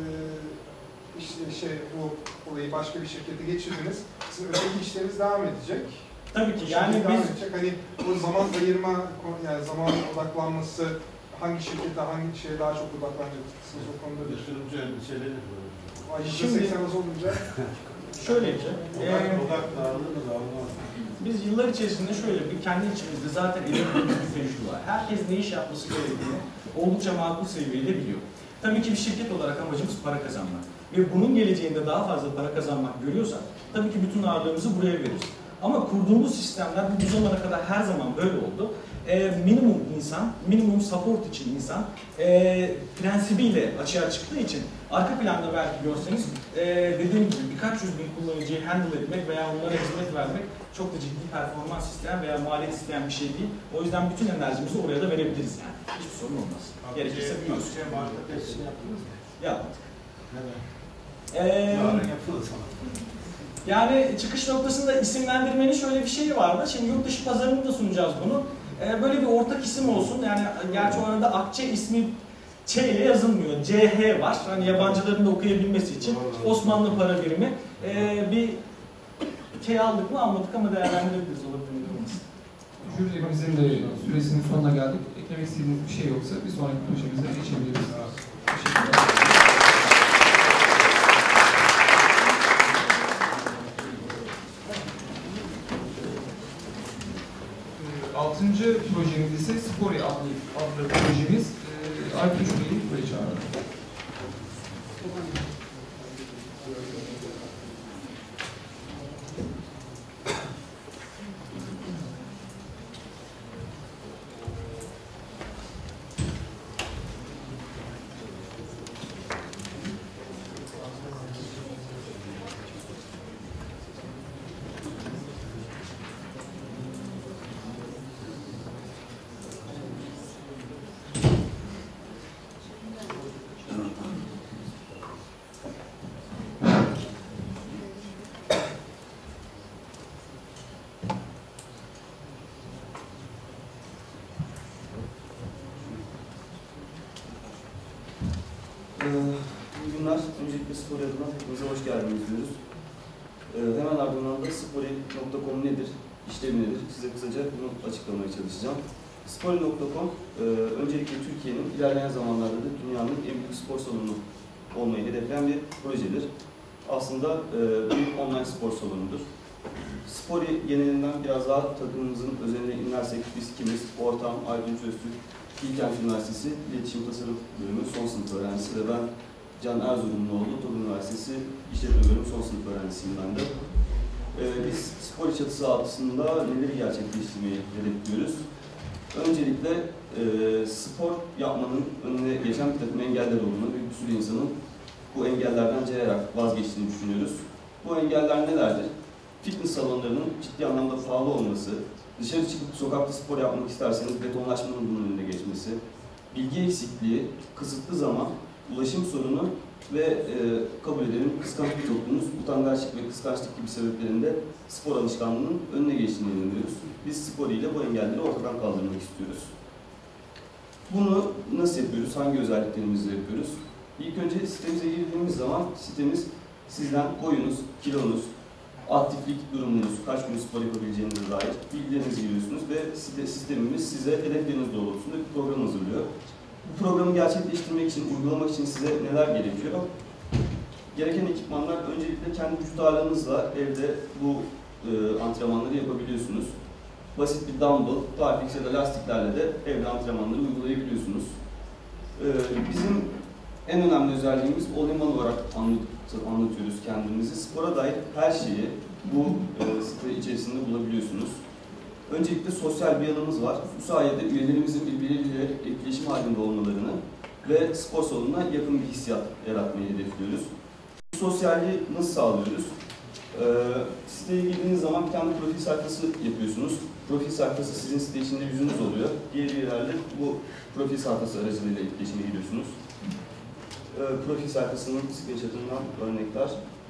işte bu olayı başka bir şirkete geçirdiniz. Sizin öteki işleriniz devam edecek. Tabii ki. Yani biz hani bu zaman ayırma, yani zaman odaklanması hangi şirkete, hangi şeye daha çok odaklanacaksınız o konuda? Yatırımcı endişeleri var. %80 az olunca. Şöyle ki, odak dağılır mı dağılmaz? biz yıllar içerisinde şöyle bir kendi içimizde zaten edindiğimiz bir tecrübe var. Herkes ne iş yapması gerektiğini oldukça makul seviyede biliyor. Tabii ki bir şirket olarak amacımız para kazanmak. Ve bunun geleceğinde daha fazla para kazanmak görüyorsak tabii ki bütün ağırlığımızı buraya veririz. Ama kurduğumuz sistemler bu zamana kadar her zaman böyle oldu. Minimum insan, minimum support için insan prensibiyle açığa çıktığı için arka planda belki görseniz dediğim gibi birkaç yüz bin kullanıcıyı handle etmek veya onlara hizmet vermek çok da ciddi performans isteyen veya maliyet isteyen bir şey değil. O yüzden bütün enerjimizi oraya da verebiliriz yani. Hiçbir sorun olmaz. Gerekirse büyüyoruz. Marka testini yaptınız mı? Yapmadık. Neden? Yarın yapılır sana. Yani çıkış noktasında isimlendirmenin şöyle bir şeyi vardı. Şimdi yurt dışı pazarını da sunacağız bunu. Böyle bir ortak isim olsun. Yani gerçi o arada Akçe ismi Ç ile yazılmıyor. CH var. Hani yabancıların da okuyabilmesi için Osmanlı para birimi. Bir K aldık mı almadık ama değerlendirebiliriz. Olabilir mi? Jürimizin de süresinin sonuna geldik. Eklemek istediğiniz bir şey yoksa bir sonraki projemize geçebiliriz. Teşekkürler. 6. projemiz ise Spori adlı projemiz. Alp Üçbey'i buraya çağıralım. Öncelikle Spori adına hepinize hoş geldiniz diyoruz. Hemen ardından da Spori.com nedir, işlevi nedir? Size kısaca bunu açıklamaya çalışacağım. Spori.com öncelikle Türkiye'nin ilerleyen zamanlarda da dünyanın en büyük spor salonu olmayı hedefleyen bir projedir. Aslında bir online spor salonudur. Spori genelinden biraz daha takımımızın özeline inersek biz kimiz? Ortağım Aydın Çöztürk, Bilkent Üniversitesi İletişim Tasarım Bölümü son sınıf öğrencisi ve ben Can Erzurumluoğlu, TOG Üniversitesi İşletme Bölümü son sınıf öğrencisiyim ben de. Biz Spori çatısı altında neleri gerçekleştirmeyi hedefliyoruz? Öncelikle spor yapmanın önüne geçen bir takım engeller olduğunu ve bir sürü insanın bu engellerden cayarak vazgeçtiğini düşünüyoruz. Bu engeller nelerdir? Fitness salonlarının ciddi anlamda pahalı olması, dışarı çıkıp sokakta spor yapmak isterseniz betonlaşmanın bunun önüne geçmesi, bilgi eksikliği, kısıtlı zaman, ulaşım sorunu ve kabul edelim kıskanç bir toplumumuz, utangaçlık ve kıskançlık gibi sebeplerinde spor alışkanlığının önüne geçtiğini inanıyoruz. Biz spor ile bu engelleri ortadan kaldırmak istiyoruz. Bunu nasıl yapıyoruz? Hangi özelliklerimizle yapıyoruz? İlk önce sitemize girdiğimiz zaman sitemiz sizden boyunuz, kilonuz, aktiflik durumunuz, kaç gün spor yapabileceğinize dair bilgilerinizi giriyorsunuz ve sistemimiz size hedefleriniz doğrultusunda bir program hazırlıyor. Bu programı gerçekleştirmek için, uygulamak için size neler gerekiyor? Gereken ekipmanlar öncelikle kendi vücut ağırlığınızla evde bu antrenmanları yapabiliyorsunuz. Basit bir dumbbell, barfix ya da lastiklerle de evde antrenmanları uygulayabiliyorsunuz. Bizim en önemli özelliğimiz all-in-one olarak anlatıyoruz kendimizi. Spora dair her şeyi bu site içerisinde bulabiliyorsunuz. Öncelikle sosyal bir yanımız var. Bu sayede üyelerimizin birbirleriyle etkileşim halinde olmalarını ve spor salonuna yakın bir hissiyat yaratmayı hedefliyoruz. Bu sosyalliği nasıl sağlıyoruz? Siteye girdiğiniz zaman bir tane profil sayfası yapıyorsunuz. Profil sayfası sizin site içinde yüzünüz oluyor. Diğer üyelerle bu profil sayfası aracılığıyla etkileşime giriyorsunuz. Profil sayfasının screenshot'ından örnekler.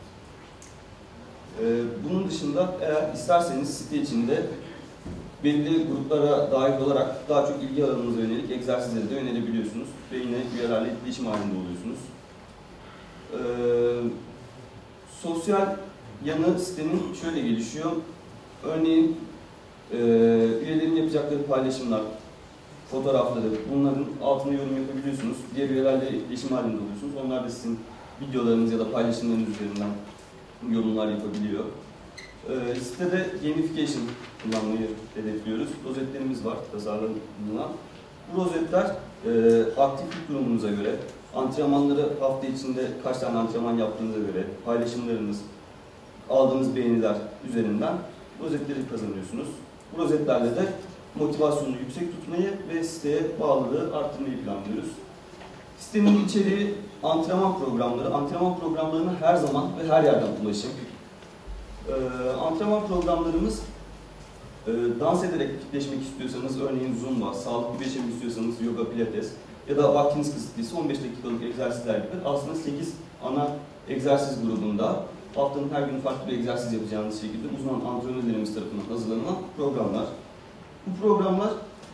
Bunun dışında eğer isterseniz site içinde belirli gruplara dahil olarak daha çok ilgi alanınıza yönelik egzersizleri de önerebiliyorsunuz ve yine üyelerle etkileşim halinde oluyorsunuz. Sosyal yanı sitenin şöyle gelişiyor. Örneğin üyelerin yapacakları paylaşımlar, fotoğrafları, bunların altına yorum yapabiliyorsunuz. Diğer üyelerle etkileşim halinde oluyorsunuz. Onlar da sizin videolarınız ya da paylaşımlarınız üzerinden yorumlar yapabiliyor. Sitede gamification kullanmayı hedefliyoruz. Rozetlerimiz var tasarlanılan. Bu rozetler aktiflik durumunuza göre, antrenmanları hafta içinde kaç tane antrenman yaptığınıza göre, paylaşımlarınız, aldığınız beğeniler üzerinden rozetleri kazanıyorsunuz. Bu rozetlerle de motivasyonu yüksek tutmayı ve siteye bağlılığı arttırmayı planlıyoruz. Sitenin içeriği antrenman programları. Antrenman programlarına her zaman ve her yerden ulaşım. Antrenman programlarımız dans ederek fitleşmek istiyorsanız, örneğin Zumba, sağlıklı bir yaşam istiyorsanız yoga, pilates ya da vaktiniz kısıtlıysa 15 dakikalık egzersizler gibi aslında 8 ana egzersiz grubunda haftanın her gün farklı bir egzersiz yapacağınız şekilde uzman antrenörlerimiz tarafından hazırlanan programlar. Bu programlar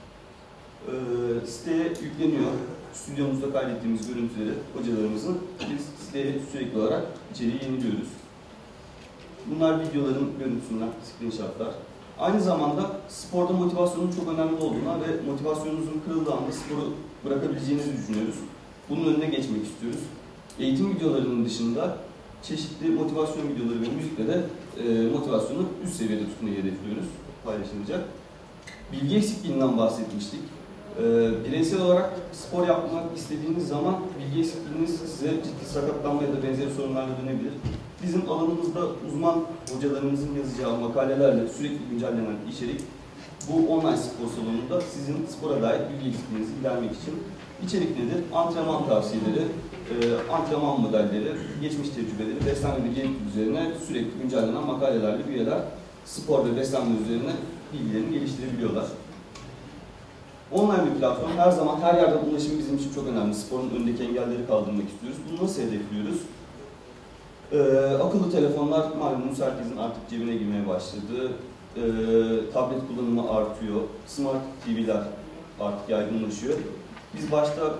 siteye yükleniyor. Stüdyomuzda kaydettiğimiz görüntüleri hocalarımızın biz siteye sürekli olarak içeriği yeniliyoruz. Bunlar videoların görüntüsünden screenshotlar. Aynı zamanda sporda motivasyonun çok önemli olduğuna ve motivasyonunuzun kırıldığı anda sporu bırakabileceğinizi düşünüyoruz. Bunun önüne geçmek istiyoruz. Eğitim videolarının dışında çeşitli motivasyon videoları ve müzikle de motivasyonu üst seviyede tutmayı hedefliyoruz. Paylaşılacak. Bilgi eksikliğinden bahsetmiştik. Bireysel olarak spor yapmak istediğiniz zaman bilgi eksikliğiniz size ciddi sakatlanma ya da benzeri sorunlarla dönebilir. Bizim alanımızda uzman hocalarımızın yazacağı makalelerle sürekli güncellenen içerik bu online spor salonunda sizin spora dair bilgi eksikliğinizi gidermek için içerik nedir? Antrenman tavsiyeleri, antrenman modelleri, geçmiş tecrübeleri, beslenme ve genetik üzerine sürekli güncellenen makalelerle üyeler spor ve beslenme üzerine bilgilerini geliştirebiliyorlar. Online bir platform, her zaman her yerden ulaşım bizim için çok önemli. Sporun önündeki engelleri kaldırmak istiyoruz. Bunu nasıl hedefliyoruz? Akıllı telefonlar malumunuz herkesin artık cebine girmeye başladı. Tablet kullanımı artıyor. Smart TV'ler artık yaygınlaşıyor. Biz başta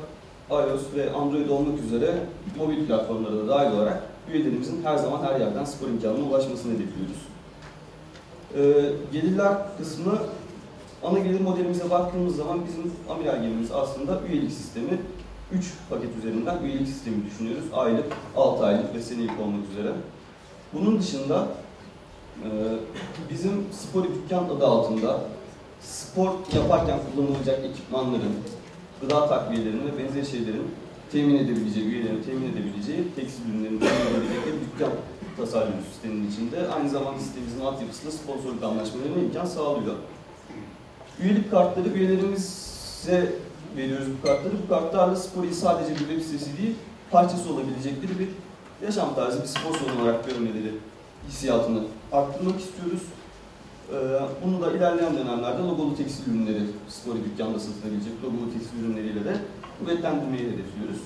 iOS ve Android olmak üzere mobil platformlara da dahil olarak üyelerimizin her zaman her yerden spor imkanına ulaşmasını hedefliyoruz. Gelirler kısmı, ana gelir modelimize baktığımız zaman bizim amiral gemimiz aslında üyelik sistemi. 3 paket üzerinden üyelik sistemi düşünüyoruz. Aylık, 6 aylık ve senelik olmak üzere. Bunun dışında bizim Spor Dükkan adı altında spor yaparken kullanılacak ekipmanların, gıda takviyelerini ve benzeri şeylerin temin edebileceği, üyelerin temin edebileceği, tekstil ürünlerin temin edebileceği bir dükkan tasarlıyoruz sistemin içinde. Aynı zamanda sitemizin altyapısında sponsorluk anlaşmalarına imkan sağlıyor. Üyelik kartları üyelerimize veriyoruz bu kartları. Bu kartlarla Spori'yi sadece bir web sitesi değil, parçası olabilecekleri bir yaşam tarzı, bir spor salonu olarak görmeleri hissiyatını arttırmak istiyoruz. Bunu da ilerleyen dönemlerde logolu tekstil ürünleri, Spori dükkanda satılabilecek logolu tekstil ürünleriyle de kuvvetlendirmeyi hedefliyoruz.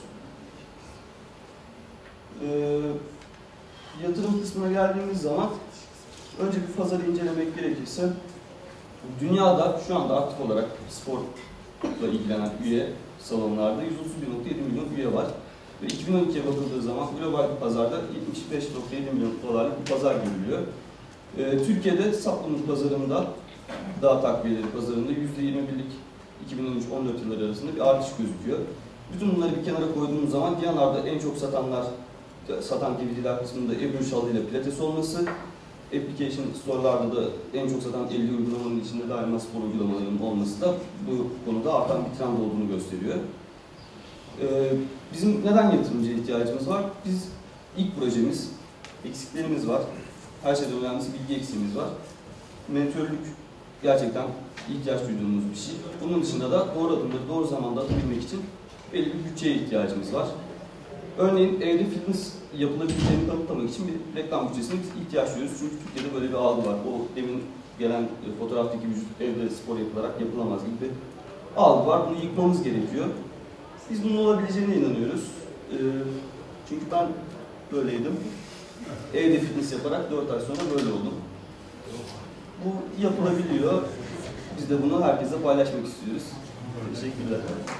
Yatırım kısmına geldiğimiz zaman önce bir pazarı incelemek gerekirse dünyada şu anda aktif olarak sporla ilgilenen üye salonlarda 131.7 milyon üye var. Ve 2012'ye bakıldığı zaman global bir pazarda 75.7 milyon dolarlık bir pazar görülüyor. Türkiye'de supplement pazarında, gıda takviyeleri pazarında %21'lik 2013-14 yılları arasında bir artış gözüküyor. Bütün bunları bir kenara koyduğumuz zaman Diyanar'da en çok satan DVD'ler kısmında Ebru Şalı ile Pilates olması, application store'larda da en çok satan 50 uygulamanın içinde daima spor uygulamalarının olması da bu konuda artan bir trend olduğunu gösteriyor. Bizim neden yatırımcıya ihtiyacımız var? Biz ilk projemiz, eksiklerimiz var. Her şeyden önemlisi bilgi eksiğimiz var. Mentörlük gerçekten ihtiyaç duyduğumuz bir şey. Bunun dışında da doğru adımları doğru zamanda atabilmek için belli bir bütçeye ihtiyacımız var. Örneğin evde fitness yapılabileceğini kanıtlamak için bir reklam bütçesine ihtiyaç duyuyoruz. Çünkü Türkiye'de böyle bir algı var. O demin gelen fotoğraftaki vücut evde spor yapılarak yapılamaz gibi bir algı var. Bunu yıkmamız gerekiyor. Biz bunun olabileceğine inanıyoruz. Çünkü ben böyleydim. Evde fitness yaparak 4 ay sonra böyle oldum. Bu yapılabiliyor. Biz de bunu herkese paylaşmak istiyoruz. Teşekkürler.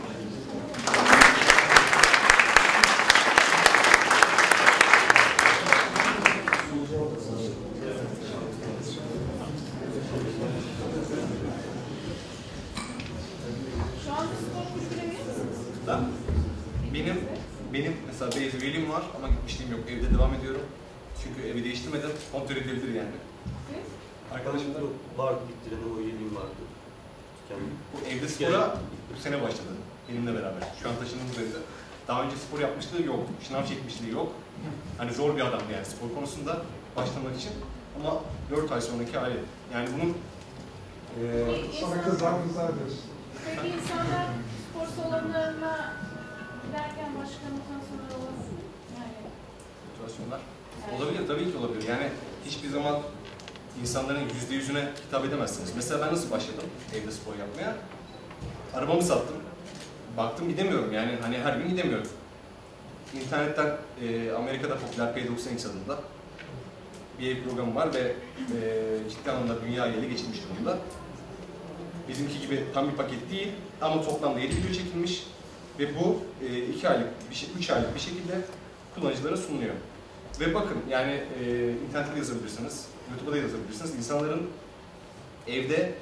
Benim mesela bir üyeliğim var ama gitmişliğim yok. Evde devam ediyorum. Çünkü evi değiştirmedim. Kontrol edilebilir yani. Arkadaşım da vardı, bittiren o üyeliğim vardı. Bu evde spora bu sene başladı. Benimle beraber. Şu an taşındığımız evde. Daha önce spor yapmışlığı yok. Şınav çekmişliği yok. Hani zor bir adamdı yani spor konusunda başlamak için. Ama 4 ay sonraki hali. Yani bunun sonra kızlar diyorsun. Peki insanlar spor salonlarına giderken başka motivasyonlar olabilir mi? Yani... Motivasyonlar? Olabilir, tabii ki olabilir. Yani hiçbir zaman insanların %100'üne hitap edemezsiniz. Mesela ben nasıl başladım evde spor yapmaya? Arabamı sattım. Baktım gidemiyorum yani hani her gün gidemiyorum. İnternetten Amerika'da popüler P90X adında bir ev programı var ve ciddi anlamda dünyayı ele geçirmiş durumda. Bizimki gibi tam bir paket değil ama toplamda 7 video çekilmiş ve bu 2 aylık, 3 aylık bir şekilde kullanıcılara sunuluyor. Ve bakın yani internette de yazabilirsiniz, YouTube'da da yazabilirsiniz. İnsanların evde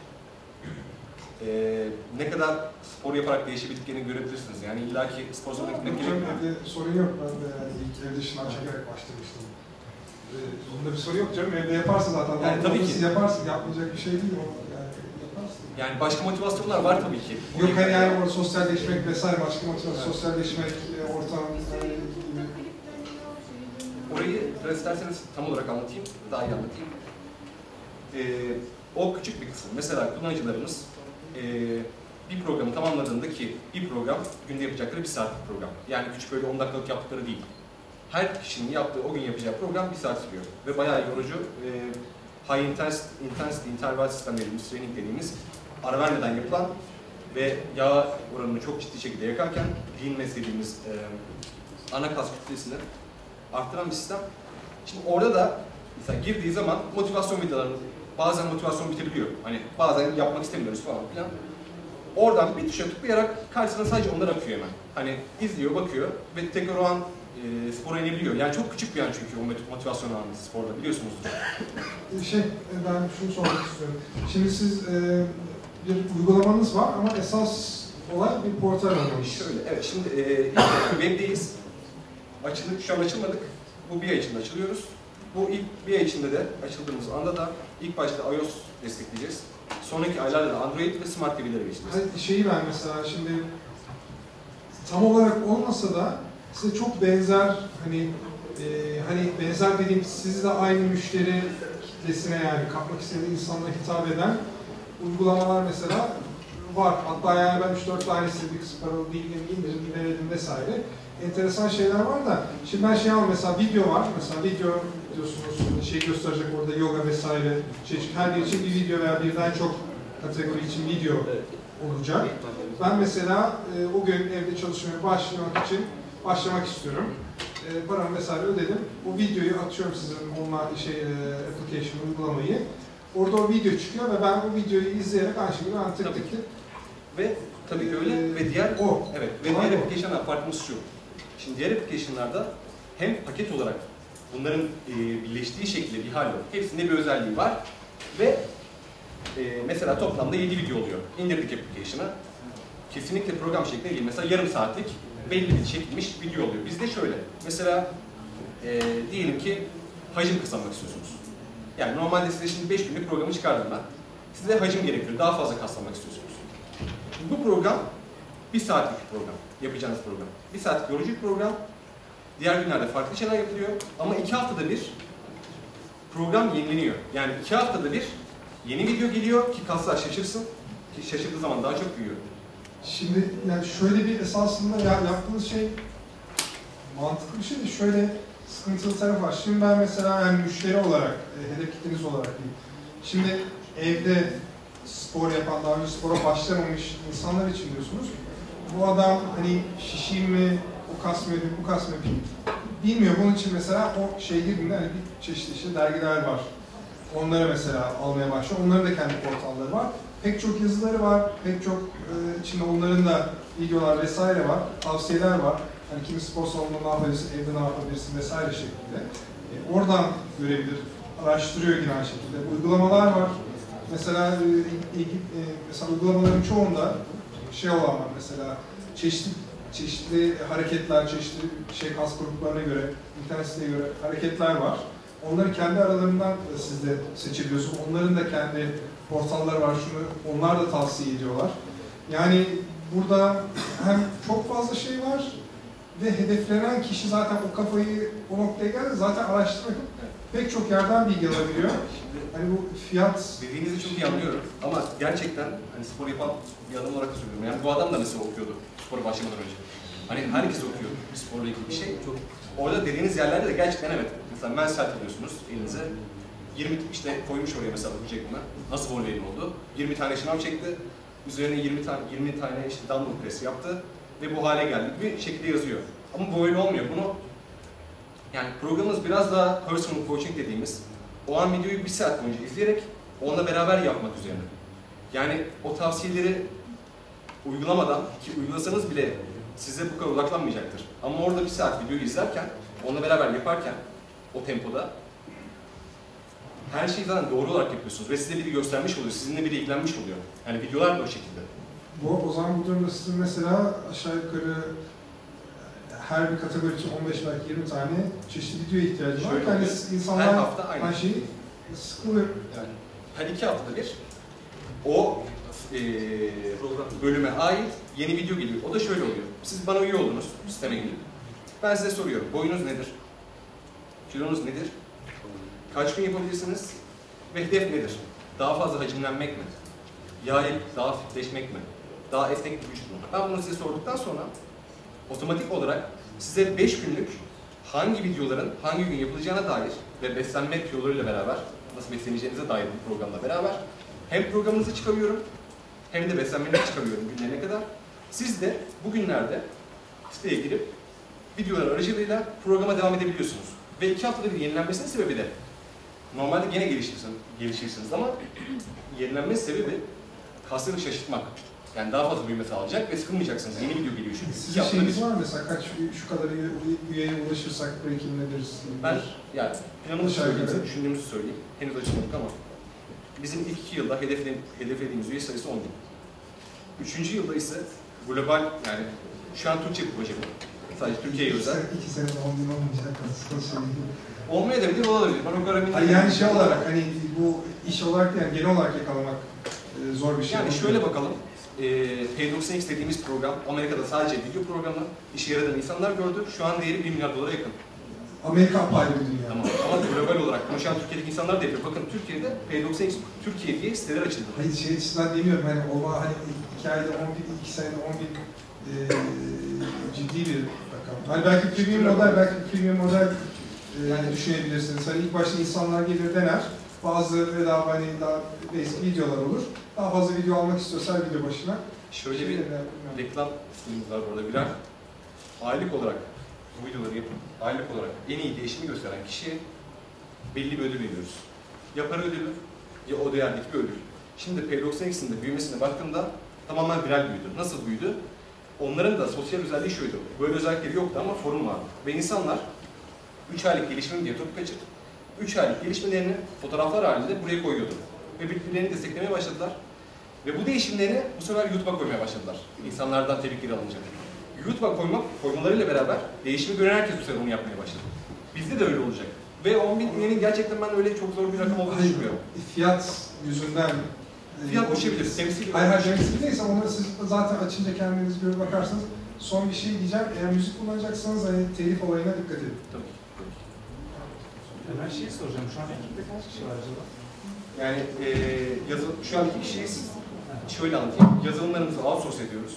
ne kadar spor yaparak değişebildiklerini görebilirsiniz. Yani illaki spor salonuna gitmek gerekmiyor. Sorun yok. Ben de yani ilk evde şınav çekerek başlamıştım. Bunda bir sorun yok canım. Evde yaparsın zaten. Yani tabii ki. Yaparsın. Yapmayacak bir şey değil o. Yani yaparsın. Yani başka motivasyonlar var tabii ki. Yok hani yani orada sosyalleşmek vesaire başka motivasyon. Sosyalleşmek, ortam Orayı biraz isterseniz tam olarak anlatayım, daha iyi anlatayım. O küçük bir kısım. Mesela kullanıcılarımız bir programı tamamladığında ki bir program günde yapacakları 1 saatlik program. Yani küçük böyle 10 dakikalık yaptıkları değil. Her kişinin yaptığı o gün yapacağı program 1 saat sürüyor. Ve bayağı yorucu. High intensity interval sistem dediğimiz, training dediğimiz ara vermeden yapılan ve yağ oranını çok ciddi şekilde yakarken lean mass dediğimiz ana kas kütlesini arttıran bir sistem. Şimdi orada da mesela girdiği zaman motivasyon videoları, bazen motivasyon bitebiliyor. Hani bazen yapmak istemiyoruz falan filan. Oradan bir tuşa tıklayarak karşısına sadece onlar akıyor hemen. Hani izliyor, bakıyor ve tekrar o an spora inebiliyor. Yani çok küçük bir an çünkü o motivasyon anı sporda, biliyorsunuzdur. Ben şunu sormak istiyorum. Şimdi siz bir uygulamanız var ama esas olay bir portal aramış. Şöyle, evet, şimdi web'deyiz. Açıldık, şu an açılmadık. Bu bir ay içinde açılıyoruz. Bu ilk bir ay içinde de açıldığımız anda da ilk başta iOS destekleyeceğiz. Sonraki aylarda da Android ve Smart TV'lere geçeceğiz. Ben mesela şimdi tam olarak olmasa da size çok benzer hani benzer dediğim siz de aynı müşteri kitlesine yani kapmak istediği insanlara hitap eden uygulamalar mesela var. Hatta yani ben 3-4 tanesi paralı değil indirdim, denedim vesaire. Enteresan şeyler var da şimdi ben mesela video var. Mesela video diyorsunuz gösterecek orada yoga vesaire her bir için bir video veya birden çok kategori için video olacak. Ben mesela o gün evde çalışmaya başlamak istiyorum. Paramı vesaire ödedim. O videoyu atıyorum sizin application uygulamayı. Orada o video çıkıyor ve ben o videoyu izleyerek aynı şekilde tık. Ve tabii ki öyle ve diğer diğer application'lar farkımız şu. Şimdi diğer application'larda hem paket olarak bunların birleştiği şekilde bir hal var. Hepsinde bir özelliği var ve mesela toplamda 7 video oluyor. İndirdik application'a. Kesinlikle program şeklinde değil. Mesela yarım saatlik belli bir çekilmiş video oluyor. Bizde şöyle. Mesela diyelim ki hacim kazanmak istiyorsunuz. Yani normalde size şimdi 5 günlük programı çıkardım ben. Size hacim gerekiyor. Daha fazla kaslanmak istiyorsunuz. Bu program 1 saatlik bir program. Yapacağınız program. 1 saatlik yorucu bir program. Diğer günlerde farklı şeyler yapılıyor. Ama 2 haftada bir program yenileniyor. Yani 2 haftada bir yeni video geliyor ki kaslar şaşırsın. Ki şaşırdığı zaman daha çok büyüyor. Şimdi yani şöyle bir esasında yaptığınız şey mantıklı bir şey de şöyle sıkıntılı tarafı var. Şimdi ben mesela yani müşteri olarak, hedef kitleniz olarak diyeyim. Şimdi evde spor yapan, daha önce spora başlamamış insanlar için diyorsunuz. Bu adam hani şişeyim mi, o kas mı yapayım, bu kas mı yapayım bilmiyor. Bunun için mesela o girdiğinde hani bir çeşitli dergiler var. Onları mesela almaya başlıyor. Onların da kendi portalları var. Pek çok yazıları var, pek çok içinde onların da videolar vesaire var, tavsiyeler var. Hani kimi spor salonunda ne yapabilirsin, evde ne yapabilirsin vesaire şeklinde. Oradan görebilir, araştırıyor yine aynı şekilde. Uygulamalar var. Mesela uygulamaların çoğunda olan var mesela çeşitli hareketler, çeşitli kas gruplarına göre, internet siteye göre hareketler var. Onları kendi aralarından siz de seçebiliyorsunuz. Onların da kendi portalları var, onlar da tavsiye ediyorlar. Yani burada hem çok fazla şey var ve hedeflenen kişi zaten o kafayı o noktaya geldi, zaten araştırmak pek çok yerden bilgi alabiliyor. Hani bu fiyat... Dediğinizi çok iyi anlıyorum ama gerçekten hani spor yapan bir adam olarak söylüyorum. Yani bu adam da mesela okuyordu spora başlamadan önce. Hani herkes okuyor sporla ilgili bir şey. Çok... Orada dediğiniz yerlerde de gerçekten evet. Mesela men sert alıyorsunuz elinize. 20 koymuş oraya mesela bu çekme. Nasıl voleybol oldu? 20 tane şınav çekti. Üzerine 20 tane dumbbell press yaptı ve bu hale geldi bir şekilde yazıyor. Ama bu öyle olmuyor. Bunu yani programımız biraz daha personal coaching dediğimiz o an videoyu 1 saat boyunca izleyerek onunla beraber yapmak üzerine. Yani o tavsiyeleri uygulamadan ki uygulasanız bile size bu kadar odaklanmayacaktır. Ama orada 1 saat videoyu izlerken, onunla beraber yaparken o tempoda her şeyi zaten doğru olarak yapıyorsunuz ve size biri göstermiş oluyor, sizinle biri ilgilenmiş oluyor. Yani videolar da o şekilde. O zaman bu durumda sizin mesela aşağı yukarı her bir kategori için 15 belki 20 tane çeşitli videoya ihtiyacı var. Yani insanlar her hafta aynı şeyi sıkılıyor. Yani her 2 haftada bir o bölüme ait yeni video geliyor. O da şöyle oluyor. Siz bana üye oldunuz, sisteme girip. Ben size soruyorum. Boyunuz nedir? Kilonuz nedir? Kaç gün yapabilirsiniz? Ve hedef nedir? Daha fazla hacimlenmek mi? Yağ daha fitleşmek mi? Daha esnek bir vücut mu? Ben bunu size sorduktan sonra otomatik olarak size 5 günlük hangi videoların hangi gün yapılacağına dair ve beslenme yollarıyla beraber nasıl besleneceğinize dair bir programla beraber hem programınızı çıkarıyorum hem de beslenmenizi çıkarıyorum günlerine kadar. Siz de bugünlerde siteye girip videolar aracılığıyla programa devam edebiliyorsunuz. Ve 2 haftada bir yenilenmesinin sebebi de normalde gene gelişirsiniz ama yenilenme sebebi kasları şaşırtmak. Yani daha fazla büyüme sağlayacak ve sıkılmayacaksınız. Yeni video geliyor çünkü. Sizin şeyiniz var mı mesela? Kaç şu kadar üyeye ulaşırsak belki ederiz? Ben yani planımızı söyleyeyim, düşündüğümüzü söyleyeyim. Henüz açılmadık ama bizim ilk 2 yılda hedeflediğimiz üye sayısı 10.000. 3. yılda ise global, yani şu an Türkçe bir proje bu. Sadece Türkiye'ye özel. 2 senede 10.000 olmayacak aslında. Olmaya da bilir, olabilir. Ben o kadar emin değilim. Yani şey olarak, hani bu iş olarak yani genel olarak yakalamak zor bir şey. Yani şöyle bakalım. P90X dediğimiz program, Amerika'da sadece video programı, işe yaradan insanlar gördü. Şu an değeri $1 milyar yakın. Amerika apayrı bir dünya. Tamam. Ama global olarak konuşan Türkiye'deki insanlar da yapıyor. Bakın Türkiye'de P90X Türkiye diye siteler açıldı. Hayır şey açısından demiyorum, hani o hani 2 ayda 10.000, 2 senede 10.000 ciddi bir rakam. Hani belki premium model yani düşünebilirsiniz. Hani ilk başta insanlar gelir dener. Bazı daha hani daha basic videolar olur. Daha fazla video almak istiyorsa video başına. Şöyle bir reklam sistemimiz var burada. Birer aylık olarak bu videoları yapıp aylık olarak en iyi değişimi gösteren kişiye belli bir ödül veriyoruz. Ya para ödülü ya o değerdeki bir ödül. Şimdi P90X'in de büyümesine baktığımda tamamen viral büyüdü. Nasıl büyüdü? Onların da sosyal özelliği şuydu. Böyle özellikleri yoktu ama forum vardı. Ve insanlar 3 aylık gelişimim diye topuk kaçırdı. 3 aylık gelişmelerini fotoğraflar halinde buraya koyuyordu. Ve birbirlerini desteklemeye başladılar. Ve bu değişimlerini bu sefer YouTube'a koymaya başladılar. İnsanlardan tepkileri alınacak. YouTube'a koymalarıyla beraber değişimi gören herkes bu sefer onu yapmaya başladı. Bizde de öyle olacak. Ve 10.000 üyenin gerçekten ben öyle çok zor bir rakam olduğunu düşünmüyorum. Fiyat yüzünden... Fiyat düşebilir. Hayır, temsil değilse onu siz zaten açınca kendiniz görüp bakarsanız. Son bir şey diyeceğim. Eğer müzik kullanacaksanız hani telif olayına dikkat edin. Tabii. Ben şeyi soracağım. Şu an ekipte kaç kişi var acaba? Yani şu an 2 kişiyiz. Şöyle anlatayım. Yazılımlarımızı outsource ediyoruz.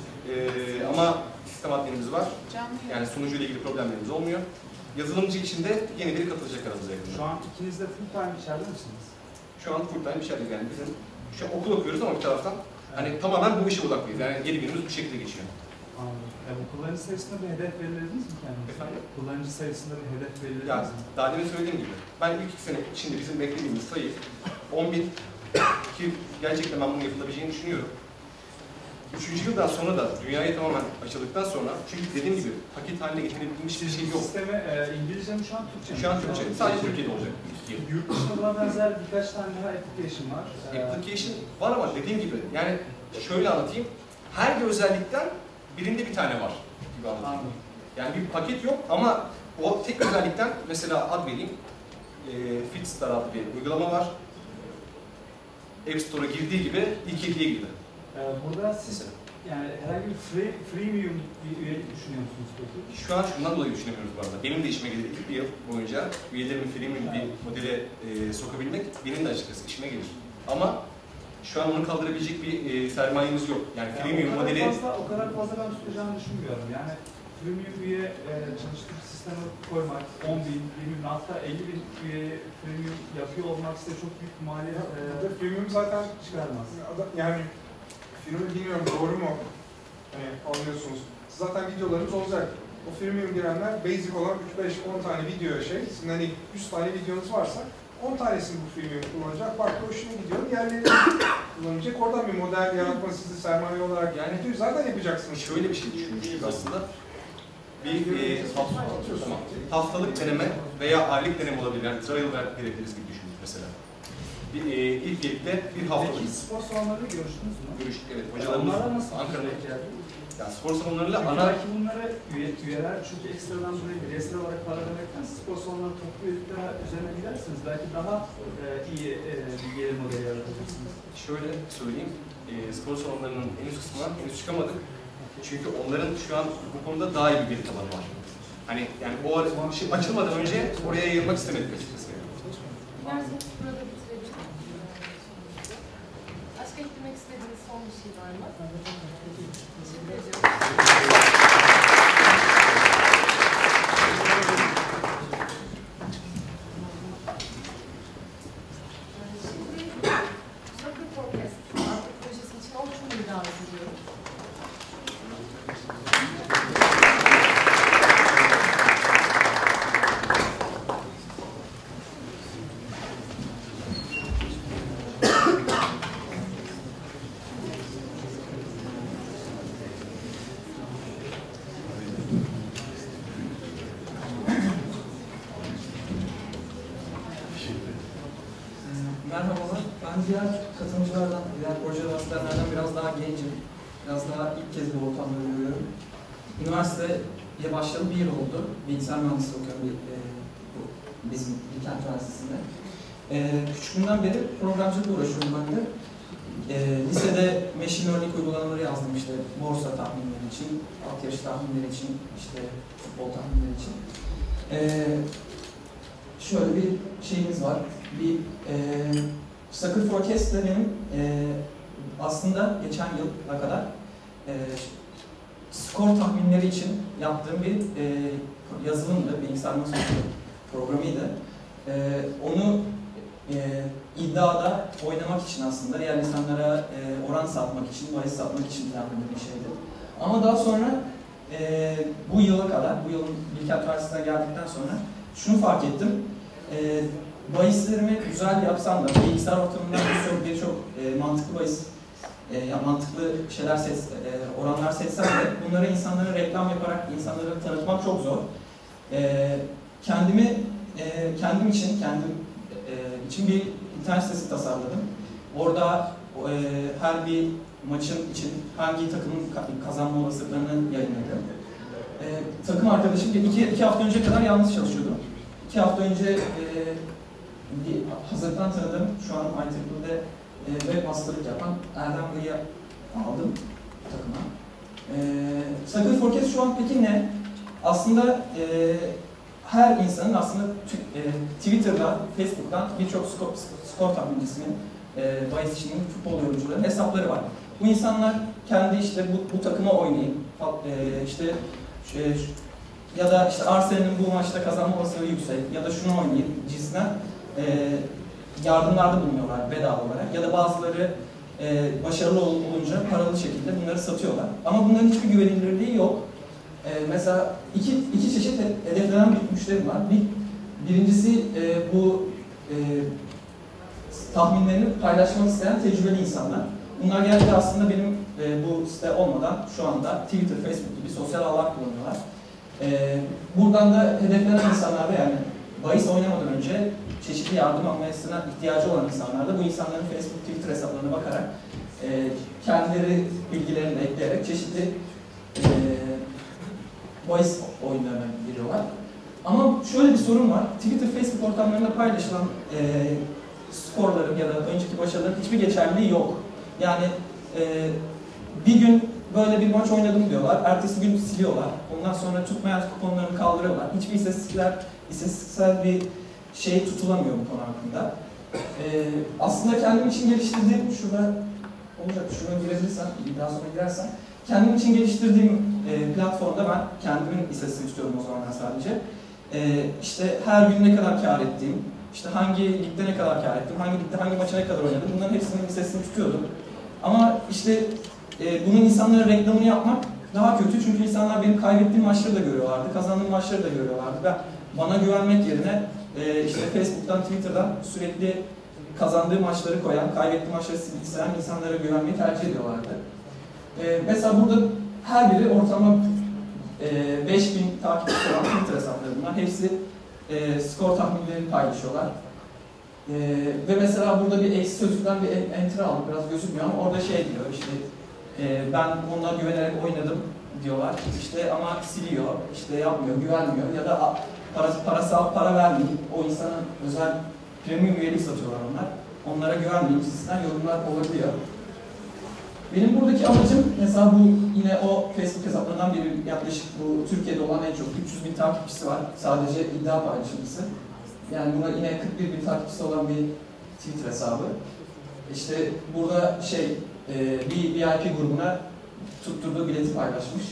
Ama sistem adminimiz var. Yani sunucu ile ilgili problemlerimiz olmuyor. Yazılımcı için de yeni biri katılacak aramıza yakında. Şu an ikiniz de full time içeride misiniz? Şu an full time içerideyiz yani bizim. Şu an okul okuyoruz ama bir taraftan hani tamamen bu işe odaklıyız. Yani 7 günümüz bu şekilde geçiyor. Anladım. Bu kullanıcı sayısında bir hedef belirlediniz mi kendinize? Efendim? Kullanıcı sayısında bir hedef belirlediniz ya, mi? Daha demin söylediğim gibi. Ben ilk 2 sene içinde bizim beklediğimiz sayı 10.000 ki gerçekten ben bunun yapılabileceğini düşünüyorum. 3. yıldan sonra da dünyaya tamamen açıldıktan sonra, çünkü dediğim gibi paket haline getirebilmiş bir şey yok. Sisteme İngilizce mi şu an Türkçe mi? Şu an Türkçe. Sadece Türkiye'de olacak. Yurt dışında buna benzer birkaç tane daha application var. Application var ama dediğim gibi, yani şöyle anlatayım. Her bir özellikten birinde bir tane var gibi anlatayım. Yani bir paket yok ama o tek özellikten, mesela ad vereyim, Fitstar adlı bir uygulama var. App Store'a girdiği gibi ilk 7'ye girdi. Burada siz yani herhangi bir freemium bir üyelik düşünüyor musunuz peki? Şu an şundan dolayı düşünemiyoruz bu arada. Benim de işime gelir 2 yıl boyunca üyelerimi freemium bir modele sokabilmek benim de açıkçası işime gelir. Ama şu an onu kaldırabilecek bir sermayemiz yok. Yani freemium modeli... O kadar fazla ben tutacağını düşünmüyorum. Yani premium üye çalıştırıcı sisteme koymak, 10.000, 20.000, hatta 50.000 üye premium yapıyor olmak size çok büyük maliyet premium zaten çıkarmaz. Yani firma bilmiyorum doğru mu? Hani anlıyorsunuz. Zaten videolarınız olacak. O premium girenler basic olan 3-5-10 tane video sizin hani 100 tane videonuz varsa 10 tanesini bu premium kullanacak. Farklı hoşuna gidiyor. Diğerlerini kullanacak. Oradan bir model yaratma sizi sermaye olarak yani zaten yapacaksınız. Şöyle bir şey düşünmüştük aslında. Bir haftalık deneme veya aylık deneme olabilir. Yani trial verebiliriz gibi düşündük mesela. İlk birlikte bir haftalık. Peki spor salonlarıyla görüştünüz mü? Görüştük, evet. Hocalarımız Ankara'da. Yani spor salonlarıyla belki bunlara üyeler çünkü ekstradan buraya bireysel olarak para vermekten spor salonları toplu üyelikler üzerine gidersiniz. Belki daha iyi bir gelir modeli yaratabilirsiniz. Şöyle söyleyeyim, spor salonlarının en üst kısmına henüz çıkamadık. Çünkü onların şu an bu konuda daha iyi bir veri tabanı var. Hani yani o şey açılmadan önce oraya yayılmak istemedik açıkçası. Burada bitirelim. Başka eklemek istediğiniz son bir şey var mı? Teşekkür ediyorum. diğer katılımcılardan, diğer projede asistanlardan biraz daha gencim. Biraz daha ilk kez bu ortamda görüyorum. Üniversiteye başlayalı 1 yıl oldu. Bilgisayar mühendisliği okuyorum bizim Bilkent Üniversitesi'nde. Küçüklüğümden beri programcılıkla uğraşıyorum ben de. Lisede machine learning uygulamaları yazdım işte borsa tahminleri için, at yarışı tahminleri için, işte futbol tahminleri için. Şöyle bir şeyimiz var. Bir Sucker Forecast de benim aslında geçen yıla kadar skor tahminleri için yaptığım bir yazılımdı, bilgisayar masaüstü programıydı. Onu iddiada oynamak için aslında, diğer insanlara oran satmak için, bahis satmak için planladığım bir şeydi. Ama daha sonra bu yıla kadar, bu yılın Bilkent Üniversitesi'ne geldikten sonra şunu fark ettim. Bahislerimi güzel yapsam da, bilgisayar ortamından birçok mantıklı bahis, mantıklı şeyler oranlar seçsem de bunlara insanlara reklam yaparak insanlara tanıtmak çok zor. Kendim için bir internet sitesi tasarladım. Orada her bir maçın için hangi takımın kazanma olasılıklarını yayınladım. Takım arkadaşım 2 hafta önce kadar yalnız çalışıyordu. 2 hafta önce hazırdan tanıdığım, şu an IEEE'de web masterlık yapan Erdem Bey'i aldım takıma. Sucker Forecast şu an peki ne? Aslında her insanın aslında Twitter'dan, Facebook'tan birçok skor tahmincisinin, bahisçinin, futbol yorumcularının hesapları var. Bu insanlar kendi işte bu takıma oynayıp, ya da işte Arsenal'in bu maçta kazanma olasılığı yüksek ya da şunu oynayıp cinsinden yardımlarda bulunuyorlar bedava olarak. Ya da bazıları başarılı olunca paralı şekilde bunları satıyorlar. Ama bunların hiçbir güvenilirliği yok. Mesela iki çeşit hedeflenen bir müşterim var. Birincisi bu tahminlerini paylaşmak isteyen tecrübeli insanlar. Bunlar genelde aslında benim bu site olmadan şu anda Twitter, Facebook gibi sosyal ağlar kullanıyorlar. Buradan da hedeflenen insanlar da yani bahis oynamadan önce çeşitli yardım almasına ihtiyacı olan insanlar da bu insanların Facebook, Twitter hesaplarına bakarak kendileri bilgilerini de ekleyerek çeşitli bahis oyunlarına giriyorlar. Ama şöyle bir sorun var. Twitter, Facebook ortamlarında paylaşılan skorların ya da önceki başarıların hiçbir geçerliliği yok. Yani bir gün böyle bir maç oynadım diyorlar, ertesi gün siliyorlar. Ondan sonra tutmayan kuponlarını kaldırıyorlar. Hiçbir istatistiksel bir şey tutulamıyor bu konu hakkında. Aslında kendim için geliştirdiğim, şurada olacak, şuna girebilirsem, daha sonra girersem, kendim için geliştirdiğim platformda ben kendimin istatistiğini tutuyorum o zamanlar sadece. İşte her gün ne kadar kar ettiğim, işte hangi ligde ne kadar kar ettim, hangi ligde hangi maça ne kadar oynadım, bunların hepsinin istatistiğini tutuyordum. Ama işte bunun insanlara reklamını yapmak daha kötü çünkü insanlar benim kaybettiğim maçları da görüyorlardı, kazandığım maçları da görüyorlardı. Bana güvenmek yerine işte Facebook'tan, Twitter'dan sürekli kazandığı maçları koyan, kaybettiği maçları isteyen insanlara güvenmeyi tercih ediyorlardı. Mesela burada her biri ortalama 5000 takipçisi olan Twitter hesapları bunlar. Hepsi skor tahminlerini paylaşıyorlar. Ve mesela burada bir eksi sözlükten bir enter aldık, biraz gözükmüyor ama orada şey diyor işte ben onlara güvenerek oynadım diyorlar işte ama siliyor, işte yapmıyor, güvenmiyor ya da para vermiyor. O insana özel premium üyelik satıyorlar onlar. Onlara güvenmeyip sizden yorumlar olabiliyor. Benim buradaki amacım mesela bu yine o Facebook hesaplarından biri yaklaşık bu Türkiye'de olan en çok 300.000 takipçisi var. Sadece iddia paylaşımcısı. Yani buna yine 41.000 takipçisi olan bir Twitter hesabı. İşte burada bir VIP grubuna tutturduğu bileti paylaşmış.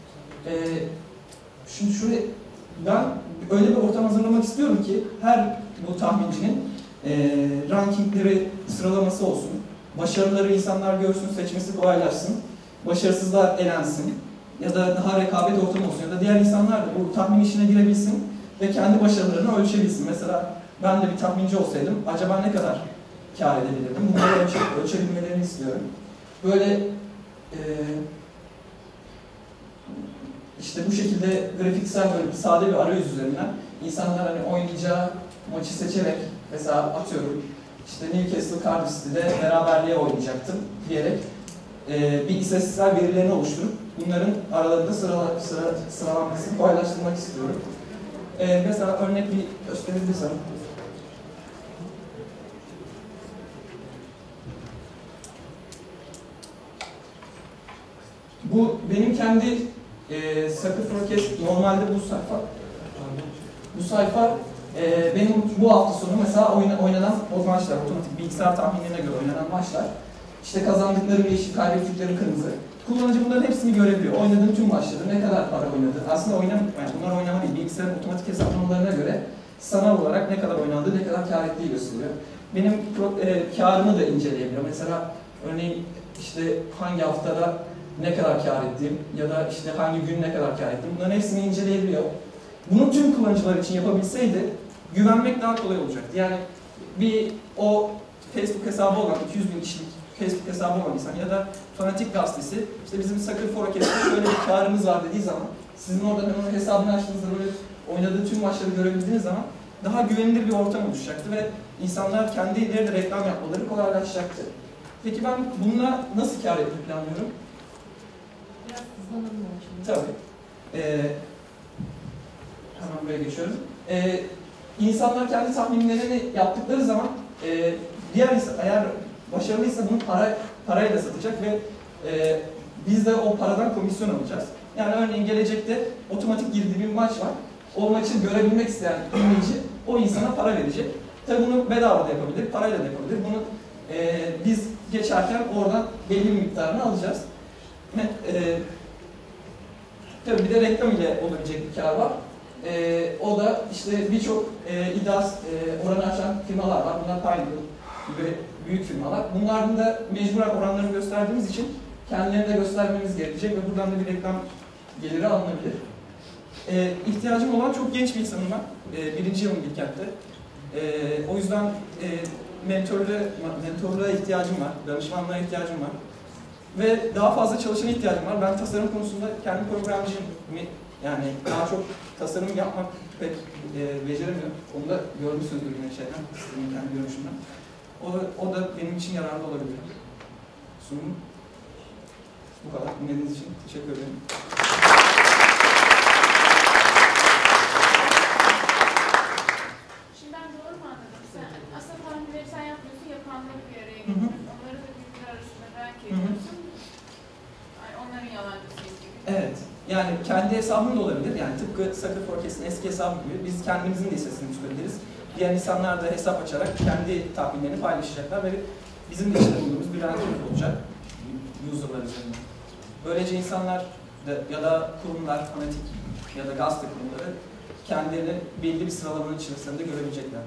Şimdi şuraya ben öyle bir ortam hazırlamak istiyorum ki her bu tahmincinin rankingleri sıralaması olsun. Başarıları insanlar görsün, seçmesi kolaylaşsın. Başarısızlar elensin. Ya da daha rekabet ortamı olsun. Ya da diğer insanlar da bu tahmin işine girebilsin ve kendi başarılarını ölçebilsin. Mesela ben de bir tahminci olsaydım acaba ne kadar kâr edebilirdim? Bunları ölçebilmelerini istiyorum. Böyle işte bu şekilde grafiksel böyle sade bir arayüz üzerinden insanlar hani oynayacağı maçı seçerek mesela atıyorum işte Newcastle Cardiff City'de beraberliğe oynayacaktım diyerek bir istatistiksel verilerini oluşturup bunların aralarında sıralanmasını paylaştırmak istiyorum. Mesela örnek bir gösterebilirsem. Bu benim kendi Soccer Forecast, normalde bu sayfa benim bu hafta sonu mesela oynanan o maçlar, otomatik bilgisayar tahminlerine göre oynanan maçlar. İşte kazandıkları yeşil, kaybettikleri kırmızı. Kullanıcı bunların hepsini görebiliyor. Oynadığın tüm maçları, ne kadar para oynadı. Aslında bunlar oynama değil, bilgisayarın otomatik hesaplamalarına göre sanal olarak ne kadar oynandığı, ne kadar kar ettiği gösteriyor. Benim karımı da inceleyebiliyor. Mesela örneğin işte hangi haftada ne kadar kar ettiğim ya da işte hangi gün ne kadar kar ettiğim, bunların hepsini inceleyebiliyor. Bunu tüm kullanıcılar için yapabilseydi güvenmek daha kolay olacaktı. Yani o Facebook hesabı olan, 200 bin kişilik Facebook hesabı olan insan ya da Fanatik gazetesi, işte bizim Soccer Forecast'te şöyle bir karımız var dediği zaman, sizin oradan onun hesabını açtığınızda böyle oynadığı tüm maçları görebildiğiniz zaman daha güvenilir bir ortam oluşacaktı ve insanlar kendileri de reklam yapmaları kolaylaşacaktı. Peki ben bununla nasıl kar etmeyi planlıyorum? Biraz hızlanalım şimdi. Tabii. Hemen buraya geçiyorum. İnsanlar kendi tahminlerini yaptıkları zaman eğer başarılıysa bunu parayla satacak ve biz de o paradan komisyon alacağız. Yani örneğin gelecekte otomatik girdiği bir maç var. O maçı görebilmek isteyen dinleyici o insana para verecek. Tabi bunu bedava da yapabilir, parayla da yapabilir. Bunu biz geçerken oradan belli bir miktarını alacağız. Tabii bir de reklam ile olabilecek bir kar var. O da işte birçok iddia oranı açan firmalar var. Bunlar Pioneer gibi büyük firmalar. Bunların da mecburen oranlarını gösterdiğimiz için kendilerini de göstermemiz gerekecek ve buradan da bir reklam geliri alınabilir. İhtiyacım olan çok genç bir insanım ben. 1. yılım Bilkent'te. O yüzden mentorluğa ihtiyacım var, danışmanlığa ihtiyacım var. Ve daha fazla çalışana ihtiyacım var. Ben tasarım konusunda kendi programcıyım. Yani daha çok tasarım yapmak pek beceremiyorum. Onu da görmüşsünüzdür yine şeyden, sizin kendi görüşümden. O da benim için yararlı olabilir. Sunum bu kadar. Dinlediğiniz için teşekkür ederim. Şimdi ben doğru mu anladım? Aslında tahminleri sen yapmıyorsun, yapanları bir araya getirip onları da birbirleri arasında belki ediyorsun. Onların yalancısı gibi. Evet. Yani kendi hesabım da olabilir. Yani tıpkı Soccer Forecast'in eski hesabı gibi biz kendimizin de hissesini tutabiliriz. Diğer insanlar da hesap açarak kendi tahminlerini paylaşacaklar ve bizim de içinde bulunduğumuz bir ranking olacak user'lar üzerinden. Böylece insanlar ya da kurumlar, Fanatik ya da gazete kurumları kendilerini belli bir sıralamanın içerisinde görebilecekler.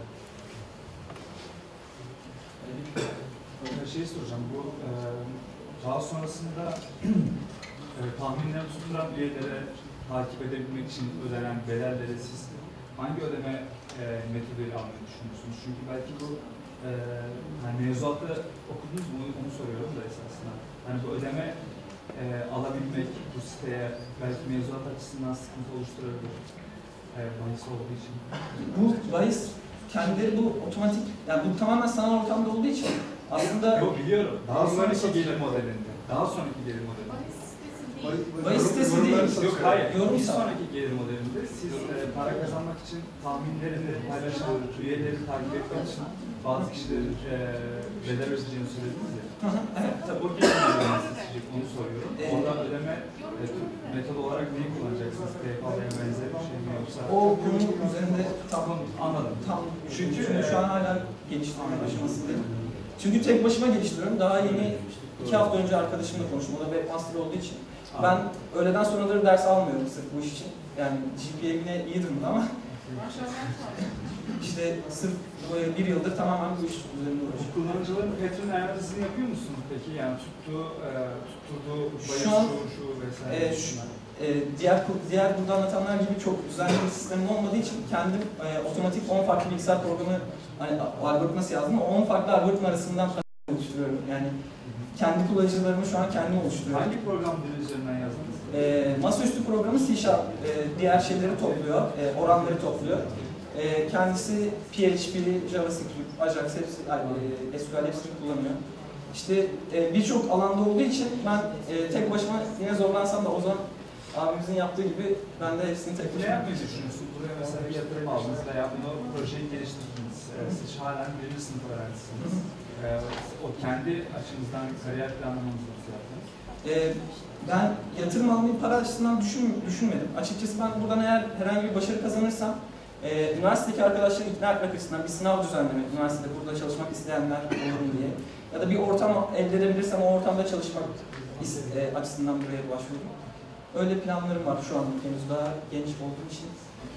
Şey soracağım, bu daha sonrasında tahminleri tutulan üyelere takip edebilmek için ödenen bedelleri siz hangi ödeme metoduyla almayı düşünüyorsunuz? Çünkü belki bu yani mevzuatta okudunuz mu onu soruyorum da esasında. Yani bu ödeme alabilmek bu siteye belki mevzuat açısından sıkıntı oluşturabilir. Bahis olduğu için. Bu bahis kendileri bu otomatik, yani bu tamamen sanal ortamda olduğu için aslında... Yok biliyorum. Daha sonraki gelir modelinde. Daha sonraki gelir modelinde. Bahis sitesi değil. Yok hayır. Bir sonraki gelir modelinde siz para kazanmak için tahminlerini paylaşan üyeleri takip etmek için bazı kişilerin bedel ödeyeceğini söylediniz ya. Evet. Tabii o gelir modelini seçecek onu soruyorum. Orada ödeme metod olarak neyi kullanacaksınız? PayPal'ya benzer bir şey mi yoksa? O bunun üzerinde tam anladım. Çünkü şu an hala geliştirme aşamasındayım. Çünkü tek başıma geliştiriyorum. Daha yeni 2 hafta önce arkadaşımla konuştum. O da webmaster olduğu için. Ben öğleden sonraları ders almıyorum sırf bu iş için. Yani GPA iyi durumda ama işte sırf 1 yıldır tamamen bu iş üzerinde uğraşıyorum. Kullanıcıların patron analizini yapıyor musunuz peki? Yani tutturduğu şu an şu vesaire. Diğer burada anlatanlar gibi çok düzenli bir sistemim olmadığı için kendim otomatik 10 farklı bilgisayar programı algoritması yazdım. 10 farklı algoritma arasından oluşturuyorum. Yani kendi kullanıcılarımı şu an kendim oluşturuyorum. Hangi program dili üzerinden yazdınız? Masaüstü programı C#, diğer şeyleri topluyor, oranları topluyor. Kendisi PHP, JavaScript, Ajax, SQL hepsini kullanıyor. İşte birçok alanda olduğu için ben tek başıma yine zorlansam da Ozan abimizin yaptığı gibi ben de hepsini tek başıma... Ne yapmayı düşünüyorsunuz? Buraya mesela bir yatırım aldınız veya bunu projeyi geliştirdiniz. Siz halen birinci sınıf öğrencisiniz. O kendi açınızdan kariyer planlamanızı nasıl yaptınız? Ben yatırım almayı para açısından düşünmedim. Açıkçası ben buradan eğer herhangi bir başarı kazanırsam üniversitedeki arkadaşları ikna etmek açısından bir sınav düzenlemek, üniversitede burada çalışmak isteyenler olur mu diye. Ya da bir ortam elde edebilirsem o ortamda çalışmak açısından buraya başvurdum. Öyle planlarım var şu an henüz daha genç olduğum için.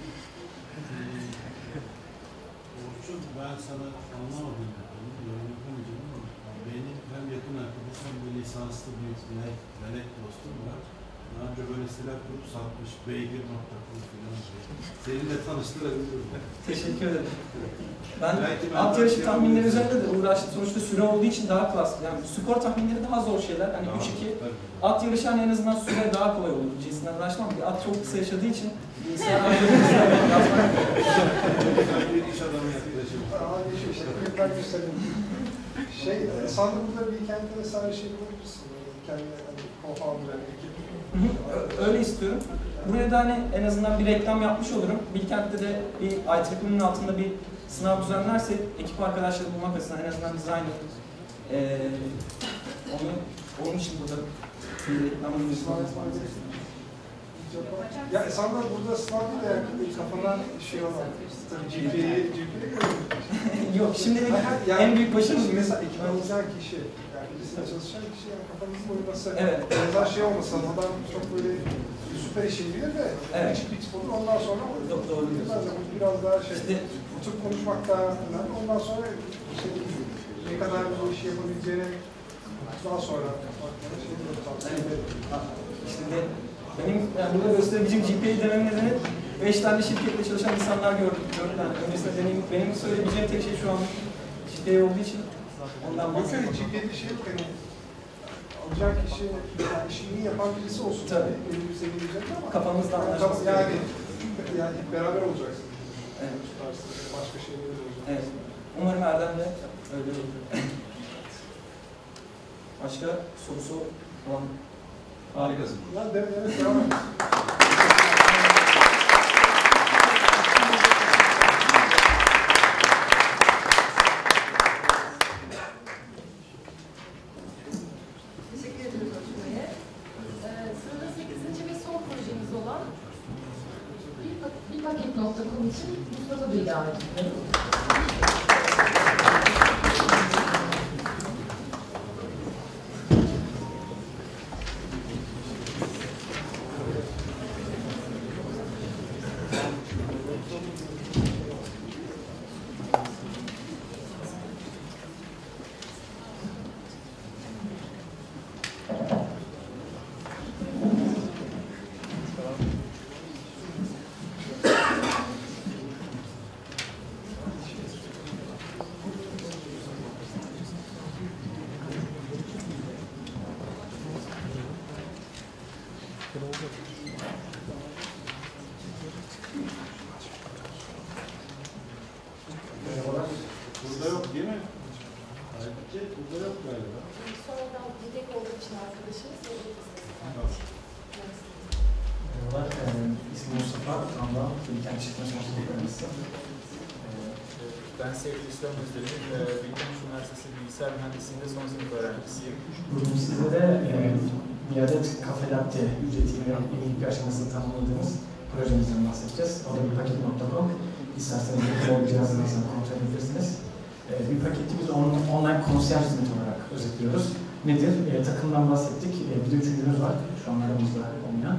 Orçun, ben sana anlamadım. Yorum yapamayacağım ama benim hem yakın arkadaşım hem de lisanslı bir melek dostum var. Daha önce böyle silah kurup satmış, beygir.com falan. Seninle tanıştırabilirim. Teşekkür ederim. Ben at yarışı tahminleri üzerinde de uğraştım. Sonuçta süre olduğu için daha klasik. Yani spor tahminleri daha zor şeyler. Hani 3-2. At yarışı hani en azından süre daha kolay olur. Cinsinden uğraşmam. Bir at çok kısa yaşadığı için bilgisayar yazmak. Bir iş adamı yaklaşım. Ben göstereyim. Sanırım burada bir kendi vesaire şey bulabilirsin. Kendi co-founder ekip. Öyle istiyorum. Buraya da hani en azından bir reklam yapmış olurum. Bilkent'te de bir IEEE'nin altında bir sınav düzenlersek ekip arkadaşları bulmak açısından en azından designer onun için burada bir reklamını yapmak. Ya Sandra burada sınav değil de kafadan şey olan, tabii GPA'ye göre. Yok, şimdi en büyük başarımız mesela ekip alacak kişi, yani birisine çalışan kişi, yani kafanızın oynaması. Evet. Biraz şey olmasa, adam çok böyle süper işi bilir de, küçük bir tip olur, ondan sonra doğru biraz daha şey, oturup konuşmak daha önemli, ondan sonra işte, ne kadar bu işi yapabileceğini daha sonra bakmaya şey Şimdi benim yani burada gösterebileceğim GPA dememin nedeni 5 tane şirketle çalışan insanlar gördüm. Yani öncesinde benim söyleyebileceğim tek şey şu an GPA olduğu için ondan bahsediyorum. Yok GPA'de şey yok yani alacak kişi, yani işini yapan birisi olsun. Tabii. Benim sevilecek ama kafamızda anlaşması yani beraber olacaksın. Evet. Başka şeyler olacak. Evet. Umarım Erdem de öyle olur. Başka sorusu olan? Harikasın. Evet, devam et. Teşekkür ederiz Orçun'a. Sırada 8. ve son projemiz olan birpaket.com için Mustafa Bey'i davet ediyorum. Burada yok değil mi? Burada yok galiba. Sonradan yedek olduğu için arkadaşımız Merhabalar, ismim Mustafa, Anla, Bilkent İşletme Sosyal Öğrencisi. Ben Sevgili İslam Özdemir, Bilkent Üniversitesi Bilgisayar Mühendisliği'nde son sınıf öğrencisiyim. Bugün sizlere bir adet kafe latte ücretiyle ilk bir aşamasını tamamladığımız projemizden bahsedeceğiz. O da birpaket.com. İsterseniz bu cihazınızdan kontrol edebilirsiniz. Bir paketi biz online konsiyerj hizmeti olarak özetliyoruz. Nedir? Takımdan bahsettik. Bir de üçüncümüz var. Şu an aramızda olmayan.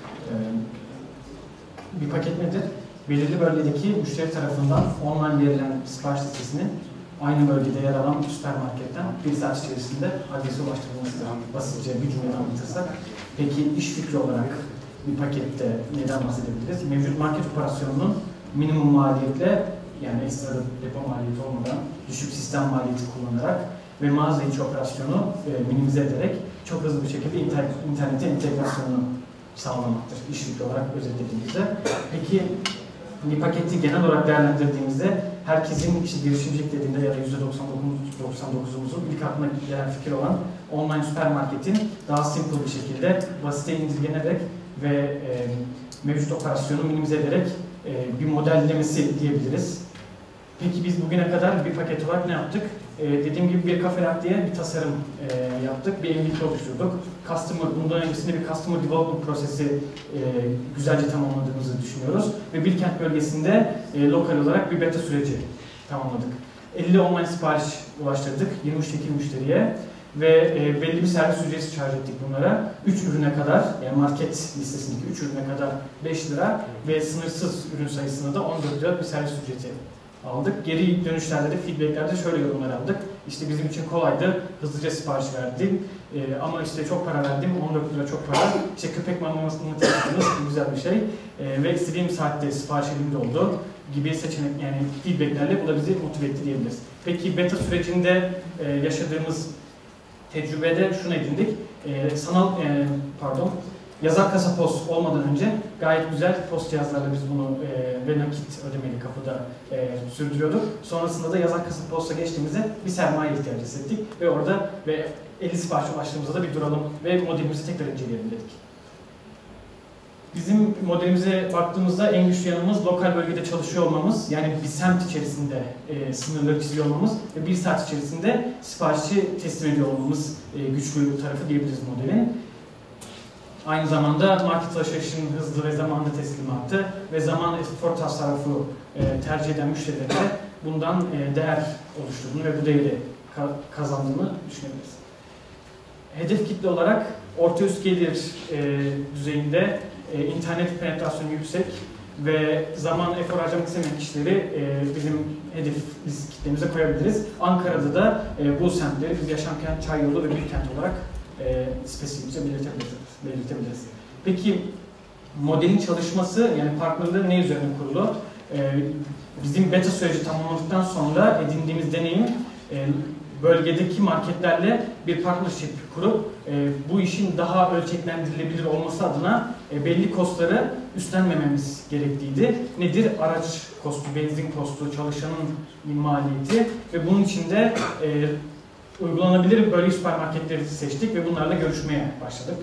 Bir paket nedir? Belirli bölgedeki müşteri tarafından online verilen sipariş listesinin aynı bölgede yer alan süpermarketten bir saat içerisinde adrese ulaştırılmasıdır. Basitçe bir cümle anlatırsak. Peki iş fikri olarak bir pakette neden bahsedebiliriz? Mevcut market operasyonunun minimum maliyetle, yani ekstra depo maliyeti olmadan düşük sistem maliyeti kullanarak ve mağaza içi operasyonu minimize ederek çok hızlı bir şekilde internete entegrasyonu sağlamaktır iş fikri olarak özetlediğimizde. Peki bir paketi genel olarak değerlendirdiğimizde herkesin işte girişimcilik dediğinde ya da %99'umuzun ilk aklına gelen fikir olan online süpermarketin daha simple bir şekilde basite indirgenerek ve mevcut operasyonu minimize ederek bir modellemesi diyebiliriz. Peki biz bugüne kadar bir paket olarak ne yaptık? Dediğim gibi bir kafe diye bir tasarım yaptık, bir MVP oluşturduk. Bundan öncesinde bir Customer Development prosesi güzelce tamamladığımızı düşünüyoruz. Ve Bilkent bölgesinde lokal olarak bir beta süreci tamamladık. 50 online sipariş ulaştırdık 23'teki müşteriye ve belli bir servis ücreti charge ettik bunlara. 3 ürüne kadar, yani market listesindeki 3 ürüne kadar 5 lira ve sınırsız ürün sayısına da 14 lira bir servis ücreti aldık. Geri dönüşlerde de, feedbacklerde şöyle yorumlar aldık. İşte bizim için kolaydı, hızlıca sipariş verdim ama işte çok para verdim, 14 lira çok para. İşte köpek mamasını tanıttınız, güzel bir şey ve istediğim saatte sipariş elimde oldu gibi seçenek, yani feedbacklerle bu da bizi motive etti diyebiliriz. Peki beta sürecinde yaşadığımız tecrübede şunu edindik. Yazar kasa post olmadan önce gayet güzel post cihazlarla biz bunu ve nakit ödemeli kapıda sürdürüyorduk. Sonrasında da yazar kasa posta geçtiğimizde bir sermaye ihtiyacı hissettik ve orada 50 sipariş ulaştığımızda da bir duralım ve modelimizi tekrar inceleyelim dedik. Bizim modelimize baktığımızda en güçlü yanımız lokal bölgede çalışıyor olmamız, yani bir semt içerisinde sınırları çiziyor olmamız ve 1 saat içerisinde siparişi teslim ediyor olmamız güçlü tarafı diyebiliriz modelin. Aynı zamanda market alışverişinin hızlı ve zamanlı teslimatı ve zaman efor tasarrufu tercih eden müşterilere de bundan değer oluşturduğunu ve bu değeri kazandığını düşünebiliriz. Hedef kitle olarak orta üst gelir düzeyinde internet penetrasyonu yüksek ve zaman efor harcamak istemeyen kişileri bizim hedef kitlemize koyabiliriz. Ankara'da da bu semtleri biz yaşamken Çayyolu ve Bilkent olarak spesifikçe belirtebiliriz. Peki modelin çalışması, yani partnerliği ne üzerine kurulu? Bizim beta süreci tamamladıktan sonra edindiğimiz deneyim bölgedeki marketlerle bir partnership kurup bu işin daha ölçeklendirilebilir olması adına belli kostları üstlenmememiz gerekliydi. Nedir? Araç kostu, benzin kostu, çalışanın maliyeti ve bunun için de uygulanabilir bölge süpermarketleri seçtik ve bunlarla görüşmeye başladık.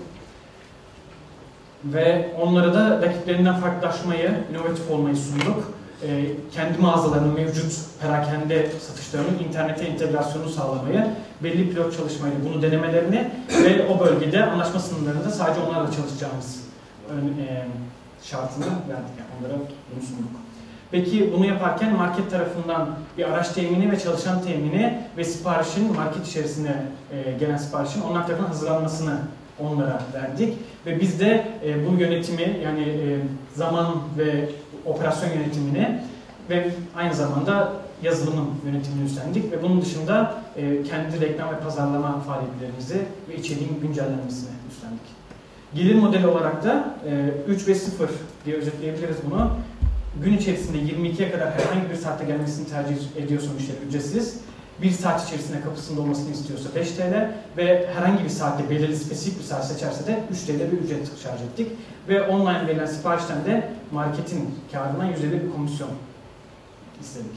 Ve onlara da rakiplerinden farklılaşmayı, inovatif olmayı sunduk. Kendi mağazalarının mevcut perakende satışlarının internete entegrasyonu sağlamayı, belli pilot çalışmayla bunu denemelerini ve o bölgede anlaşma sınırlarında sadece onlarla çalışacağımız şartını verdik. Yani onlara bunu sunduk. Peki bunu yaparken market tarafından bir araç temini ve çalışan temini ve siparişin market içerisine gelen siparişin onlar tarafından hazırlanmasını onlara verdik. Ve biz de bu yönetimi, yani zaman ve operasyon yönetimini ve aynı zamanda yazılımın yönetimini üstlendik ve bunun dışında kendi reklam ve pazarlama faaliyetlerimizi ve içeriğin güncellenmesini üstlendik. Gelir modeli olarak da 3 ve 0 diye özetleyebiliriz bunu. Gün içerisinde 22'ye kadar herhangi bir saatte gelmesini tercih ediyorsa müşteri ücretsiz. 1 saat içerisinde kapısında olmasını istiyorsa 5 TL ve herhangi bir saatte belirli spesifik bir saat seçerse de 3 TL bir ücret şarj ettik. Ve online verilen siparişten de marketin karından %1 bir komisyon istedik.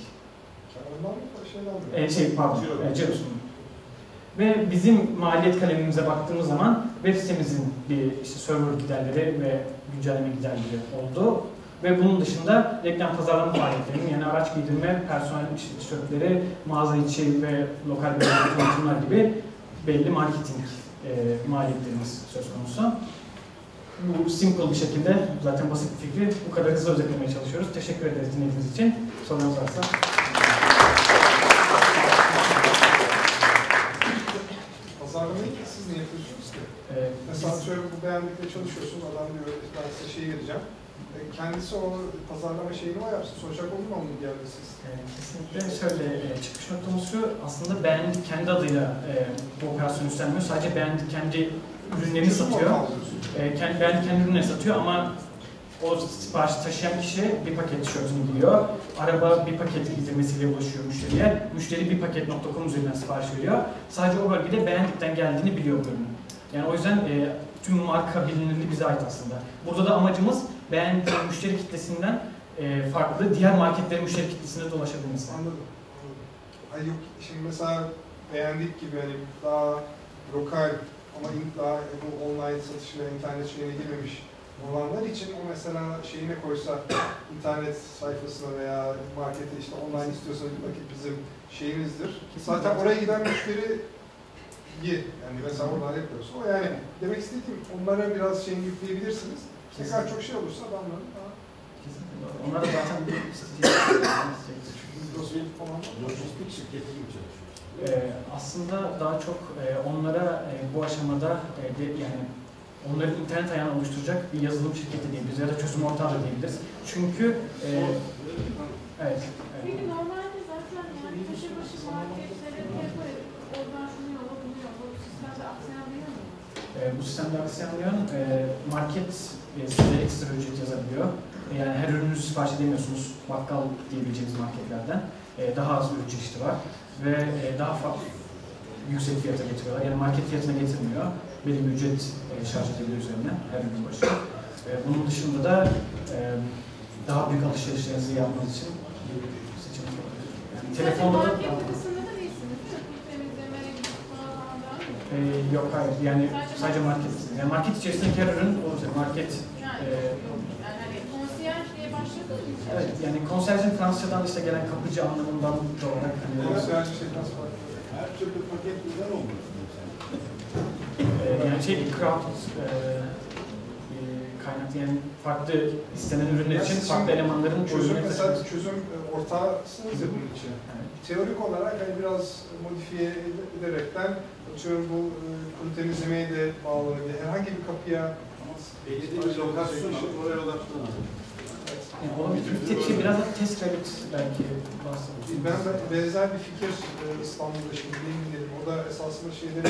Cirosundan. Ve bizim maliyet kalemimize baktığımız zaman web sitemizin bir server giderleri ve güncelleme giderleri oldu. Ve bunun dışında reklam pazarlama faaliyetlerinin, yani araç giydirme, personel tişörtleri, mağaza içi ve lokal bir tanıtımlar gibi belli marketing maliyetlerimiz söz konusu. Bu simple bir şekilde, zaten basit bir fikri bu kadar hızlı özetlemeye çalışıyoruz. Teşekkür ederiz dinlediğiniz için. Sorunuz varsa. Pazarlamayı siz ne yapıyorsunuz ki? Mesela şöyle bu beğendikle çalışıyorsun, adam diyor ben size şey vereceğim. Kendisi o pazarlama şeyini o yapsın. Soracak olur mu onun geldi siz? Kesinlikle şöyle çıkış noktamız şu, aslında Beğendik kendi adıyla bu operasyonu üstlenmiyor. Sadece Beğendik kendi ürünlerini satıyor. Beğendik kendi ürünlerini satıyor ama o siparişi taşıyan kişi bir paket tişörtünü giyiyor. Araba bir paket giydirmesiyle ulaşıyor müşteriye. Müşteri bir paket.com üzerinden sipariş veriyor. Sadece o bölgede Beğendik'ten geldiğini biliyor bu ürünün. Yani o yüzden tüm marka bilinirliği bize ait aslında. Burada da amacımız Beğendik müşteri kitlesinden farklı diğer marketlerin müşteri kitlesine de ulaşabilmesi. Anladım. Ay yok, şimdi mesela beğendik gibi hani daha lokal ama daha bu online satışıyla internet şeyine girmemiş olanlar için o mesela şeyine koysa internet sayfasına veya markete işte online istiyorsanız bir vakit bizim şeyimizdir. Zaten oraya giden müşteri yani mesela oradan yapıyorsa o yani demek istediğim onlara biraz şeyini yükleyebilirsiniz. Ne kadar çok şey olursa adamların daha onlar da zaten lojistik şirketi gibi çalışıyoruz. Aslında daha çok onlara bu aşamada yani onların internet ayağını oluşturacak bir yazılım şirketi diyebiliriz ya da çözüm ortağı da diyebiliriz. Çünkü evet. Çünkü normalde zaten yani köşe başı marketlere hep oradan şunu yola bunu yola bu sistemde aksayamayan mı? Bu sistemde aksayamayan market size ekstra ücret yazabiliyor. Yani her ürünü sipariş edemiyorsunuz bakkal diyebileceğimiz marketlerden. Daha az ürün çeşidi var ve daha yüksek fiyata getiriyorlar. Yani market fiyatına getirmiyor. Belli bir ücret şarj edebiliyor üzerine her ürün başı. Bunun dışında da daha büyük alışverişlerinizi yapmanız için bir seçenek olabilir. Yani telefonda da... Market kısmında da değilsiniz. Temizleme, falan da. Yok hayır. Yani sadece market. Yani market içerisindeki her ürün olacak. Market... Evet, yani konserjin Fransızcadan işte gelen kapıcı anlamından da olarak her türlü paket güzel olmuş. yani crowd kaynaklı yani farklı istenen ürünler için farklı elemanların çözüm mesela çözüm ortağısınız ya bunun için. Evet. Teorik olarak hani biraz modifiye ederekten atıyorum bu kuru temizlemeye de bağlanabilir. Herhangi bir kapıya belirli bir lokasyon oraya odaklanalım. Yani olabilir. Tek şey biraz da test kayıt belki bahsedeyim. Ben benzer bir fikir İstanbul'da şimdi dedim. O da esasında şeyleri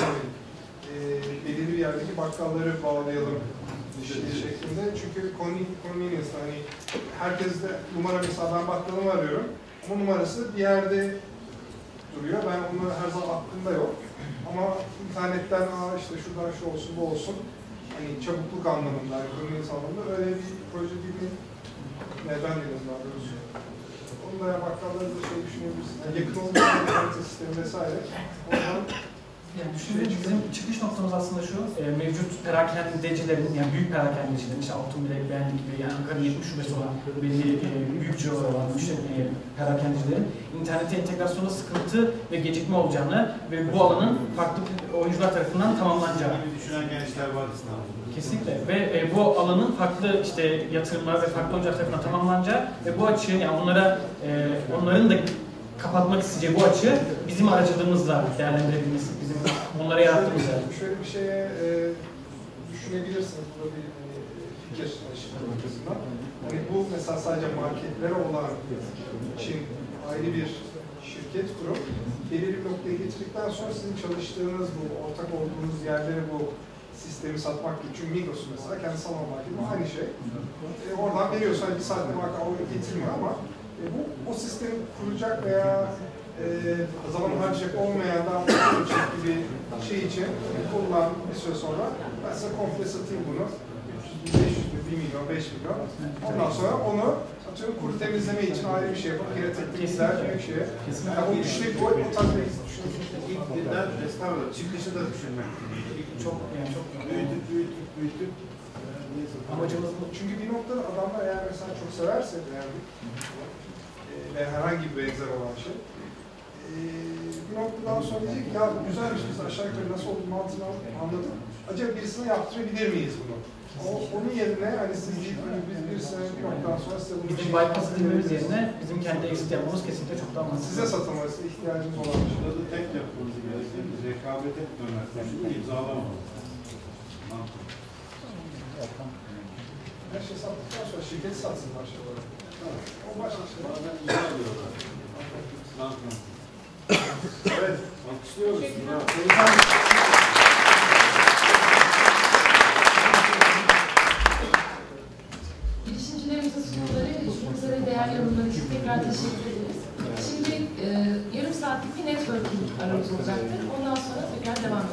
belirli bir yerdeki bakkalları bağlayalım şeklinde. Çünkü convenience hani herkeste numara mesela ben bakkalımı arıyorum ama numarası bir yerde duruyor. Ben onu her zaman aklımda yok. Ama internetten işte şuradan şu olsun bu olsun hani çabukluk anlamında, convenience anlamında öyle bir proje gibi neden dedim daha doğrusu. Onu da bakkalları da şey düşünebilirsiniz. Yani yakın olmayan harita sistemi vesaire. Ondan yani bizim çıkış noktamız aslında şu, mevcut perakendecilerin, yani büyük perakendecilerin, işte Altunbile, Beğendik gibi, yani Ankara'nın 70 şubesi olan, belli büyük cirolar olan perakendecilerin internete entegrasyonda sıkıntı ve gecikme olacağını ve bu alanın farklı oyuncular tarafından tamamlanacağını düşünen gençler var İstanbul'da. Kesinlikle ve bu alanın farklı işte yatırımlar ve farklı oyuncular tarafından tamamlanacağı ve bu açığı yani onların da kapatmak isteyeceği bu açığı bizim aracılığımızla değerlendirebilmesi, bizim onlara yarattığımız yer. Şöyle bir şeye düşünebilirsiniz, burada bir fikir açısından. Yani bu mesela sadece marketlere olan için ayrı bir şirket kurup belirli bir noktaya getirdikten sonra sizin çalıştığınız bu, ortak olduğunuz yerlere bu sistemi satmak gibi. Çünkü Migros'un mesela kendi salon marketi aynı şey. Oradan veriyorsun, bir saatte marka getirmiyor ama o sistemi kuracak veya zaman harcayacak olmayan daha olacak gibi şey için kullan bir süre sonra ben size komple satayım bunu. 500 bin, 1 milyon, 5 milyon. Ondan sonra onu atıyorum kuru temizleme için ayrı bir şey yapıp yine teknikler bir şey. Yani o düşünmek o tarz bir düşünmek. İlk birden estağfurullah çıkışı da düşünmek. Çok büyütüp amacımız bu. Çünkü bir noktada adamlar eğer mesela çok severse ve herhangi bir benzer olan şey bir noktadan sonra diyecek ya güzelmiş biz aşağı yukarı nasıl olduğunu mantığını anladık. Acaba birisine yaptırabilir miyiz bunu? Onun yerine hani siz değil biz birisine bir noktadan sonra size bunu bizim bypass edilmemiz yerine bizim kendi exit yapmamız kesinlikle çok daha mantıklı. Size satılması ihtiyacımız olan bir şey. Burada tek yapmamız gereken rekabete dönmek. Şunu imzalamamız. Her şey sattıktan sonra şirketi satsın başka olarak. O başka şey. Bazen güzel diyorlar. Evet, alkışlıyoruz. Girişimcilerimize sunumları ve düşünmek üzere değerli yorumlar için tekrar teşekkür ederiz. Şimdi yarım saatlik bir networking aramız olacaktır. Ondan sonra tekrar devam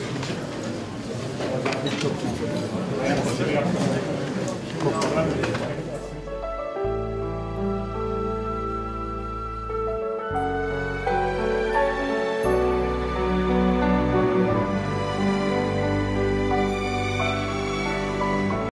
edeceğiz.